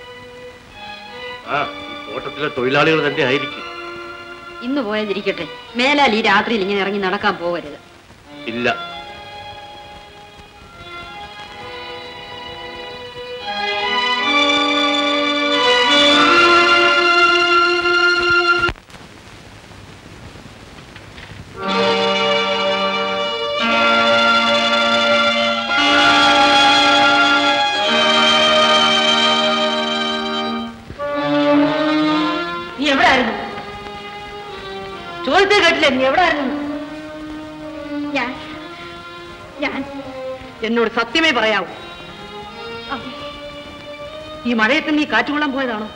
ആ തോട്ടത്തിലെ തൊഴിലാളികൾ തന്നെ ആയിരിക്കും. ഇന്ന് പോയതിരിക്കട്ടെ, മേലാൽ ഈ രാത്രിയിൽ ഇങ്ങനെ ഇറങ്ങി നടക്കാൻ പോകരുത്. ഇല്ല. നീ എവിടായിരുന്നു? ചോദിച്ചേ കേട്ടില്ലേ? നീ എവിടായിരുന്നു? ഞാൻ ഞാൻ എന്നോട് സത്യമേ പറയാവൂ. ഈ മഴയത്ത് നീ കാറ്റുകൊള്ളാൻ പോയതാണോ?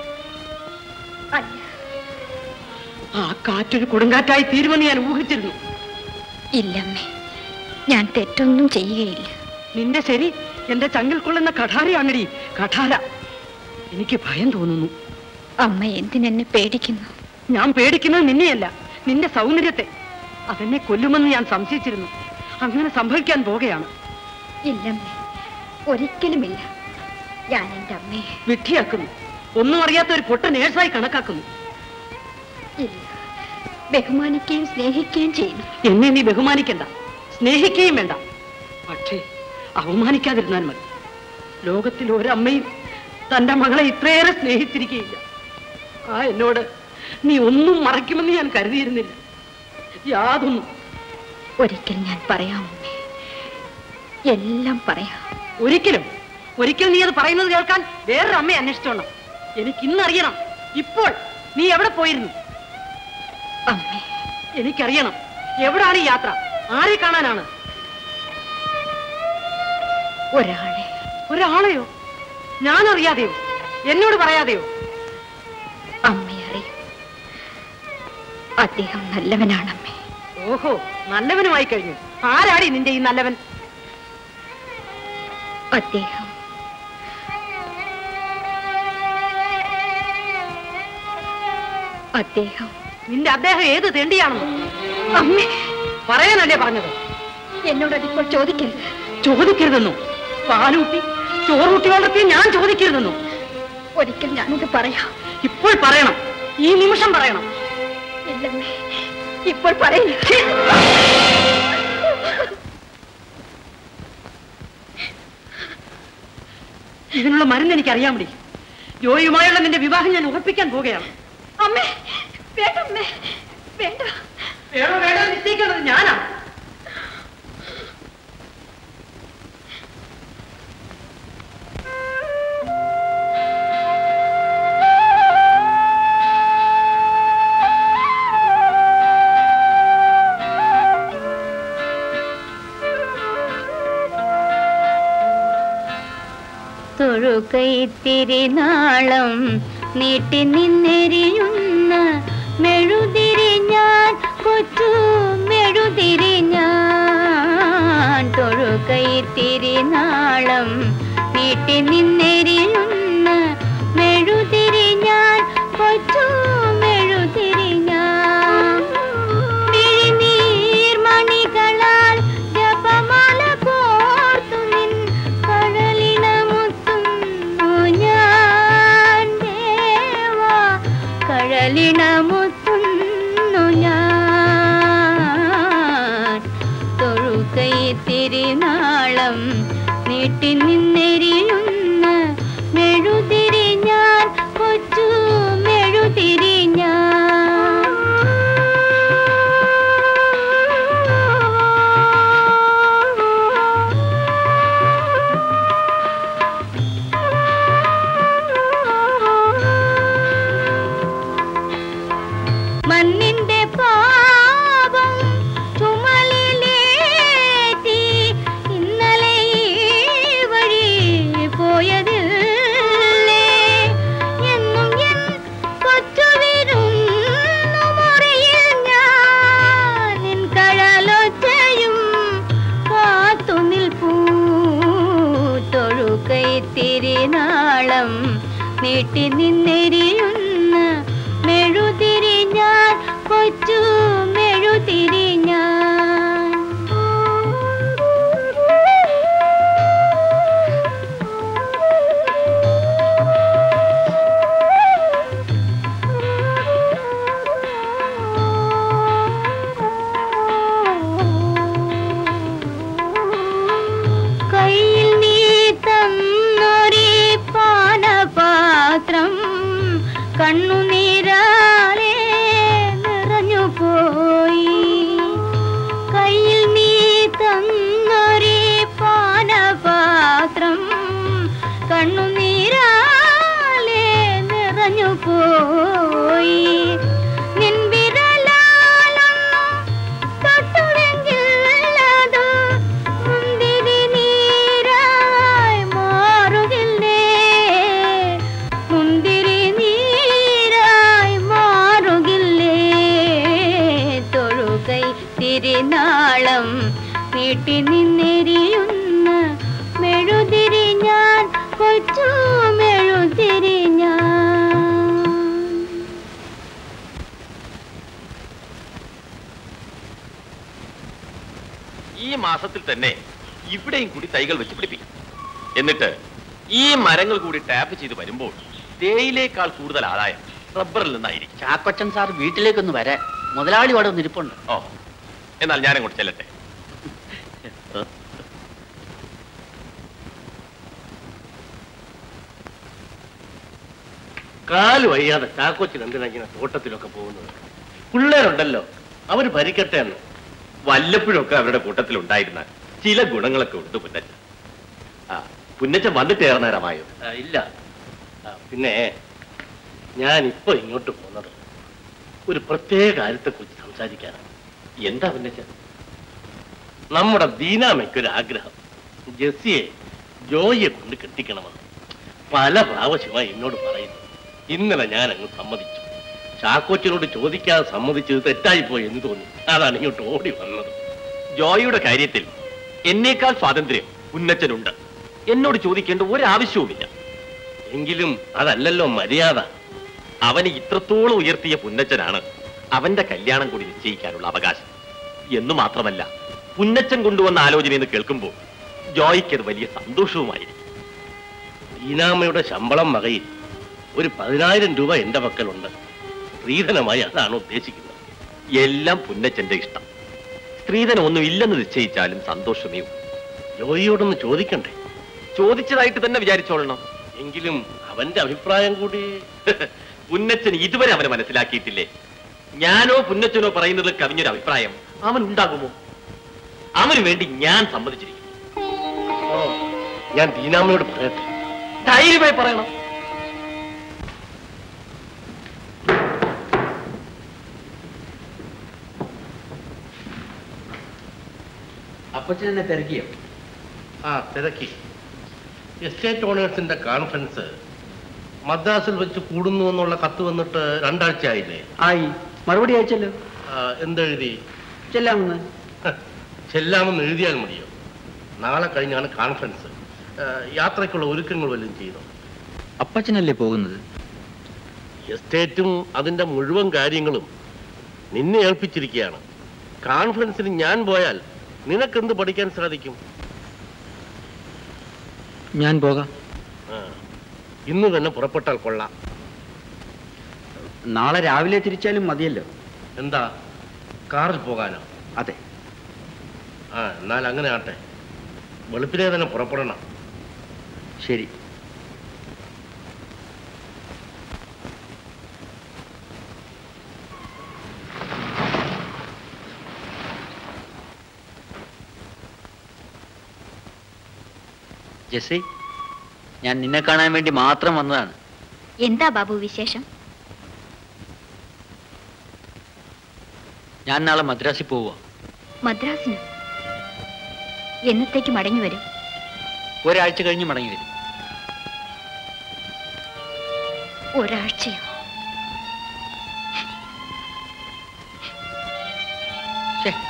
ആ കാറ്റൊരു കൊടുങ്കാറ്റായി തീരുമെന്ന് ഞാൻ ഊഹിച്ചിരുന്നു. ഇല്ലമ്മേ, ഞാൻ തെറ്റൊന്നും ചെയ്യുകയില്ല. നിന്റെ ശരി എന്റെ ചങ്കിൽ കൊള്ളുന്ന കഠാരയാണടി, കഠാര. എനിക്ക് ഭയം തോന്നുന്നു. അമ്മ എന്തിനെന്നെ പേടിക്കുന്നു? ഞാൻ പേടിക്കുന്നത് നിന്നെയല്ല, നിന്റെ സൗന്ദര്യത്തെ. അതെന്നെ കൊല്ലുമെന്ന് ഞാൻ സംശയിച്ചിരുന്നു. അങ്ങനെ സംഭവിക്കാൻ പോകുകയാണ്. ഇല്ലമ്മേ, ഒരിക്കലുമില്ല. ഞാൻ എന്റെ അമ്മയെ വിഡ്ഢിയാക്കുന്നു. ഒന്നും അറിയാത്ത ഒരു പൊട്ട നേഴ്സായി കണക്കാക്കുന്നു. ഇല്ല, ബഹുമാനിക്കുകയും സ്നേഹിക്കുകയും ചെയ്യുന്നു. എന്നെ നീ ബഹുമാനിക്കണ്ട, സ്നേഹിക്കുകയും വേണ്ട. പക്ഷേ അവമാനിക്കാതിരുന്നാൽ മതി. ലോകത്തിൽ ഒരമ്മയും തന്റെ മകളെ ഇത്രയേറെ സ്നേഹിച്ചിരിക്കുകയില്ല. ആ എന്നോട് നീ ഒന്നും മറയ്ക്കുമെന്ന് ഞാൻ കരുതിയിരുന്നില്ല, യാതൊന്നും. ഒരിക്കൽ ഞാൻ പറയാം അമ്മേ, എല്ലാം പറയാം. ഒരിക്കലും ഒരിക്കൽ നീ അത് പറയുന്നത് കേൾക്കാൻ വേറൊരു അമ്മയെ അന്വേഷിച്ചോണം. എനിക്ക് ഇന്നറിയണം, ഇപ്പോൾ നീ എവിടെ പോയിരുന്നു? അമ്മേ, എനിക്കറിയണം. എവിടാണ് ഈ യാത്ര? ആരെ കാണാനാണ്? ഒരാളെ. ഒരാളെയോ? ഞാൻ അറിയാതെയോ? എന്നോട് പറയാതെയോ? അമ്മയറിയും. അദ്ദേഹം നല്ലവനാണമ്മേ. ഓഹോ, നല്ലവനുമായി കഴിഞ്ഞു. ആരാടി നിന്റെ ഈ നല്ലവൻ? അദ്ദേഹം അദ്ദേഹം നിന്റെ അദ്ദേഹം ഏത് തെണ്ടിയാണെന്ന് അമ്മേ പറയാനല്ലേ പറഞ്ഞത്? എന്നോട് അതിപ്പോൾ ചോദിക്കരുത്. ചോദിക്കരുതെന്നോ? പാലൂട്ടി ചോറൂട്ടി വളർത്തി ഞാൻ ചോദിക്കരുതെന്നോ? ഒരിക്കൽ ഞാനിത് പറയാം. ഇപ്പോൾ പറയണം, ഈ നിമിഷം പറയണം. ഇല്ലമ്മേ, ഇപ്പോൾ പറയില്ല. ഇതിനുള്ള മരുന്ന് എനിക്ക് അറിയാമടി. ജോയിയുമായുള്ള നിന്റെ വിവാഹം ഞാൻ ഉറപ്പിക്കാൻ പോവുകയാണ്. അമ്മേ, വേണ്ട അമ്മേ, വേണ്ട. വേണോ വേണോ നിശ്ചയിക്കേണ്ടത് ഞാനാ. തൊഴുകൈത്തിരിനാളം നീട്ടി നിന്നെരിയുന്ന മെഴുതിരി ഞാൻ, കൊച്ചു മെഴുതിരി ഞാൻ. തൊഴുകൈത്തിരിനാളം നീട്ടി നിന്നെരിയുന്ന മെഴുതിരി ഞാൻ, കൊച്ചു മെഴുതിരി ഞാൻ. മിഴിനീർമണികളാൽ ജപമാല കോർത്തു നിൻ കഴലിണമുത്തുന്നു ഞാൻ ദേവാ, കഴലിണമുത്തുന്നു ഞാൻ. തൊഴുകൈത്തിരിനാളം നീട്ടി നിന്നെരിയുന്ന മെഴുതിരി ഞാൻ, കൊച്ചു മെഴുതിരി ഞാൻ. തിരുനാളം നീട്ടി നിന്നെരിയുന്ന മെഴുതിരി ഞാൻ കൊച്ചു മെഴുതിരി ഞാൻ. കയ്യിൽ നീ തന്നൊരു പാനപാത്രം കണ്ണുനീരാലെ നിറഞ്ഞു പോയി. കയ്യിൽ നീ തന്നൊരു പാനപാത്രം കണ്ണുനീരാലെ നിറഞ്ഞു പോയി. നിൻ വിരലാലൊന്നു തൊട്ടുവെങ്കിൽ അത് മുന്തിരി നീരായി മാറുകില്ലേ, മുന്തിരി നീരായി മാറുകില്ലേ. തൊഴുകൈ തിരുനാളം നീട്ടി നിന്നെരിയുന്ന മെഴുതിരി ഞാൻ കൊച്ചു മെഴുതിരി ഞാൻ. ഈ മാസത്തിൽ തന്നെ ഇവിടെയും കൂടി തൈകൾ വെച്ച് പിടിപ്പിക്കും. എന്നിട്ട് ഈ മരങ്ങൾ കൂടി ടാപ്പ് ചെയ്ത് വരുമ്പോൾ തേയിലേക്കാൾ കൂടുതൽ ആദായം റബ്ബറിൽ നിന്നായിരിക്കും. ചാക്കൊച്ചൻ സാർ വീട്ടിലേക്കൊന്ന് വരാൻ മുതലാളി അവിടെ ഒന്ന് ഇരിപ്പുണ്ട്. ഓ, എന്നാൽ ഞാനങ്ങോട്ട് ചെല്ലട്ടെ. കാല് വയ്യാതെ ചാക്കോച്ചൻ എന്തിനാ ഇങ്ങനെ തോട്ടത്തിലൊക്കെ പോകുന്നത്? പിള്ളേരുണ്ടല്ലോ, അവര് ഭരിക്കട്ടെ എന്ന്. വല്ലപ്പോഴൊക്കെ അവരുടെ കൂട്ടത്തിൽ ഉണ്ടായിരുന്ന ചില ഗുണങ്ങളൊക്കെ ഉണ്ട് പുന്നച്ചൻ. ആ പുന്നച്ചൻ വന്നിട്ട് ഏറെ നേരമായോ? ആ, ഇല്ല. ആ, പിന്നെ ഞാൻ ഇപ്പൊ ഇങ്ങോട്ട് പോകുന്നത് ഒരു പ്രത്യേക കാര്യത്തെ കുറിച്ച് സംസാരിക്കാനാണ്. എന്താ പുന്നച്ചൻ? നമ്മുടെ ദീനാമയ്ക്കൊരു ആഗ്രഹം, ജെസ്സിയെ ജോയിയെ കൊണ്ട് കെട്ടിക്കണമെന്ന് പല പ്രാവശ്യമായി എന്നോട് പറയുന്നു. ഇന്നലെ ഞാൻ അങ്ങ് സമ്മതിച്ചു. ചാക്കോച്ചനോട് ചോദിക്കാതെ സമ്മതിച്ചത് തെറ്റായിപ്പോയി എന്ന് തോന്നി. അതാണ് ഇങ്ങോട്ട് ഓടി വന്നത്. ജോയിയുടെ കാര്യത്തിൽ എന്നേക്കാൾ സ്വാതന്ത്ര്യം പുന്നച്ചനുണ്ട്. എന്നോട് ചോദിക്കേണ്ട ഒരാവശ്യവുമില്ല. എങ്കിലും അതല്ലല്ലോ മര്യാദ. അവനെ ഇത്രത്തോളം ഉയർത്തിയ പുന്നച്ചനാണ് അവന്റെ കല്യാണം കൂടി നിശ്ചയിക്കാനുള്ള അവകാശം. എന്നു മാത്രമല്ല, പുന്നച്ചൻ കൊണ്ടുവന്ന ആലോചനയെന്ന് കേൾക്കുമ്പോൾ ജോയിക്കത് വലിയ സന്തോഷവുമായിരിക്കും. ദീനാമ്മയുടെ ശമ്പളം വകയിൽ ഒരു പതിനായിരം രൂപ എന്റെ പക്കലുണ്ട്. സ്ത്രീധനമായി അതാണ് ഉദ്ദേശിക്കുന്നത്. എല്ലാം പുന്നച്ചന്റെ ഇഷ്ടം. സ്ത്രീധനം ഒന്നും ഇല്ലെന്ന് നിശ്ചയിച്ചാലും സന്തോഷമേ ഉള്ളൂ. ജോയിയോടൊന്ന് ചോദിക്കണ്ടേ? ചോദിച്ചതായിട്ട് തന്നെ വിചാരിച്ചോളണം. എങ്കിലും അവന്റെ അഭിപ്രായം കൂടി. പുന്നച്ചൻ ഇതുവരെ അവനെ മനസ്സിലാക്കിയിട്ടില്ലേ? ഞാനോ പുന്നച്ചനോ പറയുന്നത് കവിഞ്ഞൊരു അഭിപ്രായം അവൻ ഉണ്ടാകുമോ? അവന് വേണ്ടി ഞാൻ സമ്മതിച്ചിരിക്കുന്നു. ഓ, ഞാൻ ദീനാമ്മയോട് പറയട്ടെ. ധൈര്യമായി പറയണം. അപ്പച്ചൻ എന്നെ തിരക്കിയോ? ആ, തിരക്കി. എസ്റ്റേറ്റ് ഓണേഴ്സിന്റെ കോൺഫറൻസ് മദ്രാസിൽ വെച്ച് കൂടുന്നു എന്നുള്ള കത്ത് വന്നിട്ട് രണ്ടാഴ്ച ആയില്ലേ? ആയി. മറുപടി അയച്ചല്ലോ. എന്തെഴുതി? ചെല്ലാമെന്ന്. ചെല്ലാമെന്ന് എഴുതിയാൽ മതിയോ? നാളെ കഴിഞ്ഞാണ് കോൺഫറൻസ്. യാത്രയ്ക്കുള്ള ഒരുക്കങ്ങൾ വല്ലതും ചെയ്തോ? അപ്പച്ചനല്ലേ പോകുന്നത്? എസ്റ്റേറ്റും അതിന്റെ മുഴുവൻ കാര്യങ്ങളും നിന്നെ ഏൽപ്പിച്ചിരിക്കുകയാണ്. കോൺഫറൻസിന് ഞാൻ പോയാൽ നിനക്കെന്ത് പഠിക്കാൻ സാധിക്കും? ഞാൻ പോകാം. ഇന്ന് തന്നെ പുറപ്പെട്ടാൽ കൊള്ളാം. നാളെ രാവിലെ തിരിച്ചാലും മതിയല്ലോ. എന്താ, കാറിൽ പോകാനോ? അതെ. ആ, എന്നാൽ അങ്ങനെ ആട്ടെ. വെളുപ്പിനെ തന്നെ പുറപ്പെടണം. ശരി. ജെസ്സി, ഞാൻ നിന്നെ കാണാൻ വേണ്ടി മാത്രം വന്നതാണ്. എന്താ ബാബു വിശേഷം? ഞാൻ നാളെ മദ്രാസിൽ പോവുക. മദ്രാസിന് എന്നത്തേക്ക് മടങ്ങി വരും? ഒരാഴ്ച കഴിഞ്ഞ് മടങ്ങി വരും. ഒരാഴ്ചയോ?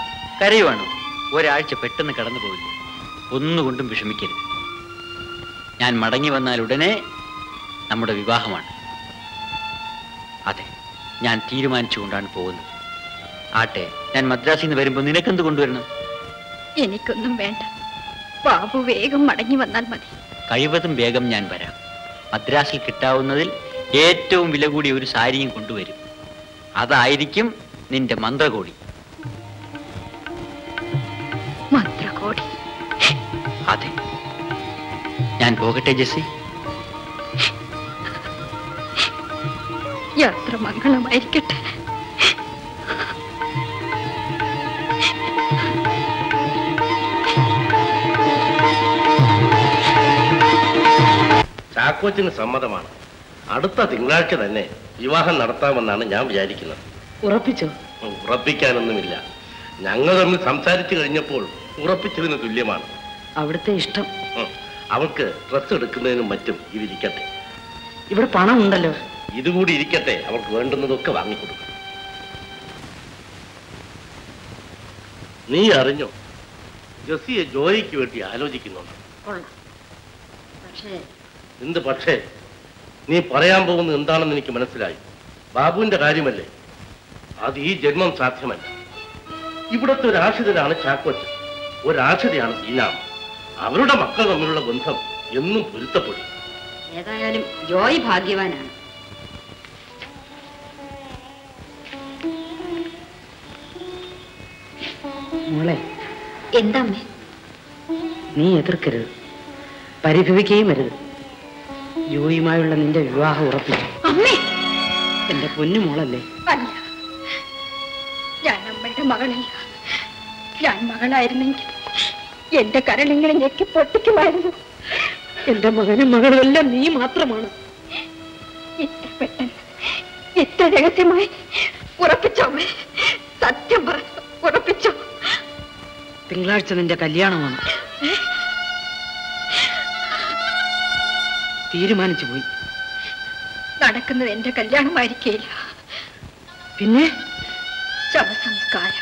കരയുവാണോ? ഒരാഴ്ച പെട്ടെന്ന് കടന്നു പോകില്ല. ഒന്നുകൊണ്ടും വിഷമിക്കരുത്. ഞാൻ മടങ്ങി വന്നാൽ ഉടനെ നമ്മുടെ വിവാഹമാണ്. അതെ, ഞാൻ തീരുമാനിച്ചുകൊണ്ടാണ് പോകുന്നത്. ആട്ടെ, ഞാൻ മദ്രാസിൽ നിന്ന് വരുമ്പോൾ നിനക്കെന്ത് കൊണ്ടുവരണം? എനിക്കൊന്നും വേണ്ട. ബാബു വേഗം മടങ്ങി വന്നാൽ മതി. കഴിവതും വേഗം ഞാൻ വരാം. മദ്രാസിൽ കിട്ടാവുന്നതിൽ ഏറ്റവും വില കൂടിയ ഒരു സാരിയും കൊണ്ടുവരും. അതായിരിക്കും നിന്റെ മന്ത്രകോടി. മന്ത്രകോടി? അതെ. ഞാൻ പോകട്ടെ ജെസ്സി? യാത്ര മംഗളമായിരിക്കട്ടെ. ചാക്കോച്ചിന് സമ്മതമാണ്. അടുത്ത തിങ്കളാഴ്ച തന്നെ വിവാഹം നടത്താമെന്നാണ് ഞാൻ വിചാരിക്കുന്നത്. ഉറപ്പിച്ചോ? ഉറപ്പിക്കാനൊന്നുമില്ല. ഞങ്ങൾ തമ്മിൽ സംസാരിച്ചു കഴിഞ്ഞപ്പോൾ ഉറപ്പിച്ചതിന് തുല്യമാണ്. അവിടുത്തെ ഇഷ്ടം. അവൾക്ക് ഡ്രസ് എടുക്കുന്നതിനും മറ്റും ഇതിരിക്കട്ടെ. ഇവിടെ പണം ഉണ്ടല്ലോ. ഇതുകൂടി ഇരിക്കട്ടെ. അവൾക്ക് വേണ്ടുന്നതൊക്കെ വാങ്ങിക്കൊടുക്കും. നീ അറിഞ്ഞോ, ജെസ്സിയെ ജോയിക്ക് വേണ്ടി ആലോചിക്കുന്നുണ്ട്. പക്ഷേ എന്ത് പക്ഷേ? നീ പറയാൻ പോകുന്നത് എന്താണെന്ന് എനിക്ക് മനസ്സിലായി. ബാബുവിന്റെ കാര്യമല്ലേ? അത് ഈ ജന്മം സാധ്യമല്ല. ഇവിടുത്തെ ഒരു ആശ്രിതനാണ് ചാക്കോച്ചൻ, ഒരാശ്രിതയാണ് ദീനാം. അവരുടെ മക്കൾ തമ്മിലുള്ള ബന്ധം എന്നും പൊരുത്തപ്പെടും. ഏതായാലും ജോയ് ഭാഗ്യവാനാണ്. മോളെ, എന്താ അമ്മേ? നീ എതിർക്കരുത്, പരിഭവിക്കുകയും അരുത്. ജോയിയുമായുള്ള നിന്റെ വിവാഹം ഉറപ്പിച്ചു. അമ്മേ, എന്റെ പൊന്നു മോളല്ലേ? അല്ല, ഞാൻ അമ്മയുടെ മകളല്ല. ഞാൻ മകളായിരുന്നെങ്കിൽ എന്റെ കരളിങ്ങനെ ഞെക്കി പൊട്ടിക്കുമായിരുന്നു. എന്റെ മകനും മകളും എല്ലാം നീ മാത്രമാണ്. ഇത്ര പെട്ടെന്ന് ഇത്ര രഹസ്യമായി ഉറപ്പിച്ചോ അമ്മേ? സത്യം പറഞ്ഞു ഉറപ്പിച്ചോ? തിങ്കളാഴ്ച നിന്റെ കല്യാണമാണ്. തീരുമാനിച്ചു പോയി. നടക്കുന്നത് എന്റെ കല്യാണമായിരിക്കില്ല, പിന്നെ ശവസംസ്കാരം.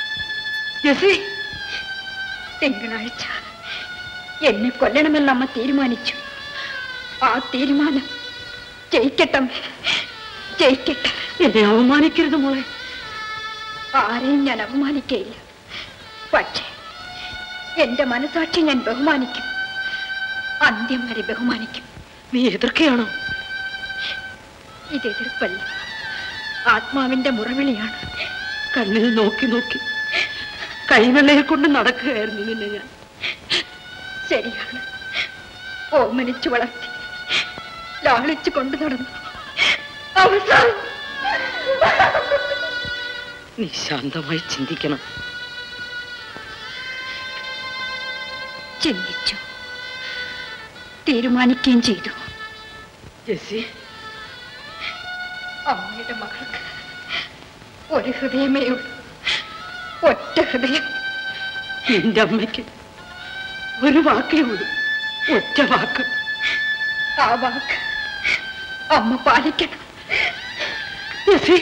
തിങ്കളാഴ്ച എന്നെ കൊല്ലണമെന്ന് അമ്മ തീരുമാനിച്ചു. ആ തീരുമാനം ജയിക്കട്ടമ്മേ, ജയിക്കട്ടെ. എന്നെ അവമാനിക്കരുത് മോളെ. ആരെയും ഞാൻ അവമാനിക്കയില്ല. പക്ഷേ എന്റെ മനസാക്ഷി ഞാൻ ബഹുമാനിക്കും, അന്ത്യം വരെ ബഹുമാനിക്കും. നീ എതിർക്കുകയാണോ? ഇത് എതിർപ്പല്ല, ആത്മാവിന്റെ മുറവിളിയാണ്. കണ്ണിൽ നോക്കി നോക്കി കൈവെള്ളയെ കൊണ്ട് നടക്കുകയായിരുന്നു നിന്നെ ഞാൻ. ശരിയാണ്, ഓമനിച്ചു വളർത്തി ലാളിച്ചു കൊണ്ടു നടന്നു. അവസാനം നീ ശാന്തമായി ചിന്തിക്കണം. ചിന്തിച്ചു, തീരുമാനിക്കുകയും ചെയ്തു. ജെസ്സി, അമ്മയുടെ മകൾക്ക് ഒരു ഹൃദയമേ ഉള്ളൂ, ഒറ്റ ഹൃദയം. എന്റെ അമ്മയ്ക്ക് ഒരു വാക്കേ ഉള്ളൂ, ഒറ്റ വാക്ക്. ആ വാക്ക് അമ്മ പാലിക്കണം. ജെസ്സി,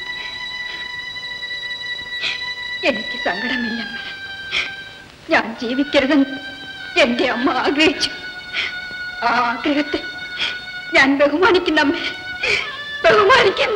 എനിക്ക് സങ്കടമില്ലമ്മ. ഞാൻ ജീവിക്കരുതെന്ന് എന്റെ അമ്മ ആഗ്രഹിച്ചു. ആ ആഗ്രഹത്തെ ഞാൻ ബഹുമാനിക്കുന്ന അമ്മ, ബഹുമാനിക്കുന്നു.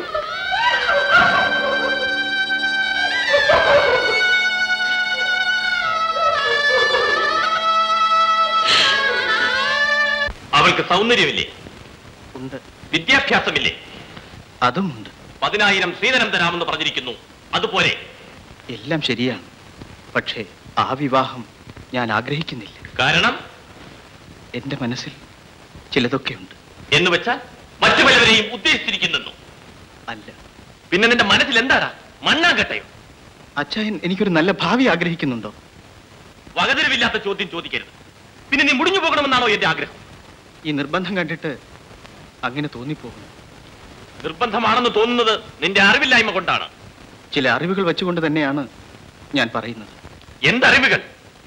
അവൾക്ക് സൗന്ദര്യമില്ലേ? ഉണ്ട്. വിദ്യാഭ്യാസമില്ലേ? അതും ഉണ്ട്. പതിനായിരം സ്ത്രീധനം തരാമെന്ന് പറഞ്ഞിരിക്കുന്നു, അതുപോലെ? എല്ലാം ശരിയാണ്, പക്ഷേ ആ വിവാഹം ഞാൻ ആഗ്രഹിക്കുന്നില്ല. കാരണം? എന്റെ മനസ്സിൽ ചിലതൊക്കെ ഉണ്ട്. എന്ന് വെച്ചാൽ മറ്റു പലവരെയും ഉദ്ദേശിച്ചിരിക്കുന്നു? അല്ല. പിന്നെ നിന്റെ മനസ്സിൽ എന്താടാ? മണ്ണാങ്കട്ടയോ? അച്ചായൻ എനിക്കൊരു നല്ല ഭാവി ആഗ്രഹിക്കുന്നുണ്ടോ? വകതിരിവില്ലാത്ത ചോദ്യം ചോദിക്കരുത്. പിന്നെ നീ മുടിഞ്ഞു പോകണമെന്നാണോ എന്റെ ആഗ്രഹം? ഈ നിർബന്ധം കണ്ടിട്ട് അങ്ങനെ തോന്നിപ്പോകുന്നു. നിർബന്ധമാണെന്ന് തോന്നുന്നത് നിന്റെ അറിവില്ലായ്മ കൊണ്ടാണ്. ചില അറിവുകൾ വെച്ചുകൊണ്ട് തന്നെയാണ് ഞാൻ പറയുന്നത്. എന്തറിവുകൾ?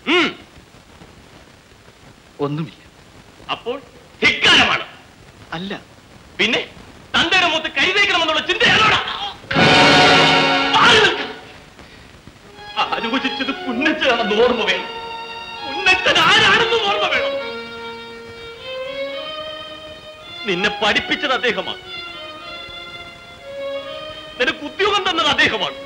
ഒന്നുമില്ല. അപ്പോൾ ധിക്കാരമാണ്? അല്ല. പിന്നെ തന്റെ മുഖത്ത് കരുതേക്കണമെന്നുള്ള ചിന്തയാണോടാ? ആലോചിച്ചത് പുന്നച്ചനാണെന്ന് ഓർമ്മ വേണം. പുന്നച്ചൻ ആരാണെന്ന് ഓർമ്മ വേണം. നിന്നെ പഠിപ്പിച്ചത് അദ്ദേഹമാണ്. നിനക്ക് ഉദ്യോഗം തന്നത് അദ്ദേഹമാണ്.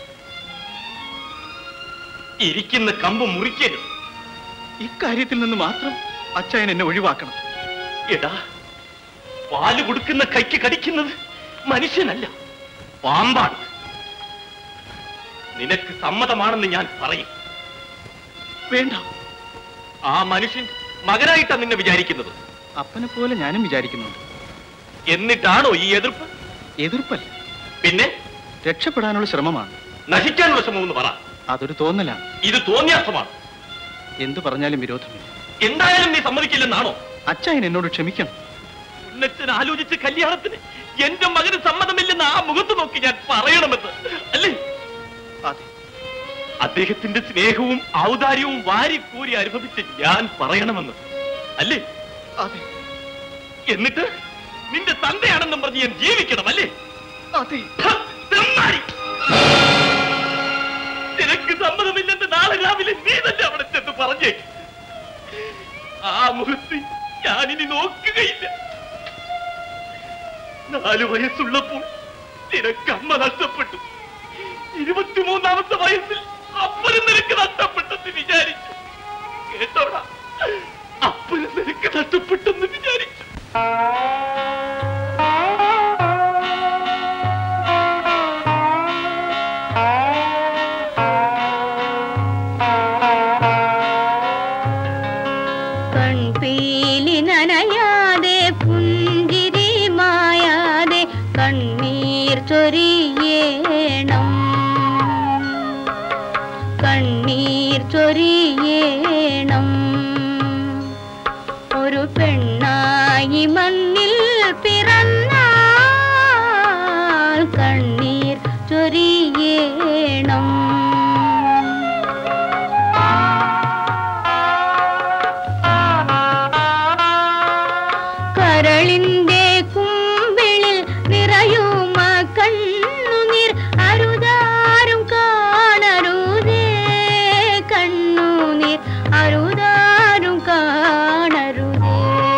ഇരിക്കുന്ന കമ്പ് മുറിക്കരുത്. ഇക്കാര്യത്തിൽ നിന്ന് മാത്രം അച്ചായൻ എന്നെ ഒഴിവാക്കണം. എടാ, പാല് കൊടുക്കുന്ന കൈക്ക് കടിക്കുന്നത് മനുഷ്യനല്ല, പാമ്പാണ്. നിനക്ക് സമ്മതമാണെന്ന് ഞാൻ പറയും. വേണ്ട. ആ മനുഷ്യൻ മകനായിട്ടാണ് നിന്നെ വിചാരിക്കുന്നത്. അപ്പനെ പോലെ ഞാനും വിചാരിക്കുന്നുണ്ട്. എന്നിട്ടാണോ ഈ എതിർപ്പ്? എതിർപ്പല്ല, പിന്നെ രക്ഷപ്പെടാനുള്ള ശ്രമമാണ്. നശിക്കാനുള്ള ശ്രമം എന്ന് പറ. അതൊരു തോന്നലാണ്. ഇത് തോന്നിയാസമാണ്. എന്തു പറഞ്ഞാലും വിരോധമില്ല. എന്തായാലും നീ സമ്മതിക്കില്ലെന്നാണോ? അച്ചായൻ എന്നോട് ക്ഷമിക്കണം. ഉന്നച്ചൻ ആലോചിച്ച് കല്യാണത്തിന് എന്റെ മകന് സമ്മതമില്ലെന്ന് ആ മുഖത്ത് നോക്കി ഞാൻ പറയണമെന്ന് അല്ലേ? അതെ. അദ്ദേഹത്തിന്റെ സ്നേഹവും ഔദാര്യവും വാരിക്കൂരി അനുഭവിച്ച് ഞാൻ പറയണമെന്ന് അല്ലേ? അതെ. എന്നിട്ട് നിന്റെ തന്തയാണെന്നും പറഞ്ഞ് ഞാൻ ജീവിക്കണം അല്ലേ? അതെ. നിനക്ക് സമ്മതമില്ലെന്ന് നാളെ രാവിലെ നീ തന്നെ അവിടെ ചെന്ന് പറഞ്ഞേ. ആ മുഖത്ത് ഞാനിനി നോക്കുകയില്ല. നാലു വയസ്സുള്ളപ്പോൾ നിനക്ക് അമ്മ നഷ്ടപ്പെട്ടു. ഇരുപത്തിമൂന്നാമത്തെ വയസ്സിൽ അപ്പനും നിനക്ക് നഷ്ടപ്പെട്ടെന്ന് വിചാരിച്ചു. കേട്ടോടാ, അപ്പനും നിനക്ക് നഷ്ടപ്പെട്ടെന്ന് വിചാരിച്ചു. കൺപീലി നനയാതെ പുഞ്ചിരി മായാതെ കണ്ണീർ ചൊരിയേണം, കണ്ണീർ ചൊരിയേണം. ഒരു പെണ്ണായി മണ്ണിൽ പിറന്നാൽ കണ്ണീർ ചൊരിയേണം. കരളിന്റെ കുമ്പിളിൽ നിറയുമ കണ്ണുനീർ അരുതാരും കാണരുതേ, കണ്ണുനീർ അരുതാരും കാണരുതേ.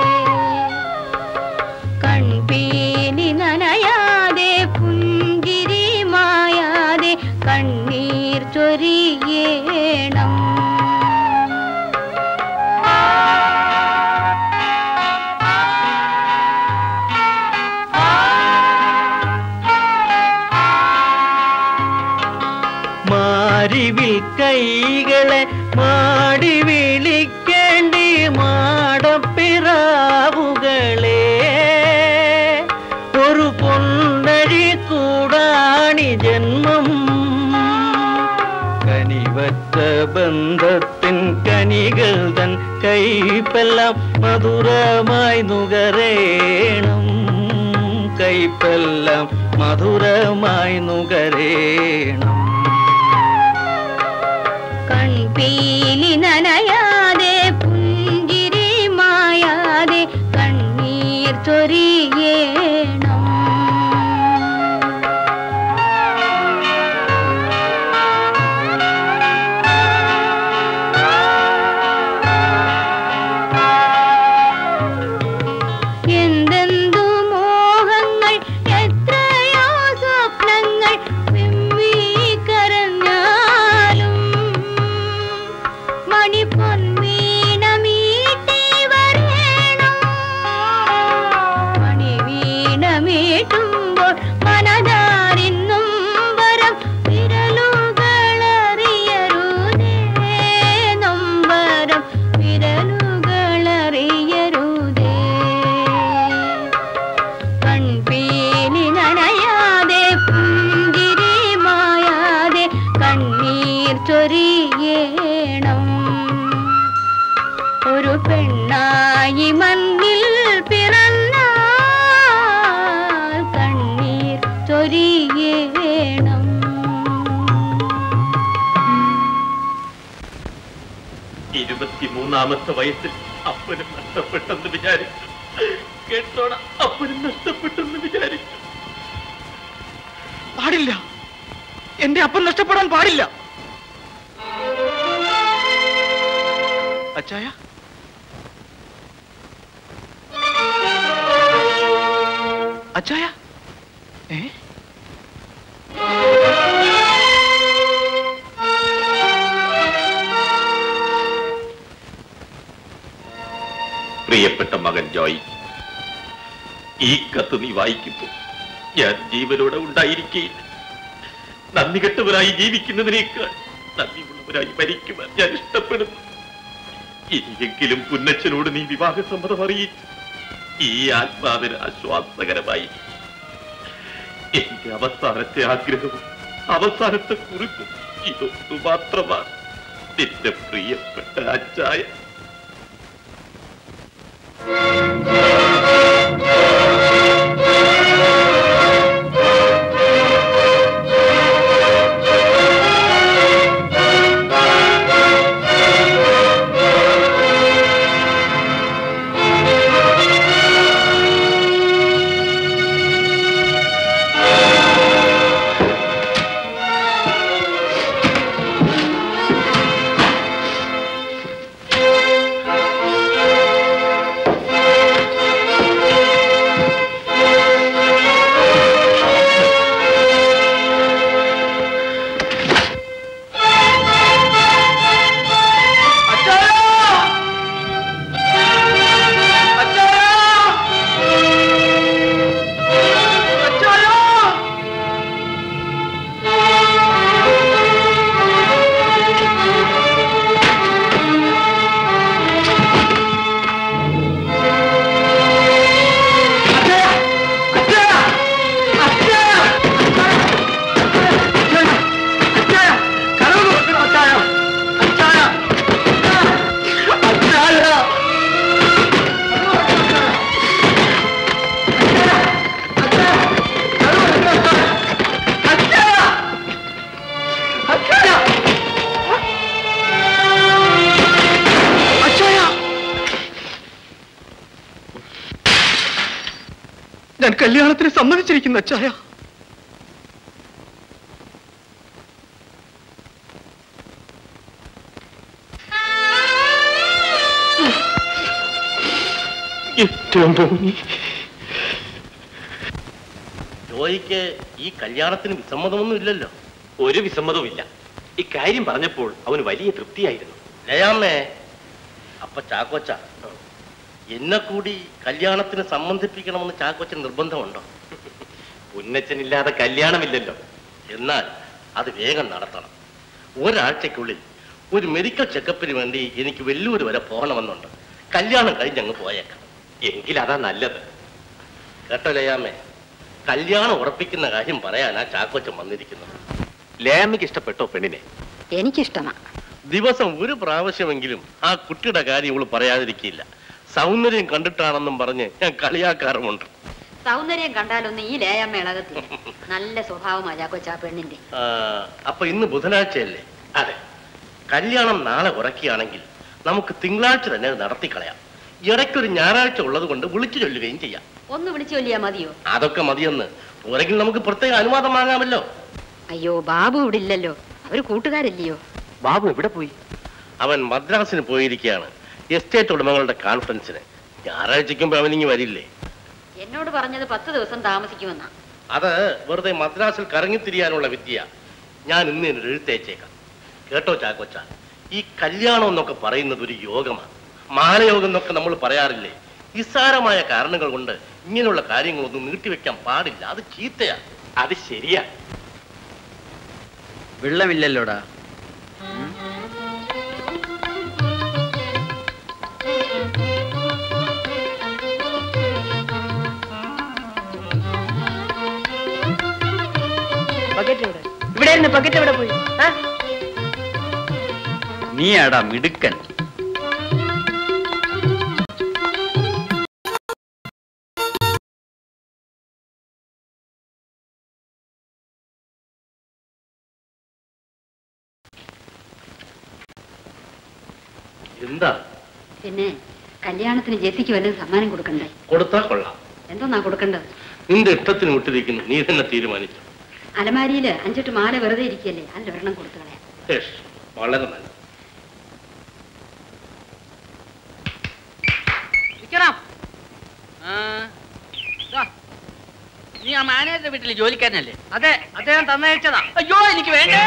കൺപീലി നനയാതെ പുഞ്ചിരി മായാതെ കണ്ണീർ ചൊരിയേണം. മാരിവിൽ കൈകളെ മാടി വിളിക്കേണ്ടി മാടപ്പിറാവുകളെ, ഒരു പൊന്നഴി കൂടാണി ജന്മം. കനിവറ്റ ബന്ധത്തിൻ കനികൾ തൻ കൈപ്പെല്ലാം മധുരമായി നുകരേണം, കൈപ്പെല്ലാം മധുരമായി നുകരേണം. കൺപീലി നനയാതെ പുഞ്ചിരി മായാതെ കണ്ണീർ ചൊരിയേണം. എന്തെന്തു മോഹങ്ങൾ, എത്രയോ സ്വപ്നങ്ങൾ വിമ്മി കരഞ്ഞാലും മണിപ്പൊൻവീണ മീട്ടി വരേണം. മണിവീണ മീട്ടുമ്പോൾ മനതാരിന്നും വരം വിരലുകളറിയരുതേ, നൊമ്പരം വിരലുകളറിയരുതേ. കൺപീലി നനയാതെ പുഞ്ചിരി മായാതെ കണ്ണീർ ചൊരിയേണം. ഒരു പെണ്ണായി മണ്ണിൽ പിറന്നാൽ കണ്ണീർ ചൊരിയേണം. ഇരുപത്തിമൂന്നാമത്തെ വയസ്സിൽ അപ്പനും നഷ്ടപ്പെട്ടെന്ന് വിചാരിച്ചു. കേട്ടോടാ, അപ്പനും നഷ്ടപ്പെട്ടെന്ന് വിചാരിച്ചു. പാടില്ല, എന്റെ അപ്പൻ നഷ്ടപ്പെടാൻ പാടില്ല. അച്ചായ, അച്ചായ ഏ പ്രിയപ്പെട്ട മകൻ ജോയ്, ഈ കത്ത് നീ വായിക്കുമ്പോൾ ഞാൻ ജീവനോടെ ഉണ്ടായിരിക്കുകയില്ല. നന്ദി കെട്ടവരായി ജീവിക്കുന്നതിനേക്കാൾ നന്ദിയുള്ളവരായി മരിക്കുവാൻ ഞാൻ ഇഷ്ടപ്പെടുന്നു. ഇനിയെങ്കിലും പുന്നച്ചനോട് നീ വിവാഹസമ്മതം അറിയിച്ചു ഈ ആത്മാവിന് ആശ്വാസകരമായി. എന്റെ അവസാനത്തെ ആഗ്രഹവും അവസാനത്തെ കുറിപ്പും ഇതൊന്നു മാത്രമാണ്. നിന്റെ പ്രിയപ്പെട്ട അച്ചായ. ഞാൻ കല്യാണത്തിന് സമ്മതിച്ചിരിക്കുന്നു അച്ചായ. ജോയിക്ക് ഈ കല്യാണത്തിന് വിസമ്മതമൊന്നും ഇല്ലല്ലോ? ഒരു വിസമ്മതവും ഇല്ല. ഇക്കാര്യം പറഞ്ഞപ്പോൾ അവന് വലിയ തൃപ്തിയായിരുന്നു. ലയാമ്മേ, അപ്പൊ ചാക്കോച്ച എന്നെ കൂടി കല്യാണത്തിന് സംബന്ധിപ്പിക്കണമെന്ന് ചാക്കോച്ചൻ നിർബന്ധമുണ്ടോ? പുന്നച്ചനില്ലാതെ കല്യാണമില്ലല്ലോ. എന്നാൽ അത് വേഗം നടത്തണം. ഒരാഴ്ചക്കുള്ളിൽ ഒരു മെഡിക്കൽ ചെക്കപ്പിന് വേണ്ടി എനിക്ക് വെല്ലൂർ വരെ പോകണമെന്നുണ്ട്. കല്യാണം കഴിഞ്ഞ് അങ്ങ് പോയേക്കാം. എങ്കിൽ അതാ നല്ലത്. കേട്ടോ ലയാമ്മേ, കല്യാണം ഉറപ്പിക്കുന്ന കാര്യം പറയാനാ ചാക്കോച്ചൻ വന്നിരിക്കുന്നത്. ലയാമ്മയ്ക്ക് ഇഷ്ടപ്പെട്ടോ പെണ്ണിനെ? എനിക്കിഷ്ടമാ. ദിവസം ഒരു പ്രാവശ്യമെങ്കിലും ആ കുട്ടിയുടെ കാര്യം ഇവള് പറയാതിരിക്കില്ല. സൗന്ദര്യം കണ്ടിട്ടാണെന്നും പറഞ്ഞ് ഞാൻ കളിയാക്കാറുമുണ്ട്. സൗന്ദര്യം കണ്ടാലൊന്നും ഈ ലേയമ്മ ഇളകത്തില്ല. നല്ല സ്വഭാവമാ ചാക്കോച്ചാ പെണ്ണിന്റെ. അപ്പൊ ഇന്ന് ബുധനാഴ്ചയല്ലേ? അതെ. കല്യാണം നാളെ ഉറക്കുകയാണെങ്കിൽ നമുക്ക് തിങ്കളാഴ്ച തന്നെ നടത്തിക്കളയാം. ഇടയ്ക്കൊരു ഞായറാഴ്ച ഉള്ളത് കൊണ്ട് വിളിച്ചു ചൊല്ലുകയും ചെയ്യാം. ഒന്ന് വിളിച്ചു ചൊല്ലിയാ മതിയോ? അതൊക്കെ മതിയെന്ന് പോരെങ്കിൽ നമുക്ക് പ്രത്യേക അനുവാദം വാങ്ങാമല്ലോ. അയ്യോ, ബാബു ഇവിടെ ഇല്ലല്ലോ. അവര് കൂട്ടുകാരല്ലയോ? ബാബു എവിടെ പോയി? അവൻ മദ്രാസിന് പോയിരിക്കുകയാണ്, എസ്റ്റേറ്റ് ഉടമകളുടെ കോൺഫറൻസിന്. ഞായറാഴ്ചയ്ക്കുമ്പോ അവനിങ്ങി വരില്ലേ? എന്നോട് പറഞ്ഞത് പത്ത് ദിവസം താമസിക്കുമെന്നാ. അത് വെറുതെ മദ്രാസിൽ കറങ്ങിത്തിരിയാനുള്ള വിദ്യ. ഞാൻ ഇന്ന് എന്നൊരു എഴുത്തയച്ചേക്കാം. കേട്ടോ ചാക്കോച്ച, ഈ കല്യാണം എന്നൊക്കെ പറയുന്നത് ഒരു യോഗമാണ്. മാലയോഗം എന്നൊക്കെ നമ്മൾ പറയാറില്ലേ? നിസ്സാരമായ കാരണങ്ങൾ കൊണ്ട് ഇങ്ങനെയുള്ള കാര്യങ്ങളൊന്നും നീട്ടിവെക്കാൻ പാടില്ല. അത് ചീത്തയാ. അത് ശരിയാ. വെള്ളമില്ലല്ലോടാ. ഇവിടെ ഇരുന്ന് പക്കറ്റ് എവിടെ പോയി? നീ ആടാ മിടുക്കൻ. എന്താ? പിന്നെ കല്യാണത്തിന് ജെസ്സിക്ക് വല്ലതും സമ്മാനം കൊടുക്കണ്ടേ? കൊടുത്താ കൊള്ളാം. എന്തോന്നാ കൊടുക്കേണ്ടത്? നിന്റെ ഇഷ്ടത്തിന് വിട്ടിരിക്കുന്നു, നീ തന്നെ തീരുമാനിച്ചു. അലമാരിയില് അഞ്ചെട്ട് മാല വെറുതെ ഇരിക്കല്ലേ, അതിൽ ഒരെണ്ണം കൊടുത്തു കളയാം. വളരെ നല്ല. നീ ആ മാനേജറുടെ വീട്ടിൽ ജോലിക്കാരനല്ലേ? അതെ, അദ്ദേഹം തന്നയച്ചതാ. അയ്യോ എനിക്ക് വേണ്ടേ,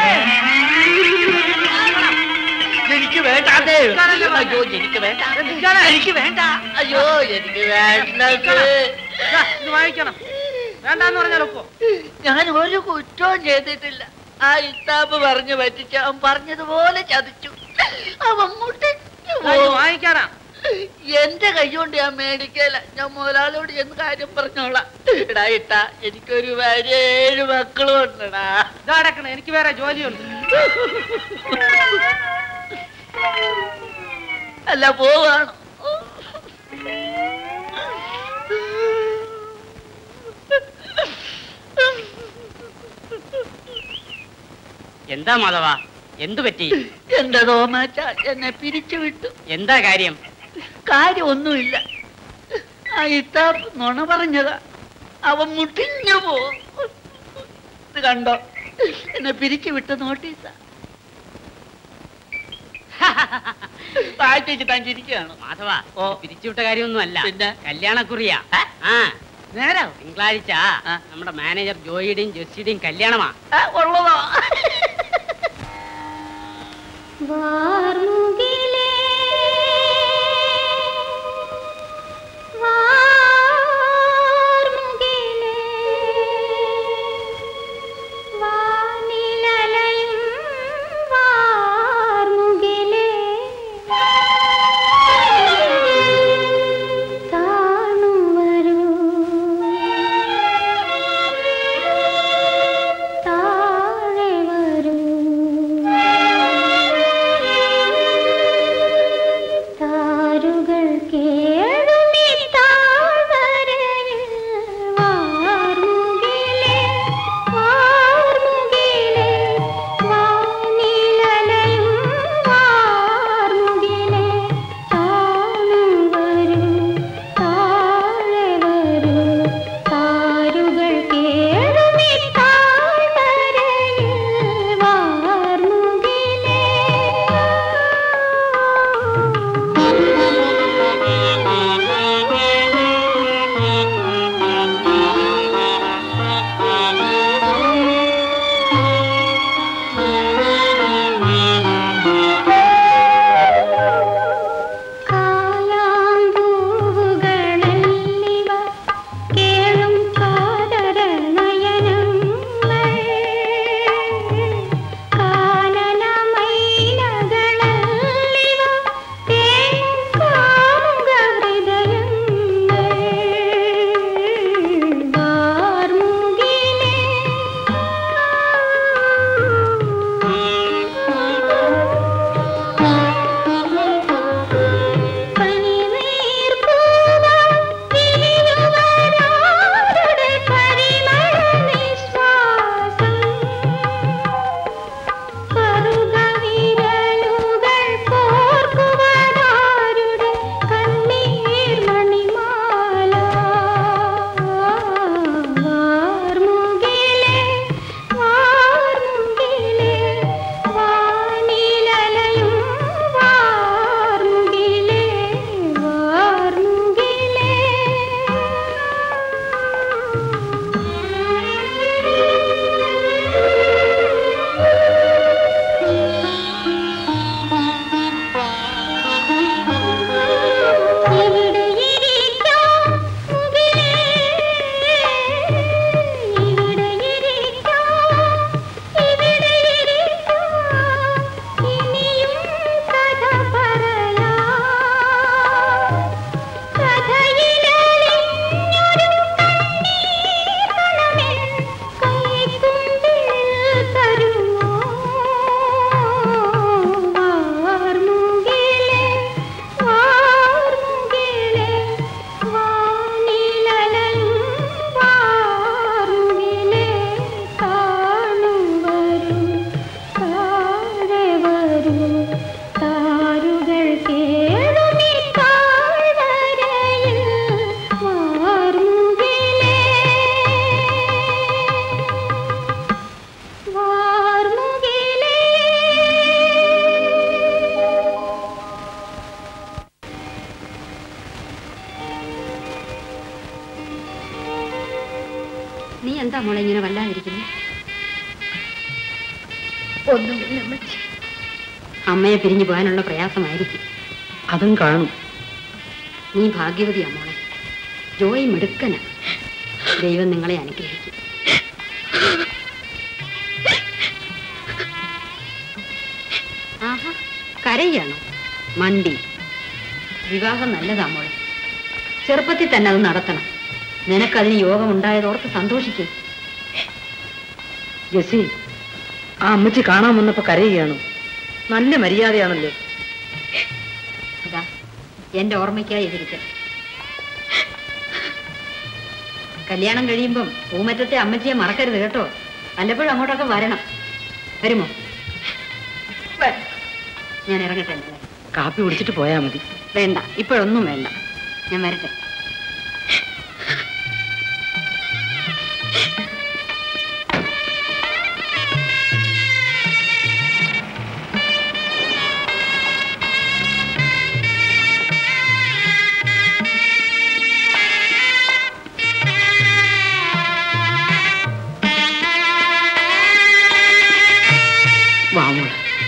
എനിക്ക് വേണ്ട, അയ്യോ എനിക്ക് വേണ്ട, എനിക്ക് വേണ്ട, അയ്യോ എനിക്ക് വേണ്ട. ഇത് വായിക്കണം. വേണ്ടാന്ന് പറഞ്ഞാലൊപ്പോ? ഞാൻ ഒരു കുറ്റവും ചെയ്തിട്ടില്ല. ആ ഇത്താപ്പ് പറഞ്ഞു പറ്റിച്ച അവൻ പറഞ്ഞതുപോലെ ചതിച്ചു. അവൻ മുട്ടിച്ചു വായിക്കാനാ. എന്റെ കൈ കൊണ്ട് ഞാൻ മേടിക്കല. ഞാൻ മുതലാളിയോട് എന്ന് കാര്യം പറഞ്ഞോളാം. ഇടാ ഇട്ടാ എനിക്കൊരു ഏഴ് മക്കളും ഉണ്ടടാ. ഇതടക്കണ, എനിക്ക് വേറെ ജോലിയുണ്ട്. അല്ല പോവാണോ? എന്താ മാധവ, എന്തു പറ്റി? എന്റെ തോമാച്ച എന്നെ പിരിച്ചു വിട്ടു. എന്താ കാര്യം? കാര്യമൊന്നുമില്ല. ആ ഇത്താപ്പ് നുണ പറഞ്ഞതാ. അവൻ മുട്ടിഞ്ഞു പോകും. ഇത് കണ്ടോ, എന്നെ പിരിച്ചു വിട്ട നോട്ടീസാ. താഴ്ച താൻ ചിരിക്കുകയാണോ? മാധവ, ഓ പിരിച്ചുവിട്ട കാര്യമൊന്നും അല്ല, പിന്നെ കല്യാണക്കുറിയാ. ആ നേരോ തിങ്കളാഴ്ച നമ്മുടെ മാനേജർ ജോയിയുടെയും ജെസ്സിയുടെയും കല്യാണമാ. ഉള്ളതോ? വാർമുകിലേ വാർമുകിലേ വാനിലലയും വാർമുകിലേ താണു വരൂ താഴെ വരൂ താരുകൾ കേഴുമി താഴ്വരയിൽ വാർമുകിലേ വാർമുകിലേ വാനിലലയും വാർമുകിലേ താണു വരൂ താഴെ വരൂ താരുകൾ കേഴുമി താഴ്വരയിൽ വാർമുകിലേ നീ എന്താ മോളെ ഇങ്ങനെ വല്ലാതിരിക്കുന്നേ? ഒന്നുമില്ല അമ്മച്ചി. അമ്മയെ പിരിഞ്ഞു പോകാനുള്ള പ്രയാസമായിരിക്കും. അതും കാണും. നീ ഭാഗ്യവതിയാ മോളെ. ജോയി മിടുക്കന. ദൈവം നിങ്ങളെ അനുഗ്രഹിക്കും. ആഹാ, കരയാണോ? മണ്ടി. വിവാഹം നല്ലതാ മോളെ. ചെറുപ്പത്തിൽ തന്നെ അത് നടത്തണം. നിനക്കതിന് യോഗം ഉണ്ടായതോർത്ത് സന്തോഷിക്കേ. ജെസി, ആ അമ്മച്ചി കാണാൻ വന്നപ്പോ കരയുകയാണോ? നല്ല മര്യാദയാണല്ലോ. അതാ എന്റെ ഓർമ്മയ്ക്കായി ഇതിരിക്കട്ടെ. കല്യാണം കഴിയുമ്പം പൂമറ്റത്തെ അമ്മച്ചിയെ മറക്കരുത് കേട്ടോ. വല്ലപ്പോഴും അങ്ങോട്ടൊക്കെ വരണം. വരുമോ? ഞാൻ ഇറങ്ങട്ടെ. കാപ്പി കുടിച്ചിട്ട് പോയാ മതി. വേണ്ട, ഇപ്പോഴൊന്നും വേണ്ട. ഞാൻ വരട്ടെ. വാമോളെ.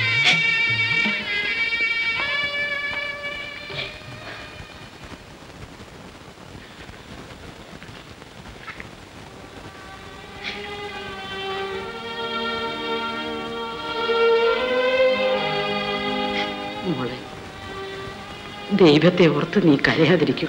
മോളെ, ദൈവത്തെ ഓർത്ത് നീ കരയാതിരിക്കും.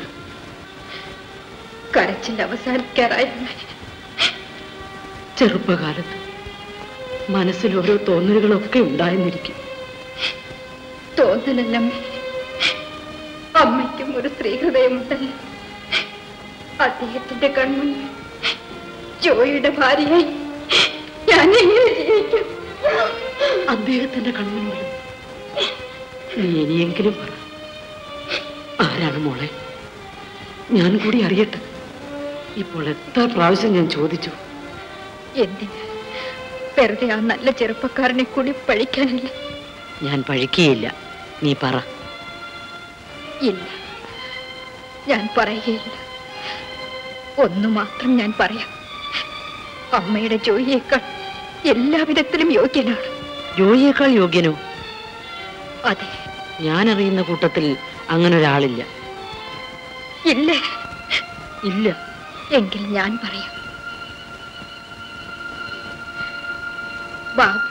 കരച്ചിൽ അവസാനിക്കാറായി. ചെറുപ്പകാലത്ത് മനസ്സിൽ ഓരോ തോന്നലുകളൊക്കെ ഉണ്ടായെന്നിരിക്കും. തോന്നലല്ലമ്മേ, അമ്മയ്ക്കും ഒരു സ്ത്രീ ഹൃദയമുണ്ടല്ലോ. അദ്ദേഹത്തിന്റെ കൺമുന്നിൽ ജോയിയുടെ ഭാര്യയായി ഞാൻ എങ്ങനെ ജീവിക്കും? അദ്ദേഹത്തിന്റെ കൺമുന്നിൽ നീ ഇനിയെങ്കിലും പറ, ആരാണ് മോളെ? ഞാൻ കൂടി അറിയട്ടെ. ഇപ്പോൾ എത്ര പ്രാവശ്യം ഞാൻ ചോദിച്ചു. എന്തിന്? വെറുതെ ആ നല്ല ചെറുപ്പക്കാരനെ കൂടി പഴിക്കാനില്ല. ഞാൻ പഴിക്കുകയില്ല, നീ പറ. ഇല്ല, ഞാൻ പറയുകയില്ല. ഒന്നു മാത്രം ഞാൻ പറയാം. അമ്മയുടെ ജോയിയേക്കാൾ എല്ലാവിധത്തിലും യോഗ്യനാണ്. ജോയിയേക്കാൾ യോഗ്യനോ? അതെ. ഞാൻ അറിയുന്ന കൂട്ടത്തിൽ അങ്ങനെ ഒരാളില്ല. ഇല്ല? ഇല്ല. എങ്കിൽ ഞാൻ പറയാം. ബാബു.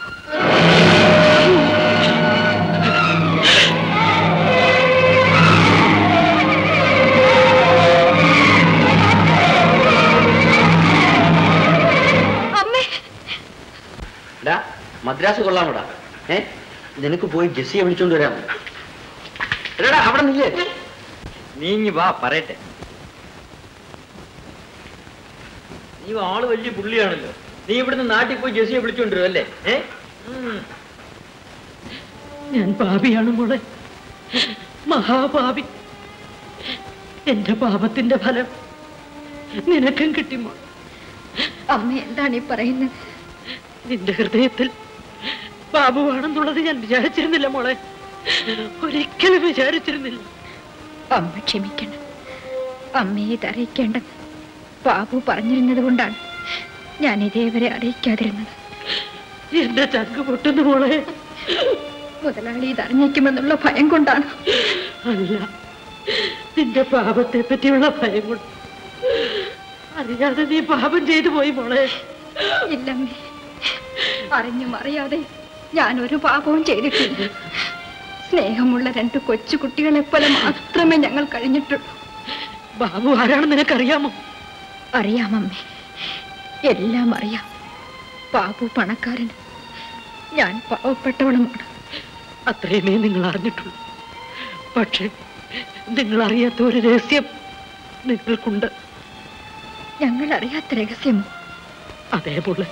മദ്രാസ് കൊള്ളാമോടാ? ഏ നിനക്ക് പോയി ജെസ്സിയെ വിളിച്ചോണ്ട് വരാമോ? എടാ അവിടെ നില്ലേ, നീങ്ങി വാ പറയട്ടെ. നീ ആള് വലിയ പുള്ളിയാണല്ലോ. നീ ഇവിടുന്ന് നാട്ടിൽ പോയി ജെസ്സിയെ വിളിച്ചോണ്ടിരും അല്ലേ? ഏ ഞാൻ പാപിയാണ് മോളെ, മഹാപാപി. എന്റെ പാപത്തിന്റെ ഫലം നിനക്കും കിട്ടി മോൾ. അമ്മ എന്താണ് ഈ പറയുന്നത്? നിന്റെ ഹൃദയത്തിൽ ബാബുവാണെന്നുള്ളത് ഞാൻ വിചാരിച്ചിരുന്നില്ല മോളെ, ഒരിക്കലും വിചാരിച്ചിരുന്നില്ല. അമ്മ ക്ഷമിക്കണം. അമ്മയെ ഇത് അറിയിക്കേണ്ടത് ബാബു പറഞ്ഞിരുന്നത് കൊണ്ടാണ് ഞാൻ ഇതേവരെ അറിയിക്കാതിരുന്നത്. എന്റെ ചങ്ക് പൊട്ടുന്നു മോളെ. മുതലാളി ഇത് അറിഞ്ഞേക്കുമെന്നുള്ള ഭയം കൊണ്ടാണ്. അല്ല, നിന്റെ പാപത്തെ പറ്റിയുള്ള ഭയം കൊണ്ട്. അറിയാതെ നീ പാപം ചെയ്തു പോയി മോളെ. ഇല്ലമ്മേ, അറിഞ്ഞും അറിയാതെ ഞാൻ ഒരു പാപവും ചെയ്തിട്ടില്ല. സ്നേഹമുള്ള രണ്ട് കൊച്ചു കുട്ടികളെ പോലെ മാത്രമേ ഞങ്ങൾ കഴിഞ്ഞിട്ടുള്ളൂ. ബാബു ആരാണെന്ന് നിനക്കറിയാമോ? അറിയാമമ്മേ, എല്ലാം അറിയാം. ബാബു പണക്കാരന്, ഞാൻ പാവപ്പെട്ടവളുമാണ്. അത്രയുമേ നിങ്ങൾ അറിഞ്ഞിട്ടുള്ളൂ. പക്ഷെ നിങ്ങൾ അറിയാത്ത ഒരു രഹസ്യം നിങ്ങൾക്കുണ്ട്. ഞങ്ങൾ അറിയാത്ത രഹസ്യമോ? അതേപോലെ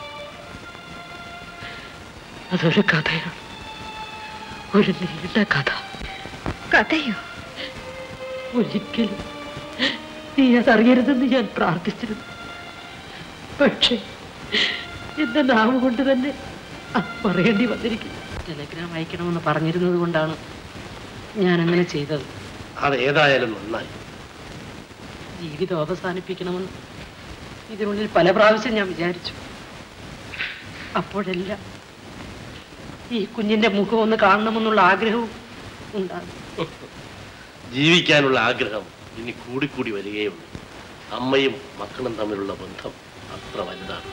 അതൊരു കഥയാണ്, ഒരു നീണ്ട കഥ. കഥയോ? ഒരിക്കലും നീ അതറിയരുതെന്ന് ഞാൻ പ്രാർത്ഥിച്ചിരുന്നു. പക്ഷേ എന്റെ നാവ് കൊണ്ട് തന്നെ അത് പറയേണ്ടി വന്നിരിക്കുന്നു. ടെലഗ്രാം അയക്കണമെന്ന് പറഞ്ഞിരുന്നത് കൊണ്ടാണ് ഞാൻ അങ്ങനെ ചെയ്തത്. അത് ഏതായാലും നന്നായി. ജീവിതം അവസാനിപ്പിക്കണമെന്ന് ഇതിനുള്ളിൽ പല പ്രാവശ്യം ഞാൻ വിചാരിച്ചു. അപ്പോഴെല്ലാം ഈ കുഞ്ഞിന്റെ മുഖം ഒന്ന് കാണണമെന്നുള്ള ആഗ്രഹവും ഉണ്ടാകും. ജീവിക്കാനുള്ള ആഗ്രഹം ഇനി കൂടിക്കൂടി വരികയുള്ളൂ. അമ്മയും മക്കളും തമ്മിലുള്ള ബന്ധം അത്ര വലുതാണ്.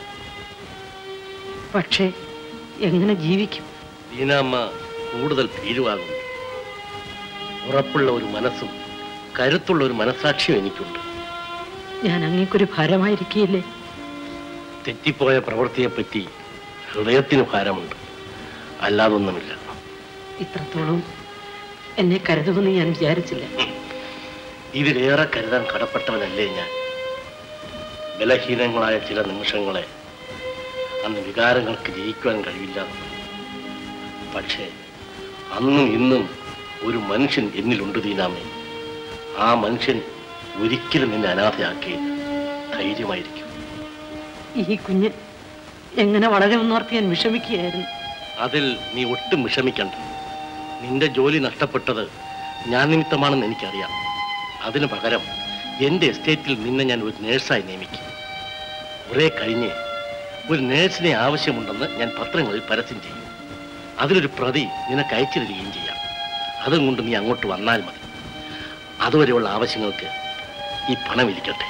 പക്ഷേ എങ്ങനെ ജീവിക്കും? ദീനാമ്മ കൂടുതൽ ഭീരുവാകുന്നു. ഉറപ്പുള്ള ഒരു മനസ്സും കരുത്തുള്ള ഒരു മനസാക്ഷിയും എനിക്കുണ്ട്. ഞാൻ അങ്ങേക്കൊരു ഭാരമായിരിക്കില്ലേ? തെറ്റിപ്പോയ പ്രവൃത്തിയെപ്പറ്റി ഹൃദയത്തിന് ഭാരമുണ്ട്, അല്ലാതൊന്നുമില്ല. ഇത്രത്തോളം എന്നെ കരുതുമെന്ന് ഞാൻ വിചാരിച്ചില്ല. ഇതിലേറെ കരുതാൻ കടപ്പെട്ടവനല്ലേ ഞാൻ. ബലഹീനങ്ങളായ ചില നിമിഷങ്ങളെ അന്ന് വികാരങ്ങൾക്ക് ജയിക്കുവാൻ കഴിയില്ല. പക്ഷേ അന്നും ഇന്നും ഒരു മനുഷ്യൻ എന്നിലുണ്ട് ദീനാമേ. ആ മനുഷ്യൻ ഒരിക്കലും നിന്നെ അനാഥയാക്കിയില്ല. ധൈര്യമായിരിക്കും. ഈ കുഞ്ഞ് എങ്ങനെ വളരുമെന്നോർത്ത് ഞാൻ വിഷമിക്കുകയായിരുന്നു. അതിൽ നീ ഒട്ടും വിഷമിക്കണ്ട. നിന്റെ ജോലി നഷ്ടപ്പെട്ടത് ഞാൻ നിമിത്തമാണെന്ന് എനിക്കറിയാം. അതിനു പകരം എൻ്റെ എസ്റ്റേറ്റിൽ നിന്നെ ഞാൻ ഒരു നേഴ്സായി നിയമിക്കും. കുറെ കഴിഞ്ഞ് ഒരു നേഴ്സിനെ ആവശ്യമുണ്ടെന്ന് ഞാൻ പത്രങ്ങളിൽ പരസ്യം ചെയ്യും. അതിലൊരു പ്രതി നിനക്ക് അയച്ചു തരികയും ചെയ്യാം. അതും കൊണ്ട് നീ അങ്ങോട്ട് വന്നാൽ മതി. അതുവരെയുള്ള ആവശ്യങ്ങൾക്ക് ഈ പണം ഇരിക്കട്ടെ.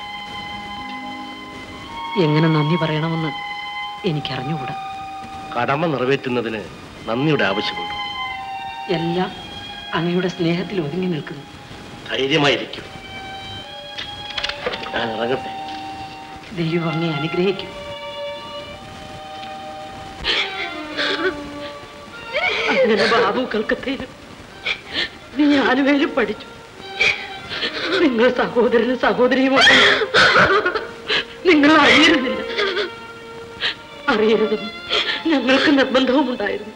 എങ്ങനെ നന്ദി പറയണമെന്ന് എനിക്കറിഞ്ഞുകൂടാ. കടമ നിറവേറ്റുന്നതിന് നന്ദിയുടെ ആവശ്യമുണ്ട്. എല്ലാം അങ്ങയുടെ സ്നേഹത്തിൽ ഒതുങ്ങി നിൽക്കുന്നു. ധൈര്യമായിരിക്കും. ഞാൻ ഇറങ്ങട്ടെ. ദൈവം അങ്ങേ അനുഗ്രഹിക്കും. അങ്ങനെ ബാബു കൽക്കത്തയിലും നീ ആലുവയിലും പഠിച്ചു. നിങ്ങൾ സഹോദരനും സഹോദരിയുമാണ്. നിങ്ങൾ അറിയരുതില്ല. അറിയരുതെന്ന് ഞങ്ങൾക്ക് നിർബന്ധവും ഉണ്ടായിരുന്നു.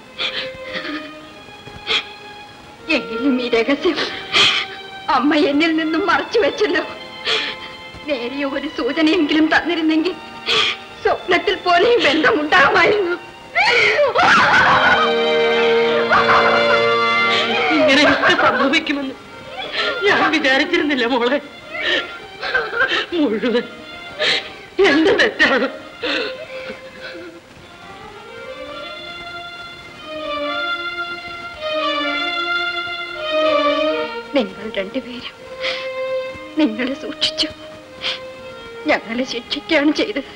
എങ്കിലും ഈ രഹസ്യം അമ്മ എന്നിൽ നിന്നും മറച്ചു വെച്ചല്ലോ. നേരിയ ഒരു സൂചനയെങ്കിലും തന്നിരുന്നെങ്കിൽ സ്വപ്നത്തിൽ പോലെയും ബന്ധമുണ്ടാകുമായിരുന്നു. ഇങ്ങനെയൊക്കെ സംഭവിക്കുമെന്ന് ഞാൻ വിചാരിച്ചിരുന്നില്ല മോളെ. മുഴുവൻ എന്റെ തെറ്റാണ്. നിങ്ങൾ രണ്ടുപേരും നിങ്ങളെ സൂക്ഷിച്ചു. ഞങ്ങളെ ശിക്ഷിക്കുകയാണ് ചെയ്തത്.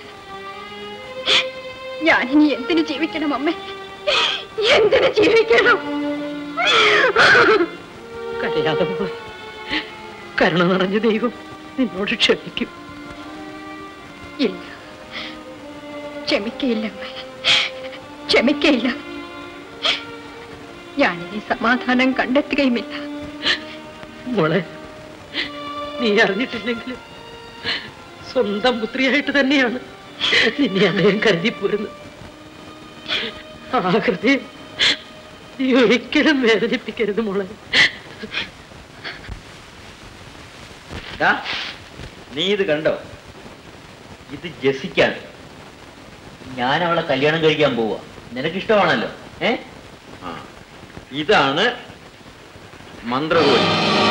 ഞാനിനി എന്തിനു ജീവിക്കണം അമ്മേ? എന്തിനു ജീവിക്കണം? കരയാതെ മോളെ. കരുണ നിറഞ്ഞ ദൈവം നിന്നോട് ക്ഷമിക്കും. ഇല്ല, ക്ഷമിക്കയില്ല അമ്മേ, ക്ഷമിക്കയില്ല. ഞാനിനി സമാധാനം കണ്ടെത്തുകയുമില്ല. മോളെ, നീ അറിഞ്ഞിട്ടില്ലെങ്കിലും സ്വന്തം പുത്രിയായിട്ട് തന്നെയാണ് നിന്നെ അദ്ദേഹം കരുതിപ്പോരുന്നത്. ആ ഹൃദയം നീ ഒരിക്കലും വേദനിപ്പിക്കരുത് മോളെ. നീ ഇത് കണ്ടോ? ഇത് ജെസിക്കാണ്. ഞാൻ അവളെ കല്യാണം കഴിക്കാൻ പോവാ. നിനക്കിഷ്ടമാണല്ലോ. ഏ ആ ഇതാണ് മന്ത്രകോടി.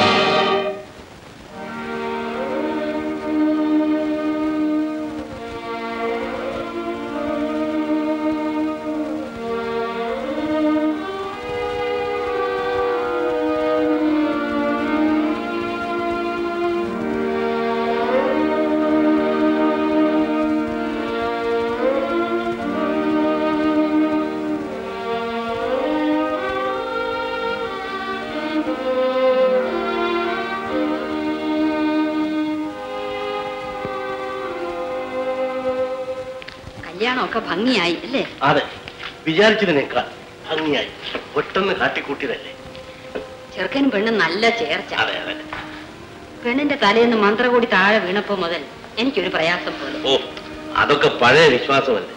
കല്യാണമൊക്കെ ഭംഗിയായി അല്ലേ? അതെ, വിചാരിച്ചതിനേക്കാൾ ഭംഗിയായി. പെട്ടെന്ന് കാട്ടിക്കൂട്ടിയതല്ലേ. ചെറുക്കനും പെണ്ണും നല്ല ചേർച്ച. അതെ അതെ. പെണ്ണിന്റെ തലേന്ന് മന്ത്രകൂടി താഴെ വീണപ്പോ മുതൽ എനിക്കൊരു പ്രയാസം പോലെ. ഓ, അതൊക്കെ പഴയ വിശ്വാസമല്ലേ.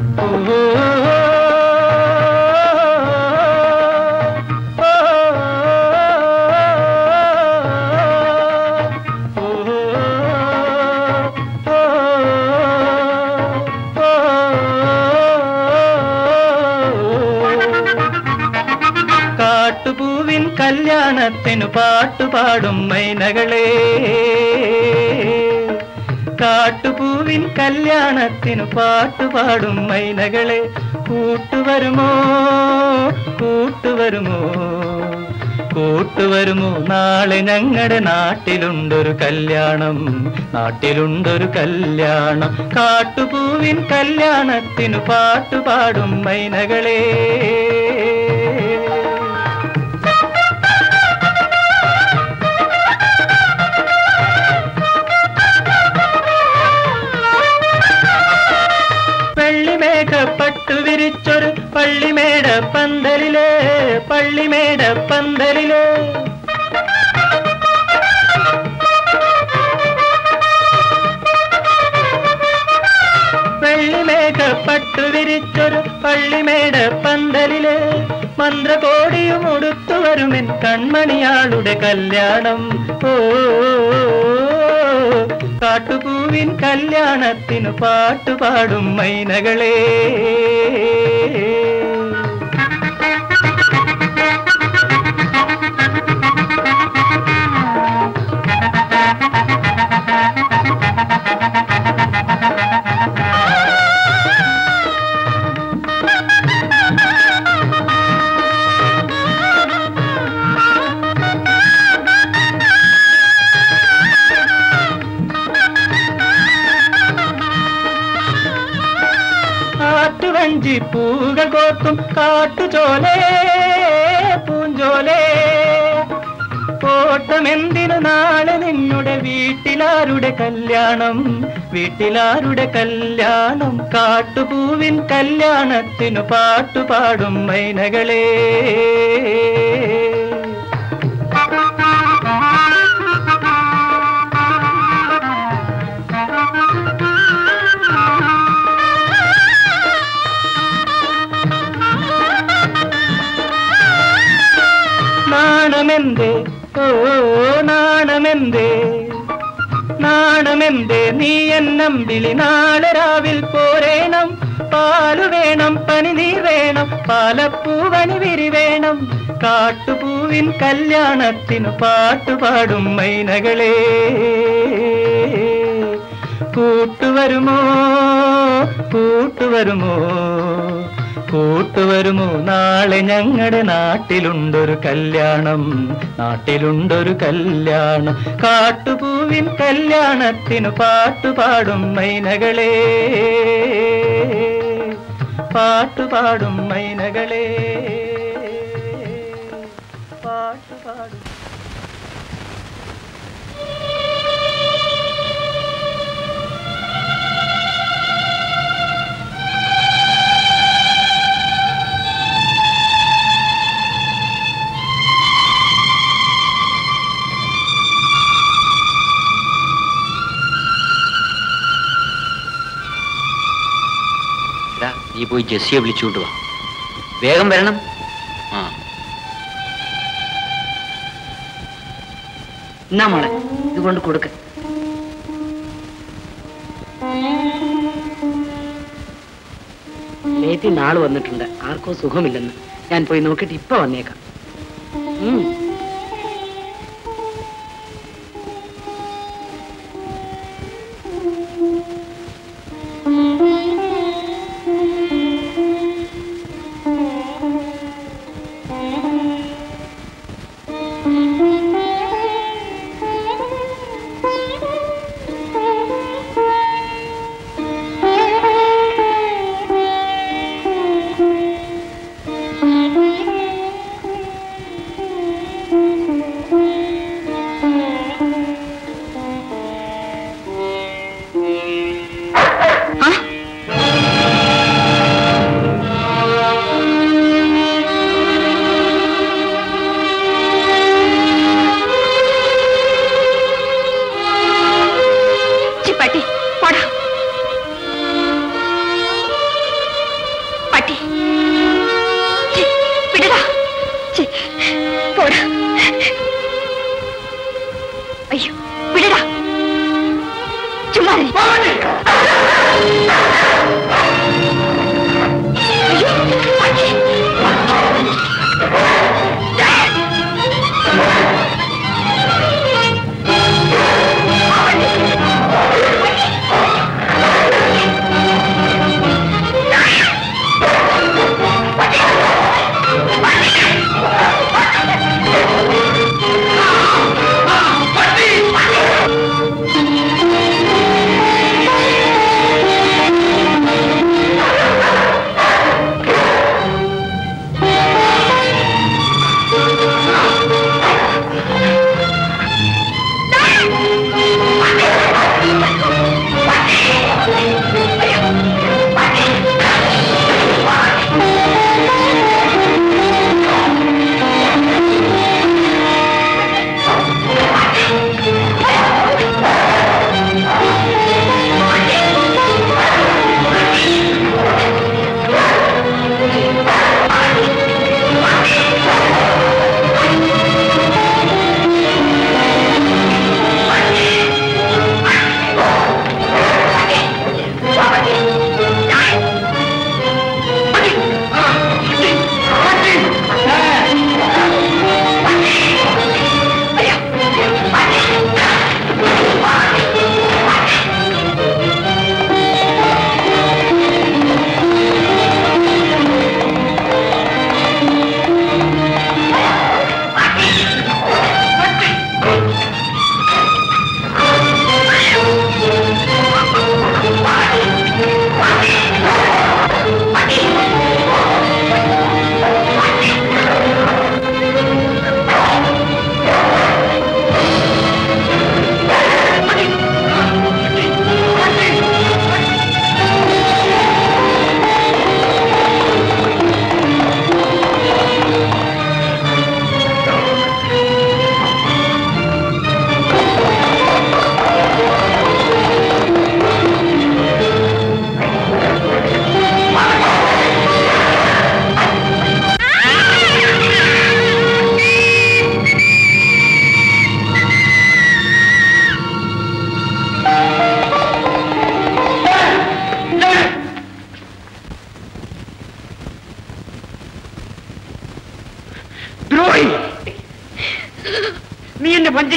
കാട്ടുപൂവിൻ കല്യാണത്തിനു പാട്ടുപാടും മൈനകളെ, കാട്ടുപൂവിൻ കല്യാണത്തിനു പാട്ടുപാടും മൈനകളെ കൂട്ടുവരുമോ കൂട്ടുവരുമോ കൂട്ടുവരുമോ നാളെ ഞങ്ങളുടെ നാട്ടിലുണ്ടൊരു കല്യാണം നാട്ടിലുണ്ടൊരു കല്യാണം കാട്ടുപൂവിൻ കല്യാണത്തിനു പാട്ടുപാടും മൈനകളെ പട്ടു വിരിച്ചൊരു പള്ളിമേട പന്തലിലെ പള്ളിമേട പന്തലിലെ വെള്ളിമേഘ പട്ടു വിരിച്ചൊരു പള്ളിമേട പന്തലിലെ മന്ത്രകോടിയും ഉടുത്തു വരുമെൻ കൺമണിയാളുടെ കല്യാണം ഓ കാട്ടുപൂവിൻ കല്യാണത്തിനു പാട്ടുപാടും മൈനകളെ പൂകൾ കോർത്തും കാട്ടുചോലേ പൂഞ്ചോലേ ഓട്ടമെന്തിനു നാളെ നിന്നുടെ വീട്ടിലാരുടെ കല്യാണം വീട്ടിലാരുടെ കല്യാണം കാട്ടുപൂവിൻ കല്യാണത്തിനു പാട്ടുപാടും മൈനകളെ നാണമെന്തേ ഓ നാണമെന്തേ നാണമെന്തേ നീ എന്നമ്പിളി നാളെ രാവിൽ പോരേണം പാലു വേണം പനിനീർ വേണം പാലപ്പൂവനി വിരി വേണം കാട്ടുപൂവിൻ കല്യാണത്തിനു പാട്ടുപാടും മൈനകളെ കൂട്ടുവരുമോ കൂട്ടുവരുമോ കൂട്ടുവരുമോ നാളെ ഞങ്ങളുടെ നാട്ടിലുണ്ടൊരു കല്യാണം നാട്ടിലുണ്ടൊരു കല്യാണം കാട്ടുപൂവിൻ കല്യാണത്തിനു പാട്ടുപാടും മൈനകളെ പാട്ടുപാടും മൈനകളെ പാട്ടുപാടും നീ പോയി ജെസ്സിയെ വിളിച്ചുകൊണ്ട് വാ വേഗം വരണം ആ എന്നാ മോളെ ഇതുകൊണ്ട് കൊടുക്ക ലേറ്റി നാള് വന്നിട്ടുണ്ട് ആർക്കോ സുഖമില്ലെന്ന് ഞാൻ പോയി നോക്കിയിട്ട് ഇപ്പൊ വന്നേക്കാം ഉം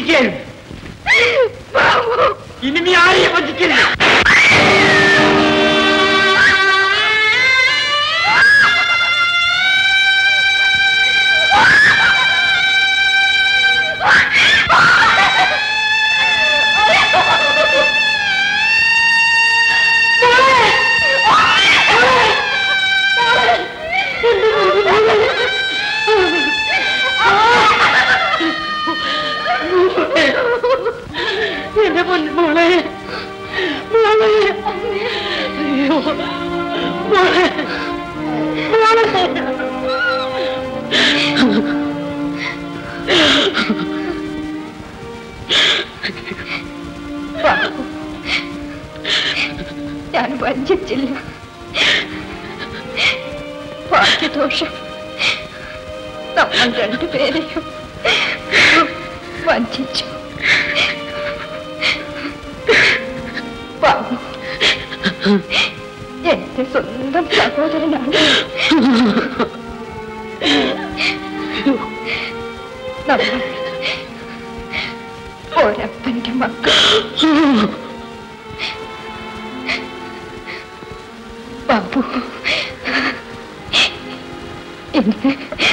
വഞ്ചിക്കരുത്. ഇനി നീ ആരെയും വഞ്ചിക്കരുത്. എന്റെ പൊന്നുമോളെ, മോളെ, അയ്യോ മോളെ, ഞാൻ വഞ്ചിച്ചില്ല. ഭാഗ്യദോഷം നമ്മൾ രണ്ടുപേരെയും വഞ്ചിച്ചു. ബാബു എന്റെ സ്വന്തം സഹോദരനാണ്. നമ്മൾ ഒരപ്പന്റെ മക്കൾ. ബാബു എന്നെ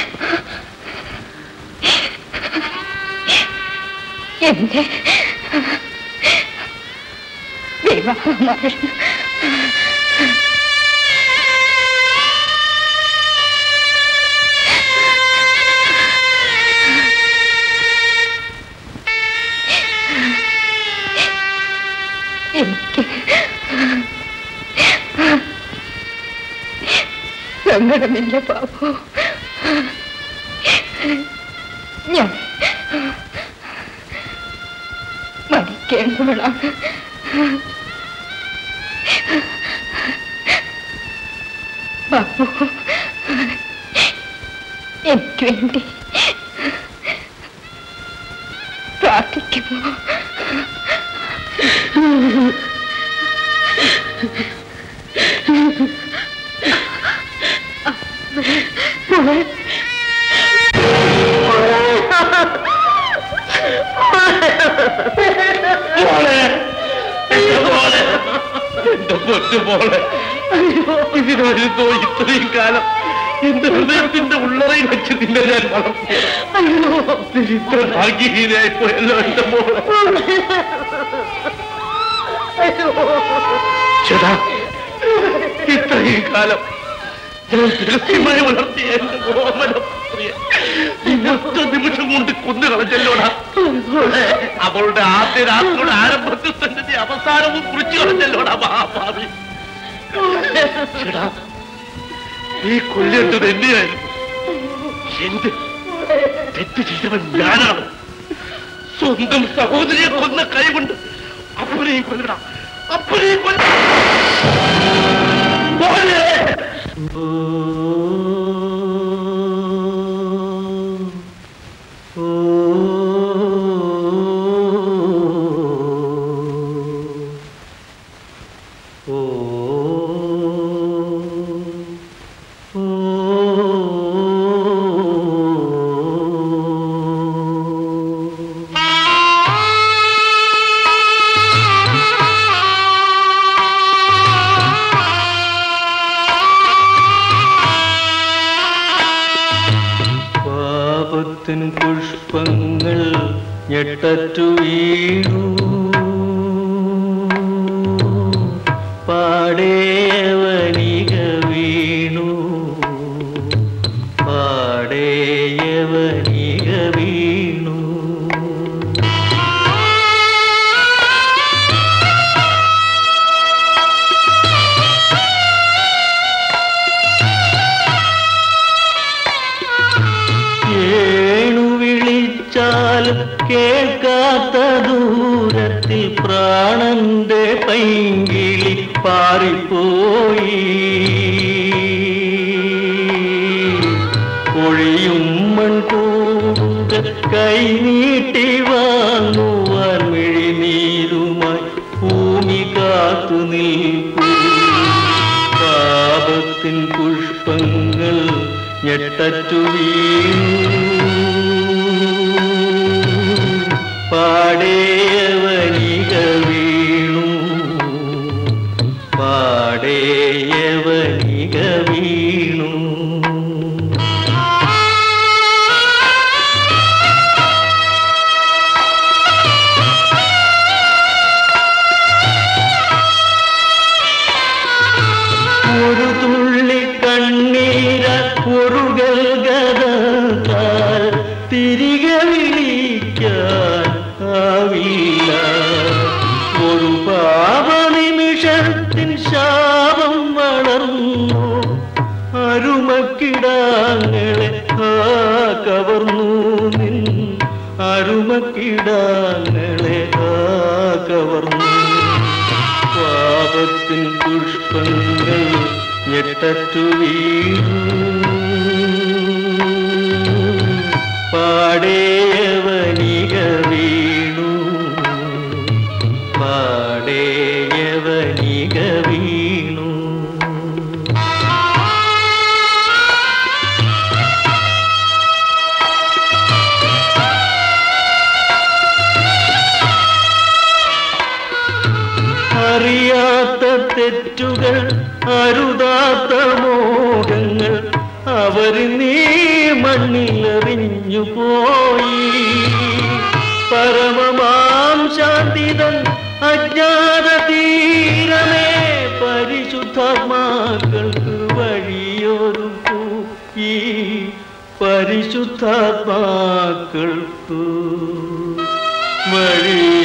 എന്റെ വിവാഹമാണ്. എനിക്ക് സങ്കടമില്ല ബാബു. ഞാൻ മരിക്കേണ്ടവളാണ്. ബാബു എനിക്ക് വേണ്ടി പ്രാർത്ഥിക്കുമോ? ഇതിനൊരുത്തോ ഇത്രയും കാലം എന്റെ ഹൃദയത്തിന്റെ ഉള്ളറയിൽ വെച്ച് നിന്നെ ഞാൻ വളർത്തി. ഇത്ര ഭാഗ്യഹീനായി പോയല്ലോ എന്റെ മോളെ. ചേട്ടാ, ഇത്രയും കാലം ഞാൻ രഹസ്യമായി വളർത്തിയ എന്റെ ഓമനപ്രിയ ഒറ്റ നിമിഷം കൊണ്ട് കൊന്നു കളഞ്ഞല്ലോടാ. അവളുടെ ആദ്യ രാത്രിയുടെ ആരംഭത്തിൽ തന്നെ നീ അവസാനവും കുറിച്ചു കളഞ്ഞല്ലോടാ മഹാഭാവി. ചേട്ടാ, ഈ കൊല്ലേണ്ടത് എന്നെയായിരുന്നു. എന്ത് തെറ്റ് ചെയ്തവൻ ഞാനാണ്. സ്വന്തം സഹോദരിയെ കൊന്ന കൈകൊണ്ട് അപ്പനെയും കൊല്ലണം, അപ്പനെയും കൊല്ലണം. പുഷ്പങ്ങൾ ഞെട്ടറ്റു വീണു, പാടേയവനിക വീണു, പാടേയവനിക വീണു. കേൾക്കാത്ത ദൂരത്തിൽ പ്രാണന്റെ പൈങ്കിളി പാറിപ്പോയി. ഒഴിയും മൺകൂട കൈനീട്ടി വാങ്ങുവാൻ മിഴിനീരുമായി ഭൂമി കാത്തു നിൽക്കൂ. പാപത്തിൻ പുഷ്പങ്ങൾ ഞെട്ടറ്റു വീണു, പാടേയവനിക വീണു പാടേയവനിക വീണു ഒരു തുള്ളി കണ്ണീര ഉറുകൽ ഗതത്താൽ തിരികെ വിളിക്കാൻ ആവില്ല ഒരു പാപനിമിഷത്തിൻ ശാപം വളർന്നു അരുമക്കിടാങ്ങളെ ആ കവർന്നു നിൻ അരുമക്കിടാങ്ങളെ ആ കവർന്നു പാപത്തിൻ പുഷ്പങ്ങൾ ഞെട്ടറ്റു വീണു പാടേയവനിക വീണു പാടേയവനിക വീണു അറിയാത്ത തെറ്റുകൾ അരുതാത്ത മോഹങ്ങൾ അവർ നീ മണ്ണിലെറിഞ്ഞു പോയി പരമമാം ശാന്തിതൻ അജ്ഞാത തീരമേ പരിശുദ്ധാത്മാക്കൾക്ക് വഴിയൊരുക്കൂ ഈ പരിശുദ്ധാത്മാക്കൾക്കു വഴി